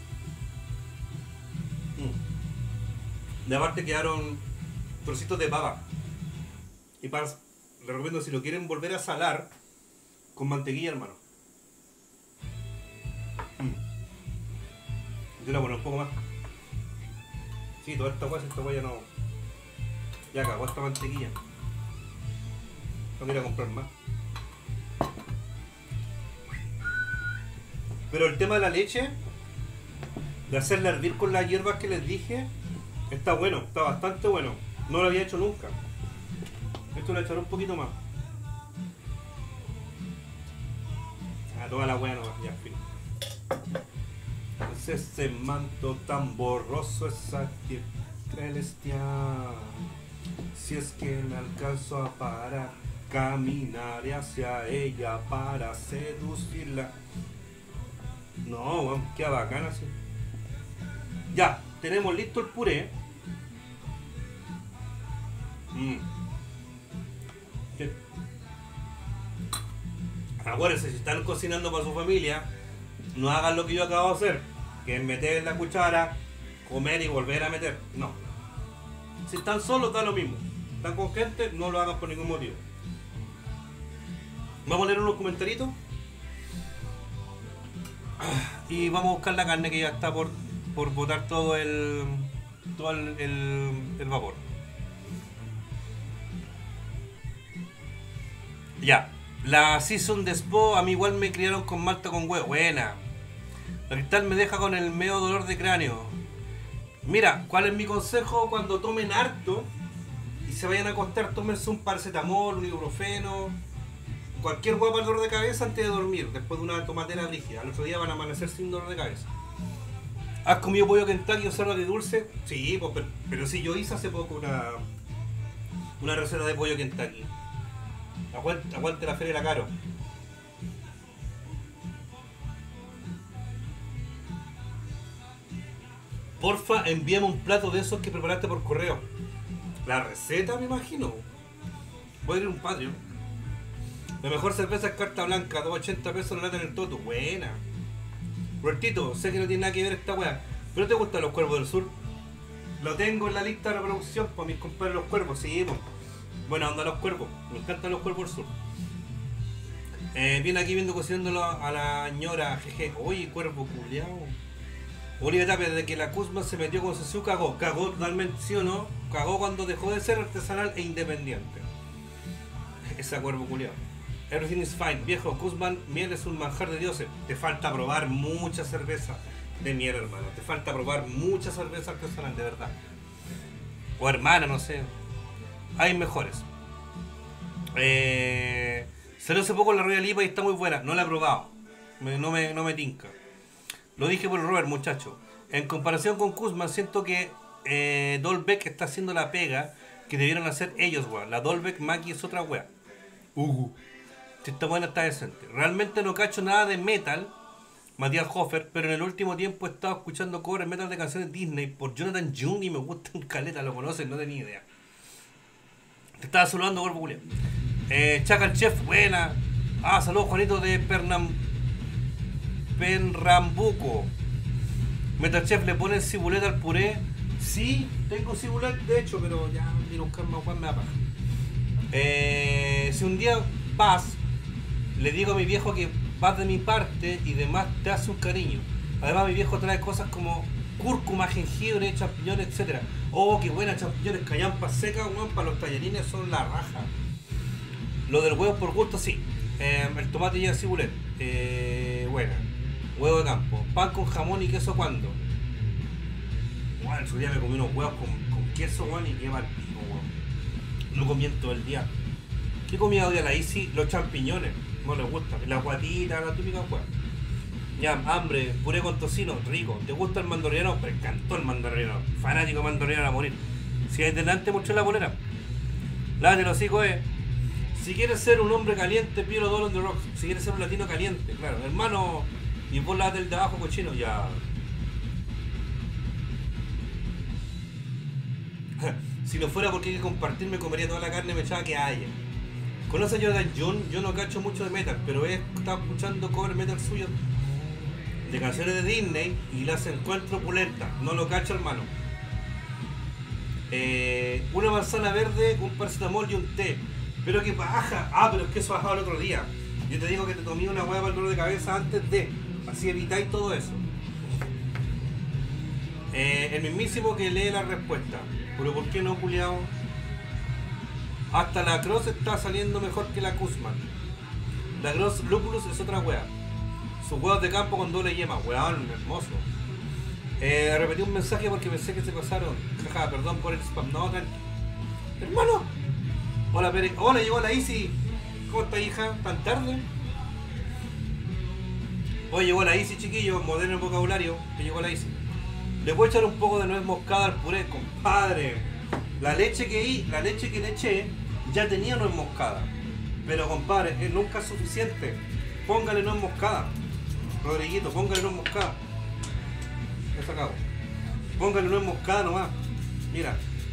De aparte quedaron trocitos de papa. Y les recomiendo, si lo quieren volver a salar, con mantequilla, hermano. Yo la pongo un poco más. Sí, toda esta hueá ya no. Ya acabó esta mantequilla. Vamos a ir a comprar más. Pero el tema de la leche, de hacerla hervir con las hierbas que les dije, está bueno, está bastante bueno. No lo había hecho nunca. Esto lo echaré un poquito más. Toda la hueá nomás, ya, fin. Es ese manto tan borroso, esa tierra celestial. Si es que me alcanzo a parar, caminaré hacia ella para seducirla. No, weón, qué bacana así. Ya, tenemos listo el puré. Acuérdense, si están cocinando para su familia, no hagan lo que yo acabo de hacer, que es meter la cuchara, comer y volver a meter. No. Si están solos, da lo mismo. Están con gente, no lo hagan por ningún motivo. Vamos a leer unos comentarios. Y vamos a buscar la carne que ya está por botar todo el vapor. Ya. La season de Spo, a mí igual me criaron con malta con huevo. Buena. La Cristal me deja con el medio dolor de cráneo. Mira, ¿cuál es mi consejo? Cuando tomen harto y se vayan a acostar, tómense un paracetamol, un ibuprofeno, cualquier hueá para el dolor de cabeza antes de dormir, después de una tomatera brígida. Al otro día van a amanecer sin dolor de cabeza. ¿Has comido pollo Kentucky o cerdo agridulce? Sí, pues, pero sí, yo hice hace poco una receta de pollo Kentucky. Aguante la feria de la Caro. Porfa, envíame un plato de esos que preparaste por correo. La receta, me imagino. Voy a ir a un Patreon. La mejor cerveza es Carta Blanca, 2.80 pesos la lata en el Toto. Buena. Robertito, sé que no tiene nada que ver esta weá, pero ¿te gustan los Cuervos del Sur? Lo tengo en la lista de reproducción para mis compadres los Cuervos, sí, pues. Buena onda los Cuervos, me encantan los Cuervos del Sur. Viene aquí viendo cocinándolo a la ñora, jeje. Oye, cuervo culiao. Bolivia Tapia, desde que la Kuzma se metió con Sesiu, cagó totalmente, ¿sí o no? Cagó cuando dejó de ser artesanal e independiente. Esa cuervo culiao. Everything is fine, viejo, Kuzman, miel es un manjar de dioses. Te falta probar mucha cerveza de miel, hermano. Te falta probar mucha cerveza artesanal, de verdad. O hermana, no sé. Hay mejores. Salió hace poco la Royal IPA y está muy buena. No la he probado. No me tinca. Lo dije por el Robert, muchacho. En comparación con Kuzman, siento que Dolbeck está haciendo la pega que debieron hacer ellos, weón. La Dolbeck Maki es otra wea. Si está buena, está decente. Realmente no cacho nada de metal, Matías Hofer, pero en el último tiempo he estado escuchando covers metal de canciones Disney por Jonathan Jung y me gustan caleta, lo conocen, no tenía idea. Te estaba saludando, Gorbo Julián. Chacal Chef, buena. Saludos, Juanito de Penrambuco. Metal Chef, ¿le ponen cibuleta al puré? Sí, tengo cibuleta, de hecho, pero ya quiero buscar más Juan, me da paja. Si un día vas, le digo a mi viejo que vas de mi parte y demás te hace un cariño. Además, mi viejo trae cosas como cúrcuma, jengibre, champiñones, etc. Oh, qué buena, champiñones, callampas secas, weón, para los tallarines son la raja. Lo del huevo por gusto, sí. El tomate ya cibulet. Buena. Huevo de campo. Pan con jamón y queso, ¿cuándo? Bueno, el otro día me comí unos huevos con queso, weón, y qué mal pico, weón. No comí en todo el día. ¿Qué comida odia la Isi? Los champiñones. No les gusta. La guatita, la típica hueá. Ya, hambre, puré con tocino, rico. ¿Te gusta el mandaloriano? Me encantó el mandaloriano. Fanático mandaloriano a morir. Si hay delante, mostré la polera. Lávate los hocico, Si quieres ser un hombre caliente, pídelo Doll on the Rocks. Si quieres ser un latino caliente, claro. Hermano, y vos lávate el de abajo, cochino, ya. Si no fuera porque hay que compartir, me comería toda la carne mechada que haya. ¿Conoce a Jordan John? Yo no cacho mucho de metal, pero he estado escuchando cover metal suyo de canciones de Disney y las encuentro opulentas. No lo cacho, hermano. Una manzana verde, un paracetamol y un té. Pero que baja. Pero es que eso bajaba el otro día. Yo te digo que te tomé una hueá para el dolor de cabeza antes de. Así evitáis todo eso. El mismísimo que lee la respuesta. Pero ¿por qué no, culiao? Hasta la Cross está saliendo mejor que la Kuzman. La Cross Lupulus es otra wea. Sus huevos de campo con doble yema. Weón, hermoso. Repetí un mensaje porque pensé que se pasaron. Jaja, perdón por el spam. No, tranqui. Hermano. Hola, Pere. Hola, llegó la Easy. ¿Cómo está, hija? ¿Tan tarde? Hoy llegó la Easy, chiquillos. Moderno vocabulario. Que llegó la Easy. Le voy a echar un poco de nuez moscada al puré, compadre. La leche que le eché ya tenía nuez moscada. Pero compadre, nunca es suficiente. Póngale nuez moscada. Rodriguito, póngale nuez moscada. Eso acabo. Póngale nuez moscada nomás. Mira.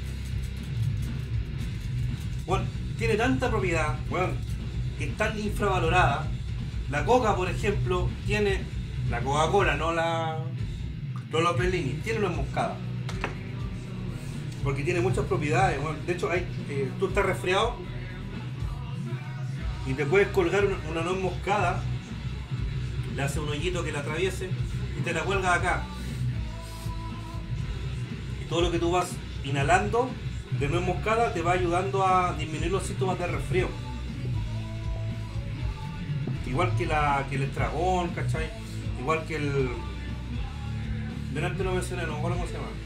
Bueno, tiene tanta propiedad, bueno, que es tan infravalorada. La coca, por ejemplo, tiene. La Coca-Cola, no los Bellini, tiene nuez moscada. Porque tiene muchas propiedades. Bueno, de hecho, tú estás resfriado y te puedes colgar una nuez moscada, le haces un hoyito que la atraviese y te la cuelgas acá. Y todo lo que tú vas inhalando de nuez moscada te va ayudando a disminuir los síntomas de resfrío. Igual que el estragón, ¿cachai? Igual que el... Delante lo mencioné, no me acuerdo cómo se llama.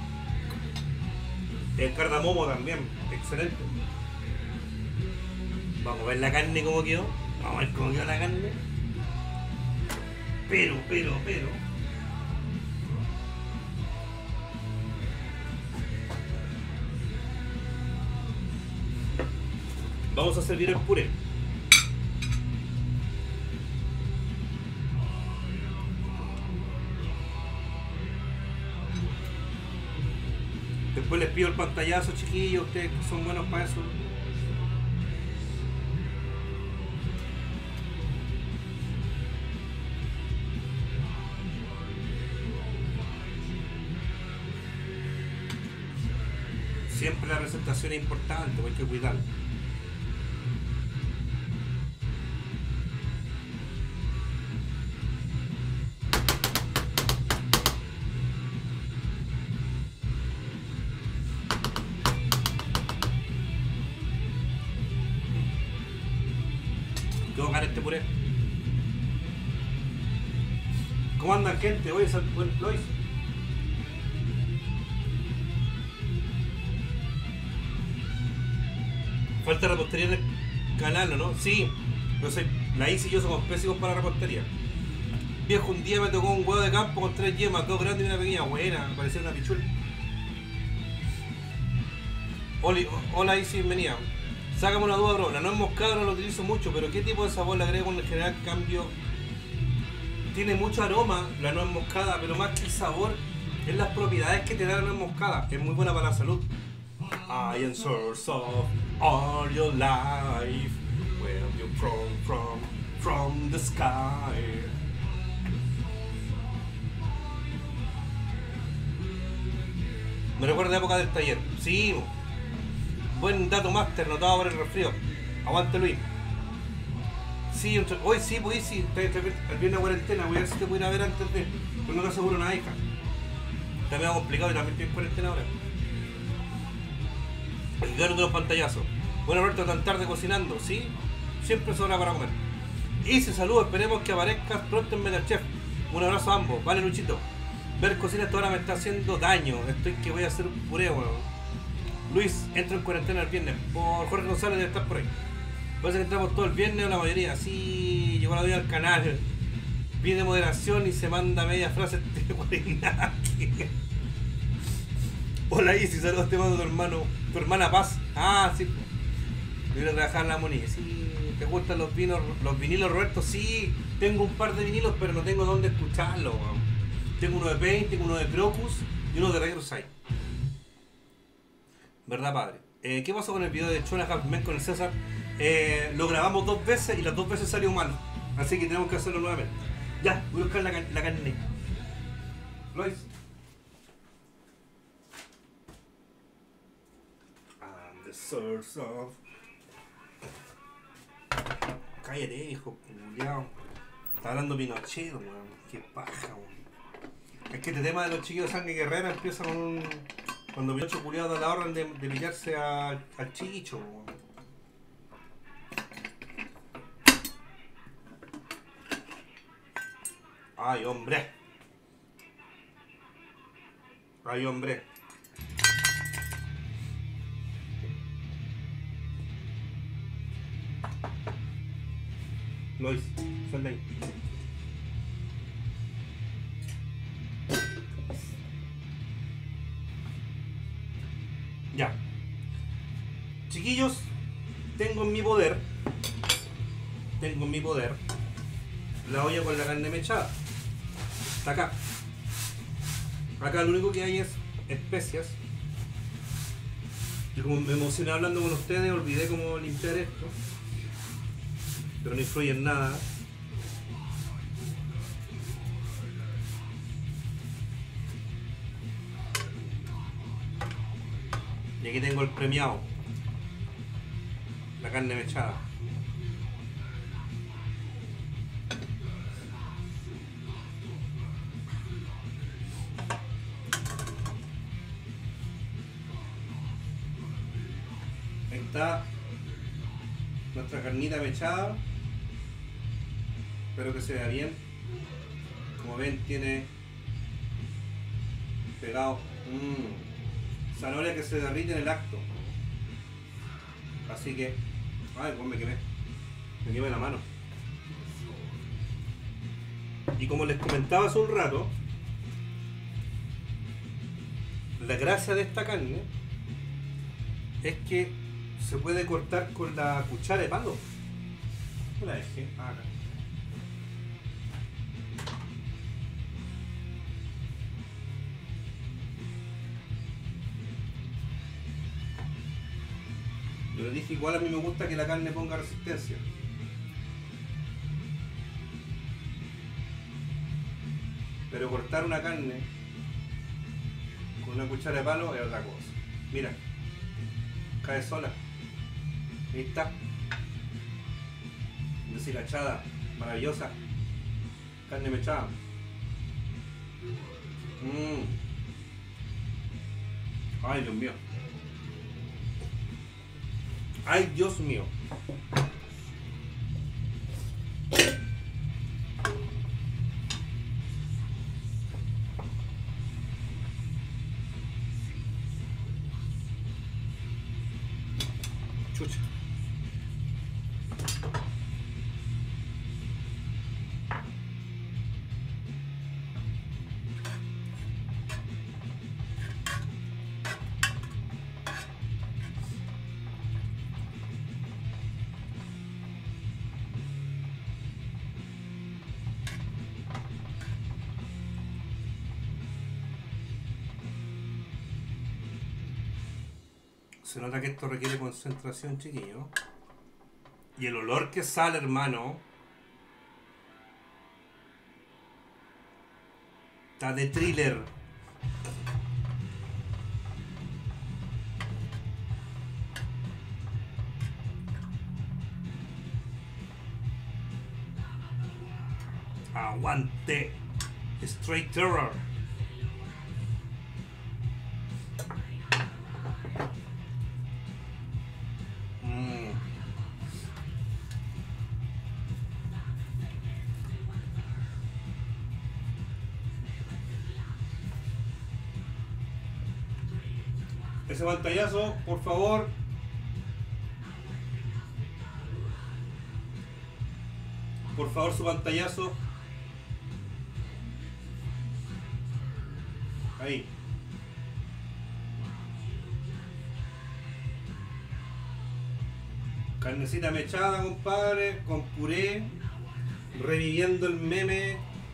El cardamomo también, excelente. Vamos a ver la carne como quedó. Vamos a ver cómo quedó la carne. Pero. Vamos a servir el puré. Después les pido el pantallazo, chiquillos, ustedes que son buenos para eso. Siempre la presentación es importante, hay que cuidarla. ¿Qué va a este puré? ¿Cómo andan, gente? Oye, Lois. Falta repostería en el canal, ¿no? Sí, la Isi y yo somos pésimos para repostería. Viejo, un día me tocó un huevo de campo con 3 yemas, 2 grandes y una pequeña. Buena, me parecía una pichula. Hola Isi, bienvenida. Sácame una duda, bro. La nuez moscada no la utilizo mucho, pero ¿qué tipo de sabor le agrego en general? Cambio. Tiene mucho aroma la nuez moscada, pero más que el sabor, es las propiedades que te da la nuez moscada. Es muy buena para la salud. I am source of all your life. Where you from the sky. Me recuerda la época del taller. Sí, buen dato máster, notado por el resfrío. Aguante, Luis. Sí, hoy sí, pues sí, el viernes de cuarentena. Voy a ver si te puedo ir a ver antes de. Pero no te aseguro nada, hija. Está medio complicado y también estoy en cuarentena ahora. El gato de los pantallazos. Bueno, Roberto, tan tarde cocinando, ¿sí? Siempre es hora para comer. Y se saluda, esperemos que aparezcas pronto en MetaChef. Un abrazo a ambos, vale, Luchito. Ver cocina hasta ahora me está haciendo daño. Estoy que voy a hacer un puré, weón. Luis, entro en cuarentena el viernes. Por Jorge González debe estar por ahí. Parece que entramos todo el viernes o la mayoría. Sí, llegó la vida al canal. Pide moderación y se manda media frase de guarinaje. Hola Isi, saludos, te mando tu hermana Paz. Ah, sí. Voy a trabajar la moneda. Sí, ¿te gustan los vinilos, Roberto? Sí, tengo un par de vinilos, pero no tengo dónde escucharlos. Tengo uno de Paint, tengo uno de Crocus y uno de Regrosai. ¿Verdad, padre? ¿Qué pasó con el video de Chona Halfman con el César? Lo grabamos 2 veces y las 2 veces salió mal. Así que tenemos que hacerlo nuevamente. Ya, voy a buscar la carne. Lois. I'm the source of. Cállate, hijo, culiao. Está hablando Pinochet, weón. Qué paja, weón. Es que este tema de los chiquillos de sangre guerrera empieza con un. Cuando Pinochet culiado da la orden de pillarse al chicho, weón. Ay, hombre. Ay, hombre. Lois, sal de ahí. Ya. Chiquillos, tengo en mi poder la olla con la carne mechada. Está acá. Acá lo único que hay es especias. Y como me emocioné hablando con ustedes, olvidé cómo limpiar esto. Pero no influye en nada. Y aquí tengo el premiado. La carne mechada. Ahí está nuestra carnita mechada. Espero que se vea bien. Como ven, tiene pegado zanahoria que se derrite en el acto. Así que Ay, pues me quemé. Me quemé la mano. Y como les comentaba hace un rato, la gracia de esta carne es que se puede cortar con la cuchara de palo. ¿Dónde la dejé? Ah, acá. Yo les dije, igual a mí me gusta que la carne ponga resistencia. Pero cortar una carne con una cuchara de palo es otra cosa. Mira, cae sola. Ahí está. Deshilachada, maravillosa. Carne mechada. Ay, Dios mío. Ay, Dios mío. Chucha. Se nota que esto requiere concentración, chiquillo. Y el olor que sale, hermano, está de thriller. Aguante. Straight terror. Ese pantallazo, por favor. Por favor, su pantallazo. Ahí. Carnecita mechada, compadre, con puré, reviviendo el meme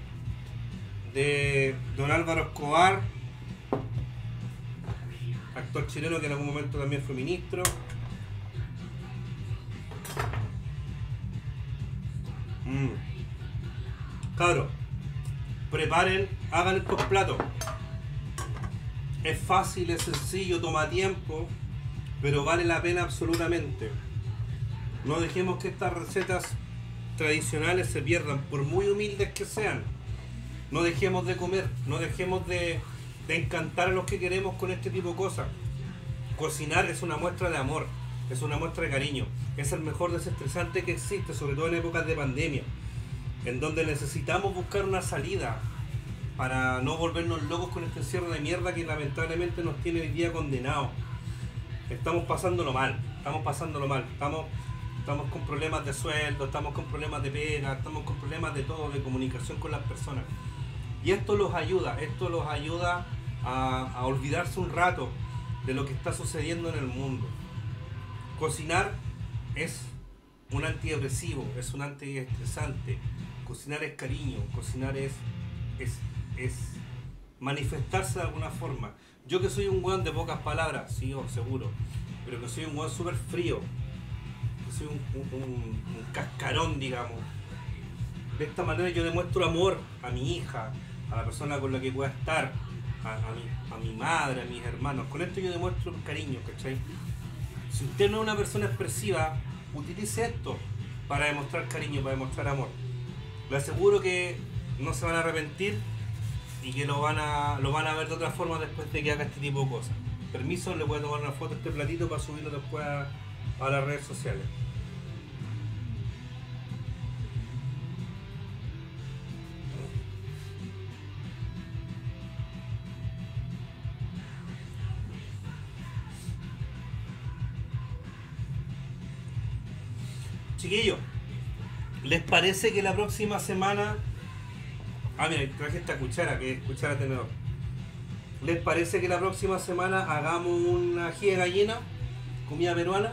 de Don Álvaro Escobar, actor chileno que en algún momento también fue ministro. Cabros, preparen, hagan estos platos. Es fácil, es sencillo, toma tiempo, pero vale la pena absolutamente. No dejemos que estas recetas tradicionales se pierdan, por muy humildes que sean. No dejemos de comer, no dejemos de encantar a los que queremos con este tipo de cosas. Cocinar es una muestra de amor, es una muestra de cariño, es el mejor desestresante que existe, sobre todo en épocas de pandemia, en donde necesitamos buscar una salida para no volvernos locos con este encierro de mierda que lamentablemente nos tiene hoy día condenados. Estamos pasándolo mal, estamos con problemas de sueldo, estamos con problemas de pena, estamos con problemas de todo, de comunicación con las personas. Y esto los ayuda a olvidarse un rato de lo que está sucediendo en el mundo. Cocinar es un antidepresivo, es un antiestresante. Cocinar es cariño, cocinar es manifestarse de alguna forma. Yo que soy un weón de pocas palabras, sí, seguro, pero que soy un weón súper frío, que soy un cascarón, digamos. De esta manera yo demuestro amor a mi hija, a la persona con la que pueda estar, a mi madre, a mis hermanos. Con esto yo demuestro cariño, ¿cachai? Si usted no es una persona expresiva, utilice esto para demostrar cariño, para demostrar amor. Le aseguro que no se van a arrepentir y que lo van a ver de otra forma después de que haga este tipo de cosas. Permiso, le voy a tomar una foto a este platito para subirlo después a las redes sociales. Chiquillos, ¿les parece que la próxima semana... Ah, mira, traje esta cuchara, que es cuchara tenedor. ¿Les parece que la próxima semana hagamos una ají de gallina? Comida peruana.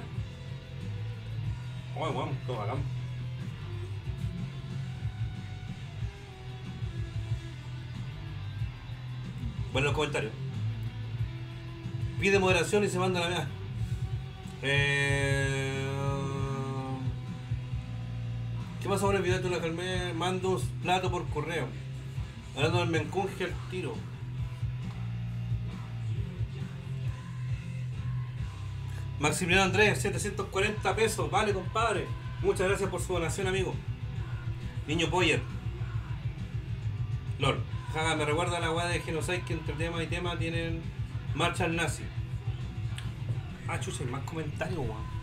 Oh, bueno, todo hagamos. Bueno, los comentarios. Pide moderación y se manda la mía. ¿Qué pasa con el video de la Carmen? Mando un plato por correo. Hablando del mencunje al tiro. Maximiliano Andrés, 740 pesos. Vale, compadre. Muchas gracias por su donación, amigo. Niño Poyer. LOL. Jaja, me recuerda a la weá de Genocide que entre tema y tema tienen marcha al nazi. Ah, chucha, hay más comentarios, weón.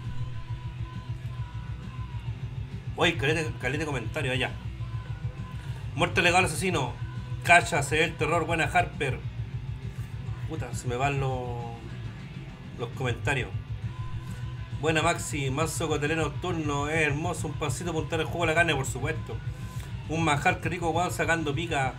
Oye, calete de comentarios allá. Muerte legal asesino. Cacha, se ve el terror, buena Harper. Puta, se me van los comentarios. Buena Maxi, mazo cotelero nocturno, es hermoso, un pancito apuntar el juego a la carne, por supuesto. Un manjar que rico, weón, sacando pica.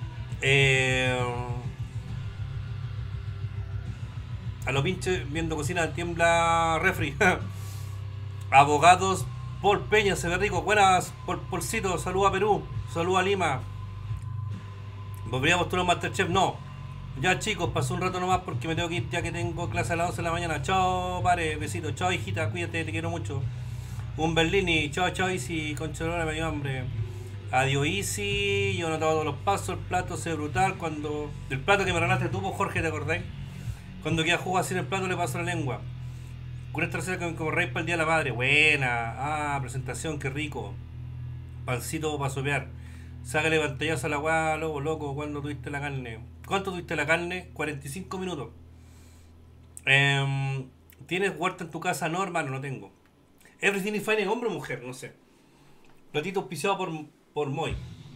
A los pinches viendo cocina tiembla refri. Abogados Paul Peña, se ve rico. Buenas, Polcito, saludos a Perú, saludos a Lima. ¿Volvería a postular Masterchef? No. Ya chicos, pasó un rato nomás porque me tengo que ir ya que tengo clase a las 11 de la mañana. Chao, pare, besito. Chao, hijita, cuídate, te quiero mucho. Un Berlini, chao, chao, Easy, conchalora, me dio hambre. Adiós, Easy, yo no todos los pasos, el plato se ve brutal. Cuando el plato que me regalaste tú, Jorge, ¿te acordáis? Cuando queda jugo así en el plato le paso la lengua. Con esta receta que como rey para el día de la madre. Buena. Ah, presentación, qué rico. Pancito para sopear. Sácale pantallazo a la weá, loco. ¿Cuándo tuviste la carne? ¿Cuánto tuviste la carne? 45 minutos. ¿Tienes huerta en tu casa? No, hermano, no tengo. Everything is fine, hombre o mujer, no sé. Platito auspiciado por Moy.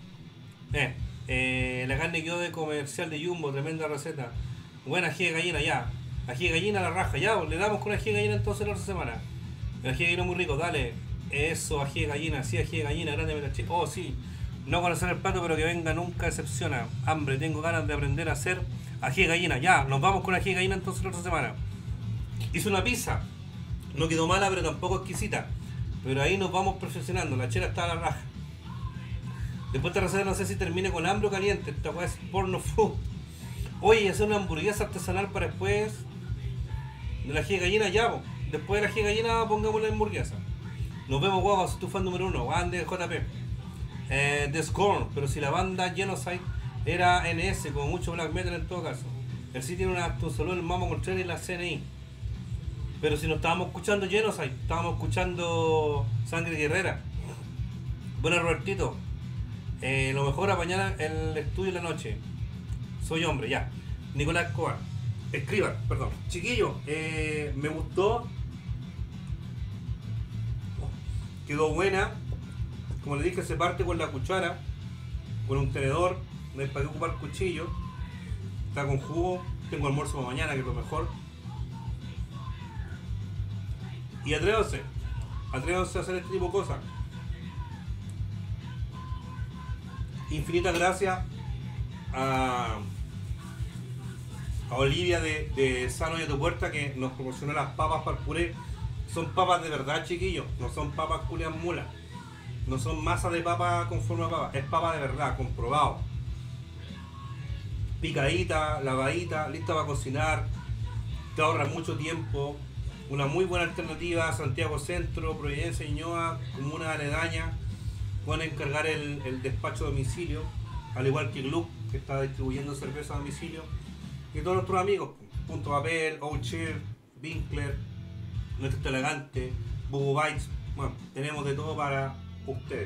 La carne quedó de comercial de Jumbo, tremenda receta. Buena ají de gallina, ya. Ají de gallina a la raja, ya. Le damos con ají de gallina entonces la otra semana. El ají de gallina muy rico, dale. Eso, ají de gallina, sí, ají de gallina, grande, me la chico. Oh, sí. No conocer el plato, pero que venga nunca decepciona. Hambre, tengo ganas de aprender a hacer ají de gallina. Ya, nos vamos con ají de gallina entonces la otra semana. Hice una pizza. No quedó mala, pero tampoco exquisita. Pero ahí nos vamos perfeccionando. La chela está a la raja. Después de esta receta no sé si termine con hambre o caliente. Esta weá es porno food. Oye, hacer una hamburguesa artesanal para después de la ají de gallina, ya, po. Después de la ají de gallina pongamos la hamburguesa. Nos vemos, guapo, soy tu fan número 1. Juan de JP. The Scorn, pero si la banda Genocide era NS, como mucho black metal en todo caso. El sí tiene un solo el Mamo Contreras y la CNI. Pero si no estábamos escuchando Genocide, estábamos escuchando Sangre Guerrera. Bueno, Robertito, lo mejor apañar el estudio en la noche. Soy hombre, ya. Nicolás Escobar. Escriban, perdón. Chiquillo, me gustó. Quedó buena. Como le dije, se parte con la cuchara, con un tenedor, no hay para qué ocupar cuchillo. Está con jugo, tengo almuerzo para mañana, que es lo mejor. Y atrévanse a hacer este tipo de cosas. Infinitas gracias a Olivia de Sano y a tu puerta que nos proporcionó las papas para el puré. Son papas de verdad, chiquillos, no son papas culias mulas. No son masa de papa con forma de papa, es papa de verdad, comprobado. Picadita, lavadita, lista para cocinar, te ahorra mucho tiempo. Una muy buena alternativa a Santiago Centro, Providencia, Ñuñoa, comuna aledaña. Pueden encargar el despacho a domicilio, al igual que Club, que está distribuyendo cerveza a domicilio. Y todos nuestros amigos, Punto Papel, Oucher, Winkler, Nuestro Elegante, Bubu Bites. Bueno, tenemos de todo para ustedes.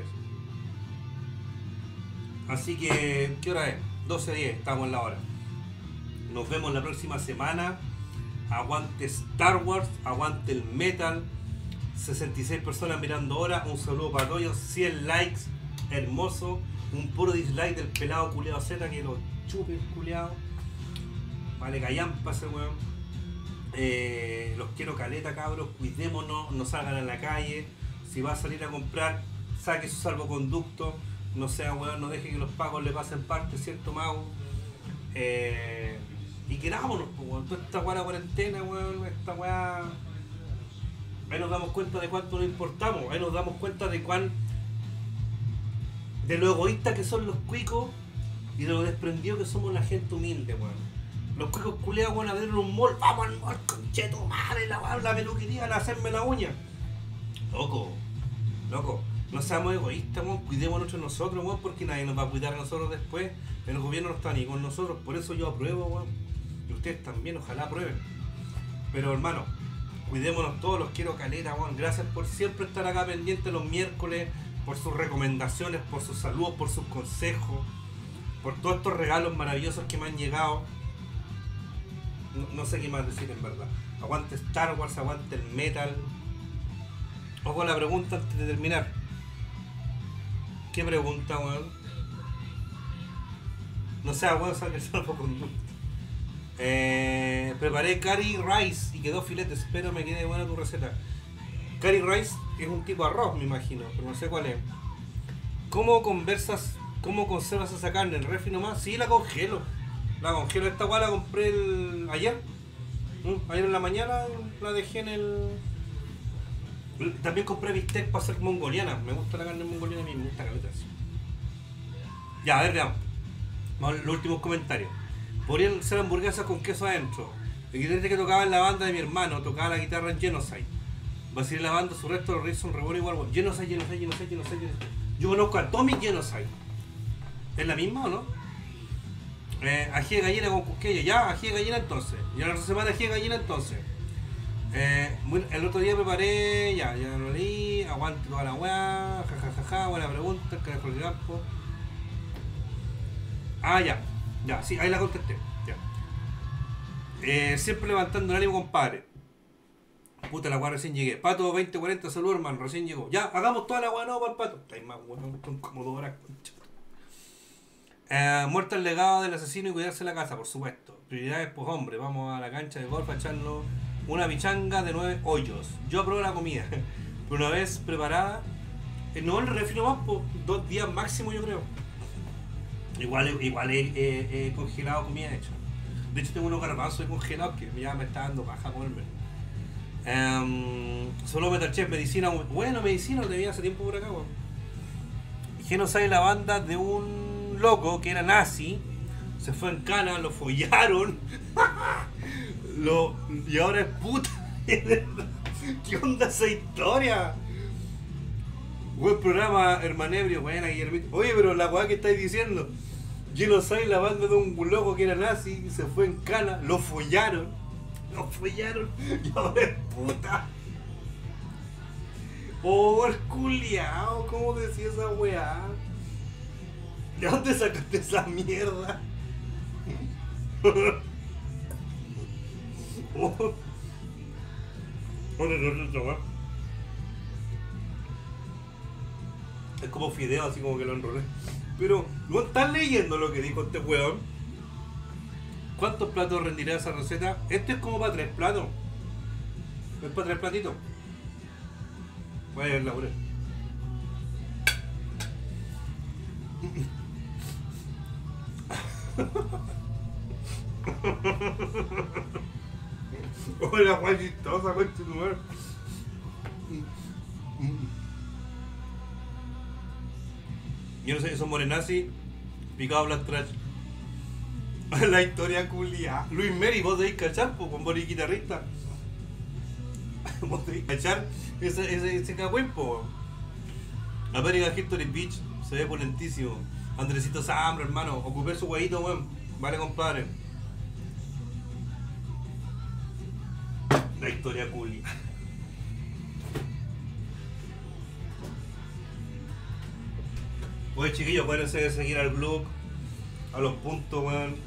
Así que, ¿qué hora es? 12:10, estamos en la hora. Nos vemos la próxima semana. Aguante Star Wars, aguante el metal. 66 personas mirando ahora. Un saludo para todos. 100 likes, hermoso. Un puro dislike del pelado culeado Z, que lo chupe el culeado. Vale, callampa ese weón. Los quiero caleta, cabros. Cuidémonos, no salgan a la calle. Si va a salir a comprar, saque su salvoconducto. No sea weón, no deje que los pagos le pasen parte, ¿cierto, Mau? Y querámonos, pues, weón. Toda esta weá de la cuarentena, weón, esta weá. Ahí nos damos cuenta de cuánto nos importamos. Ahí nos damos cuenta de de lo egoístas que son los cuicos y de lo desprendidos que somos la gente humilde, weón. Los cuicos culeados van a ver un mall, vamos al mall, concheto, madre, la peluquería, a hacerme la uña. Loco, no seamos egoístas, weón, cuidémonos entre nosotros, weón, porque nadie nos va a cuidar a nosotros después. El gobierno no está ni con nosotros, por eso yo apruebo, weón. Y ustedes también, ojalá aprueben. Pero hermano, cuidémonos todos, los quiero caleta, weón. Gracias por siempre estar acá pendiente los miércoles, por sus recomendaciones, por sus saludos, por sus consejos, por todos estos regalos maravillosos que me han llegado. No sé qué más decir en verdad. Aguante Star Wars, aguante el metal. Ojo a la pregunta antes de terminar. ¿Qué pregunta, weón? No sé, weón, sabe el salvoconducto. Preparé curry rice y quedó filete. Espero me quede buena tu receta. Curry rice es un tipo de arroz, me imagino, pero no sé cuál es. ¿Cómo conservas esa carne? ¿El refri nomás? Sí, la congelo. Esta weá la compré ayer. Ayer en la mañana la dejé en el. También compré bistec para hacer mongoliana. Me gusta la carne mongoliana, a mí me gusta caleta así. Ya, a ver, veamos. Vamos a los últimos comentarios. Podrían ser hamburguesas con queso adentro. El guitarrista que tocaba en la banda de mi hermano tocaba la guitarra en Genocide. Va a seguir la banda, su resto de los riffs son re buenos igual. Genocide. Yo conozco a Tommy Genocide. ¿Es la misma o no? Ají de gallina con cusqueño. Ya, ají de gallina entonces. Ya la otra semana ají de gallina entonces. El otro día preparé, ya lo leí, aguante toda la weá, jajajaja, buena pregunta, el carajo del campo. Ah, ya, sí, ahí la contesté, ya. Siempre levantando el ánimo, compadre. Puta la weá, recién llegué. Pato 2040, salud hermano, recién llegó. Ya, hagamos toda la weá no para el pato. Hay más weón, son como 2 horas. Muerto el legado del asesino y cuidarse la casa, por supuesto. Prioridades, pues hombre, vamos a la cancha de golf a echarnos una pichanga de 9 hoyos. Yo apruebo la comida, pero una vez preparada, no el refri más, por 2 días máximo yo creo. Igual he congelado comida hecha. De hecho tengo unos garbanzos congelados que ya me está dando paja comerme. Solo Metal Chef, medicina, bueno, medicina lo tenía hace tiempo por acá, weón. Genocide, la banda de un loco que era nazi, se fue en cana, lo follaron. Y ahora es puta. ¿Qué onda esa historia? Buen programa, hermanebrio, buena Guillermito. Oye, pero la weá que estáis diciendo, Genocide, la banda de un loco que era nazi, se fue en cana, lo follaron y ahora es puta. Oh, el culiao, ¿cómo decía esa weá? ¿De dónde sacaste esa mierda? Es como fideo, así como que lo enrolé. Pero, ¿no estás leyendo lo que dijo este weón? ¿Cuántos platos rendirá esa receta? Este es como para 3 platos. Es para 3 platitos. Voy a ver la pura. Hola, Juan chistosa, concha tu madre. Yo no sé, esos morenazis picados Black Trash. La historia culia. Luis Meri, vos debéis cachar, pues, con Boris guitarrista. Vos debéis cachar ese cagüen, po. América History Beach se ve polentísimo. Andresito Zambra, hermano, ocupé su huevito, weón. Vale, compadre. La historia culi. Oye, chiquillos, acuérdense seguir al blog, a los puntos, weón.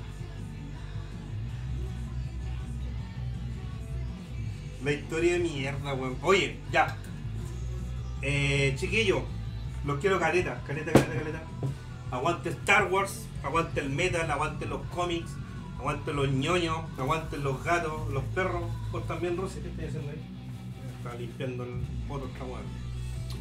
La historia de mierda, weón. Oye, ya. Chiquillos, los quiero caleta. Aguante Star Wars, aguante el metal, aguante los cómics, aguante los ñoños, aguante los gatos, los perros. Vos también, Rosy, ¿qué estás haciendo ahí? Está limpiando el poto esta weón.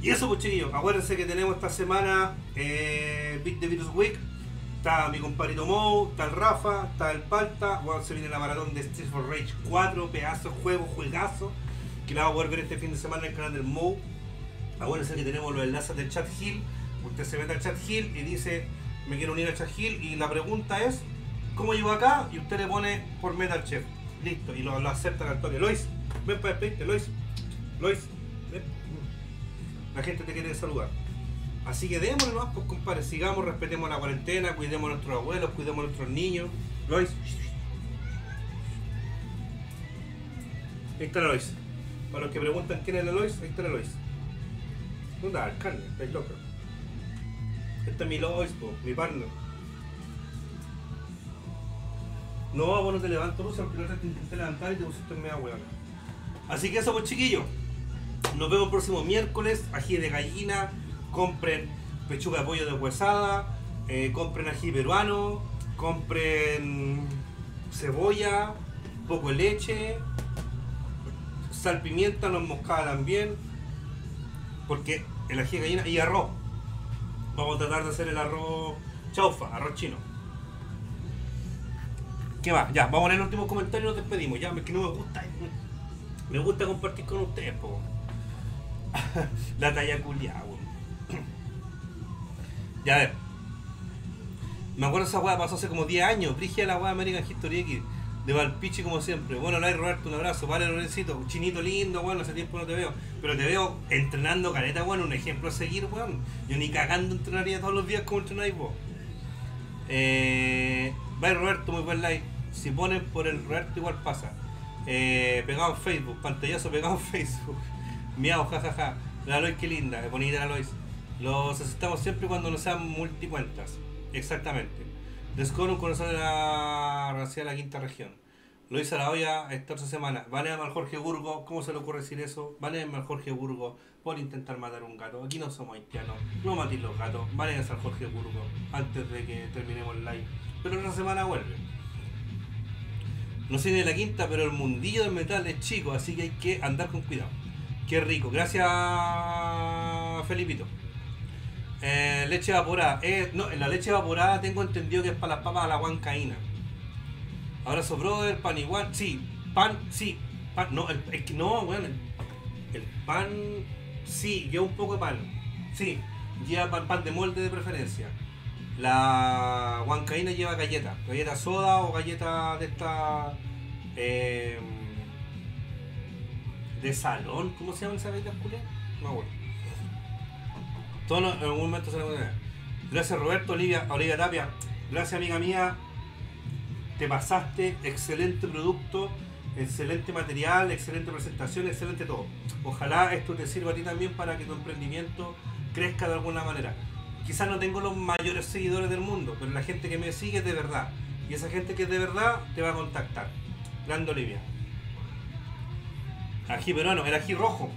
Y eso pues chiquillos, acuérdense que tenemos esta semana Beat the Virus Week. Está mi compadrito Mou, está el Rafa, está el Palta. Bueno, se viene la maratón de Streets for Rage 4, pedazo de juego, juegazo, que la vamos a poder ver este fin de semana en el canal del Mou. Acuérdense que tenemos los enlaces del Chat Hill. Usted se mete al Chat Hill y dice, me quiero unir al Chat Hill, y la pregunta es, ¿cómo llego acá? Y usted le pone por Metal Chef. Listo, y lo aceptan al toque. Lois, ven para despedirte, Lois. Lois, ven. La gente te quiere saludar. Así que démosle nomás, pues compadre, sigamos, respetemos la cuarentena, cuidemos a nuestros abuelos, cuidemos a nuestros niños. Lois. Ahí está la Lois. Para los que preguntan quién es la Lois, ahí está la Lois. ¿Dónde está el carne? Estáis loca. Esta es mi Lois, po, mi partner. No, vos no te levanto, Lucio, porque la otra te intenté levantar y te pusiste en media hueá. Así que eso pues chiquillos. Nos vemos el próximo miércoles, ají de gallina, compren pechuga de pollo deshuesada, compren ají peruano, compren cebolla, poco de leche, sal, pimienta, nuez moscada también, porque el ají de gallina y arroz. Vamos a tratar de hacer el arroz chaufa, arroz chino. ¿Qué más? Ya, vamos a leer los últimos comentarios y nos despedimos. Ya, que no me gusta. Me gusta compartir con ustedes, po. La talla culiada, weón. Ya, a ver. Me acuerdo esa weá pasó hace como 10 años. Brígida la weá American History X. De Valpichi como siempre. Bueno, Lai Roberto, un abrazo. Vale, Lorencito. Chinito lindo, weón. Hace tiempo no te veo. Pero te veo entrenando caleta, weón. Un ejemplo a seguir, weón. Yo ni cagando entrenaría todos los días como entrenáis vos. Vale, Roberto, muy buen like. Si ponen por el Roberto igual pasa. Pegado en Facebook. Pantallazo pegado en Facebook. Miau, jajaja. La Lois, qué linda. Es bonita la Lois. Los aceptamos siempre cuando no sean multicuentas. Exactamente. Descoro un conocedor de la Universidad de la Quinta Región. Lois a la olla esta otra semana. Baneame al Jorge Burgo. ¿Cómo se le ocurre decir eso? Baneame al Jorge Burgo por intentar matar a un gato. Aquí no somos haitianos. No matéis los gatos. Baneame al Jorge Burgo antes de que terminemos el live. Pero otra semana vuelve. No soy de la quinta, pero el mundillo del metal es chico, así que hay que andar con cuidado. Qué rico. Gracias, Felipito. Leche evaporada. No, en la leche evaporada tengo entendido que es para las papas a la huancaína. Abrazo, brother. Pan igual. Sí, pan, sí. Pan, no, es que no, bueno. El pan, sí, lleva un poco de pan. Sí, lleva pan de molde de preferencia. La huancaína lleva galleta soda o galleta de esta de salón, ¿cómo se llama esa galleta culia? No, bueno. Todos en algún momento se le puede. Gracias Roberto, Olivia Tapia. Gracias amiga mía. Te pasaste, excelente producto, excelente material, excelente presentación, excelente todo. Ojalá esto te sirva a ti también para que tu emprendimiento crezca de alguna manera. Quizás no tengo los mayores seguidores del mundo, pero la gente que me sigue es de verdad. Y esa gente que es de verdad te va a contactar. Grande Olivia. Ají peruano, el ají rojo,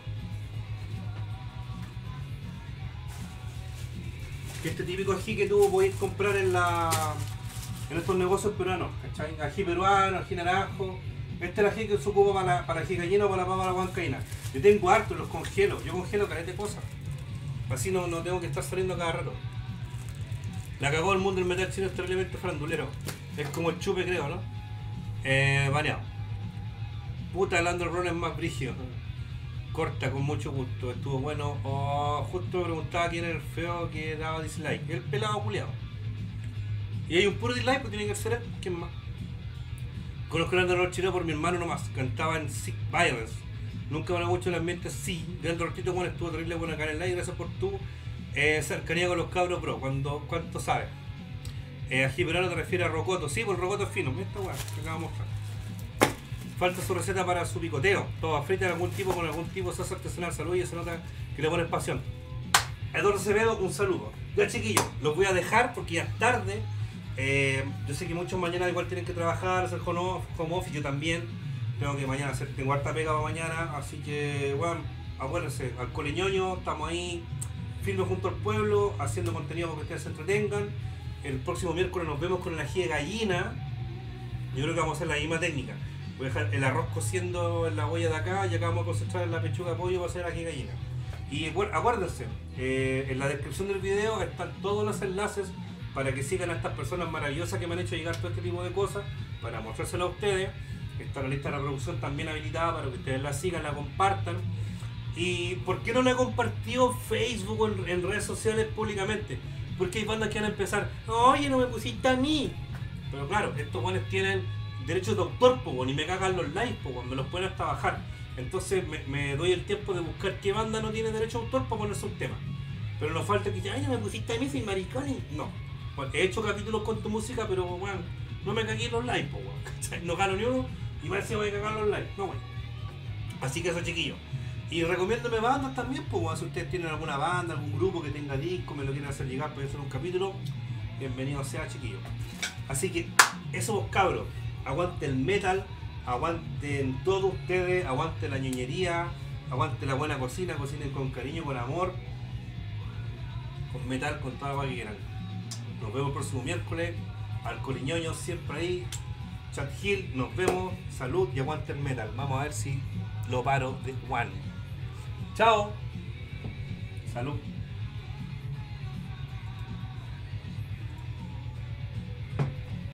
este típico ají que tú podés comprar en estos negocios peruanos, ¿cachai? Ají peruano, ají naranjo. Este es el ají que se ocupa para ají gallina o para la papa a la huancaína. Yo tengo harto, los congelo. Yo congelo caleta de cosas. Así no tengo que estar saliendo cada rato. La cagó el mundo del metal chino, es terriblemente farandulero. Es como el chupe, creo, ¿no? Baneado. Puta, el underground es más brígido. Corta, con mucho gusto. Estuvo bueno. Oh, justo preguntaba quién era el feo que daba dislike. El pelado culiado. Y hay un puro dislike, pues tiene que ser él. ¿Quién más? Conozco el underground chino por mi hermano nomás. Cantaba en Sick Violence. Nunca me ha mucho el ambiente, sí. Grande Rortito, bueno, estuvo terrible buena acá en el live. Gracias por tu cercanía con los cabros, bro. ¿Cuánto sabes? Ají peruano te refiere a rocoto. Sí, pues el rocoto es fino. Mira esta weá que acabo de mostrar. Falta su receta para su picoteo. Toda frita de algún tipo con algún tipo de salsa artesanal. Salud y se nota que le pones pasión. Eduardo Acevedo, un saludo. Ya chiquillos, los voy a dejar porque ya es tarde. Yo sé que muchos mañana igual tienen que trabajar, hacer home office, yo también. Tengo que mañana tengo harta pega para mañana, así que bueno, acuérdense, Alcohol y Ñoño, estamos ahí firmes junto al pueblo, haciendo contenido para que ustedes se entretengan. El próximo miércoles nos vemos con el ají de gallina. Yo creo que vamos a hacer la misma técnica. Voy a dejar el arroz cociendo en la olla de acá y acá vamos a concentrar en la pechuga de pollo para hacer ají de gallina. Y bueno, acuérdense, en la descripción del video están todos los enlaces para que sigan a estas personas maravillosas que me han hecho llegar todo este tipo de cosas, para mostrárselo a ustedes. Está la lista de la producción también habilitada para que ustedes la sigan, la compartan. ¿Y por qué no la he compartido en Facebook o en redes sociales públicamente? Porque hay bandas que van a empezar, oye, no me pusiste a mí. Pero claro, estos buenos tienen derechos de autor, y me cagan los likes, me los pueden hasta bajar. Entonces me doy el tiempo de buscar qué banda no tiene derecho de autor para ponerse un tema. Pero no falta que digan, ay, no me pusiste a mí, soy maricón. No. Bueno, he hecho capítulos con tu música, pero bueno, no me cagué los likes, no gano ni uno y me voy a cagar los likes. No, bueno. Así que eso, chiquillos. Y recomiéndome bandas también, si ustedes tienen alguna banda, algún grupo que tenga disco, me lo quieren hacer llegar para hacer un capítulo, bienvenido sea, chiquillos. Así que eso, cabros, aguante el metal, aguanten todos ustedes, aguante la ñoñería, aguante la buena cocina, cocinen con cariño, con amor, con metal, con toda la que quieran. Nos vemos el próximo miércoles, Alcoholiñoño siempre ahí, Chat Hill, nos vemos, salud y aguante el metal. Vamos a ver si lo paro de Juan. Chao. Salud.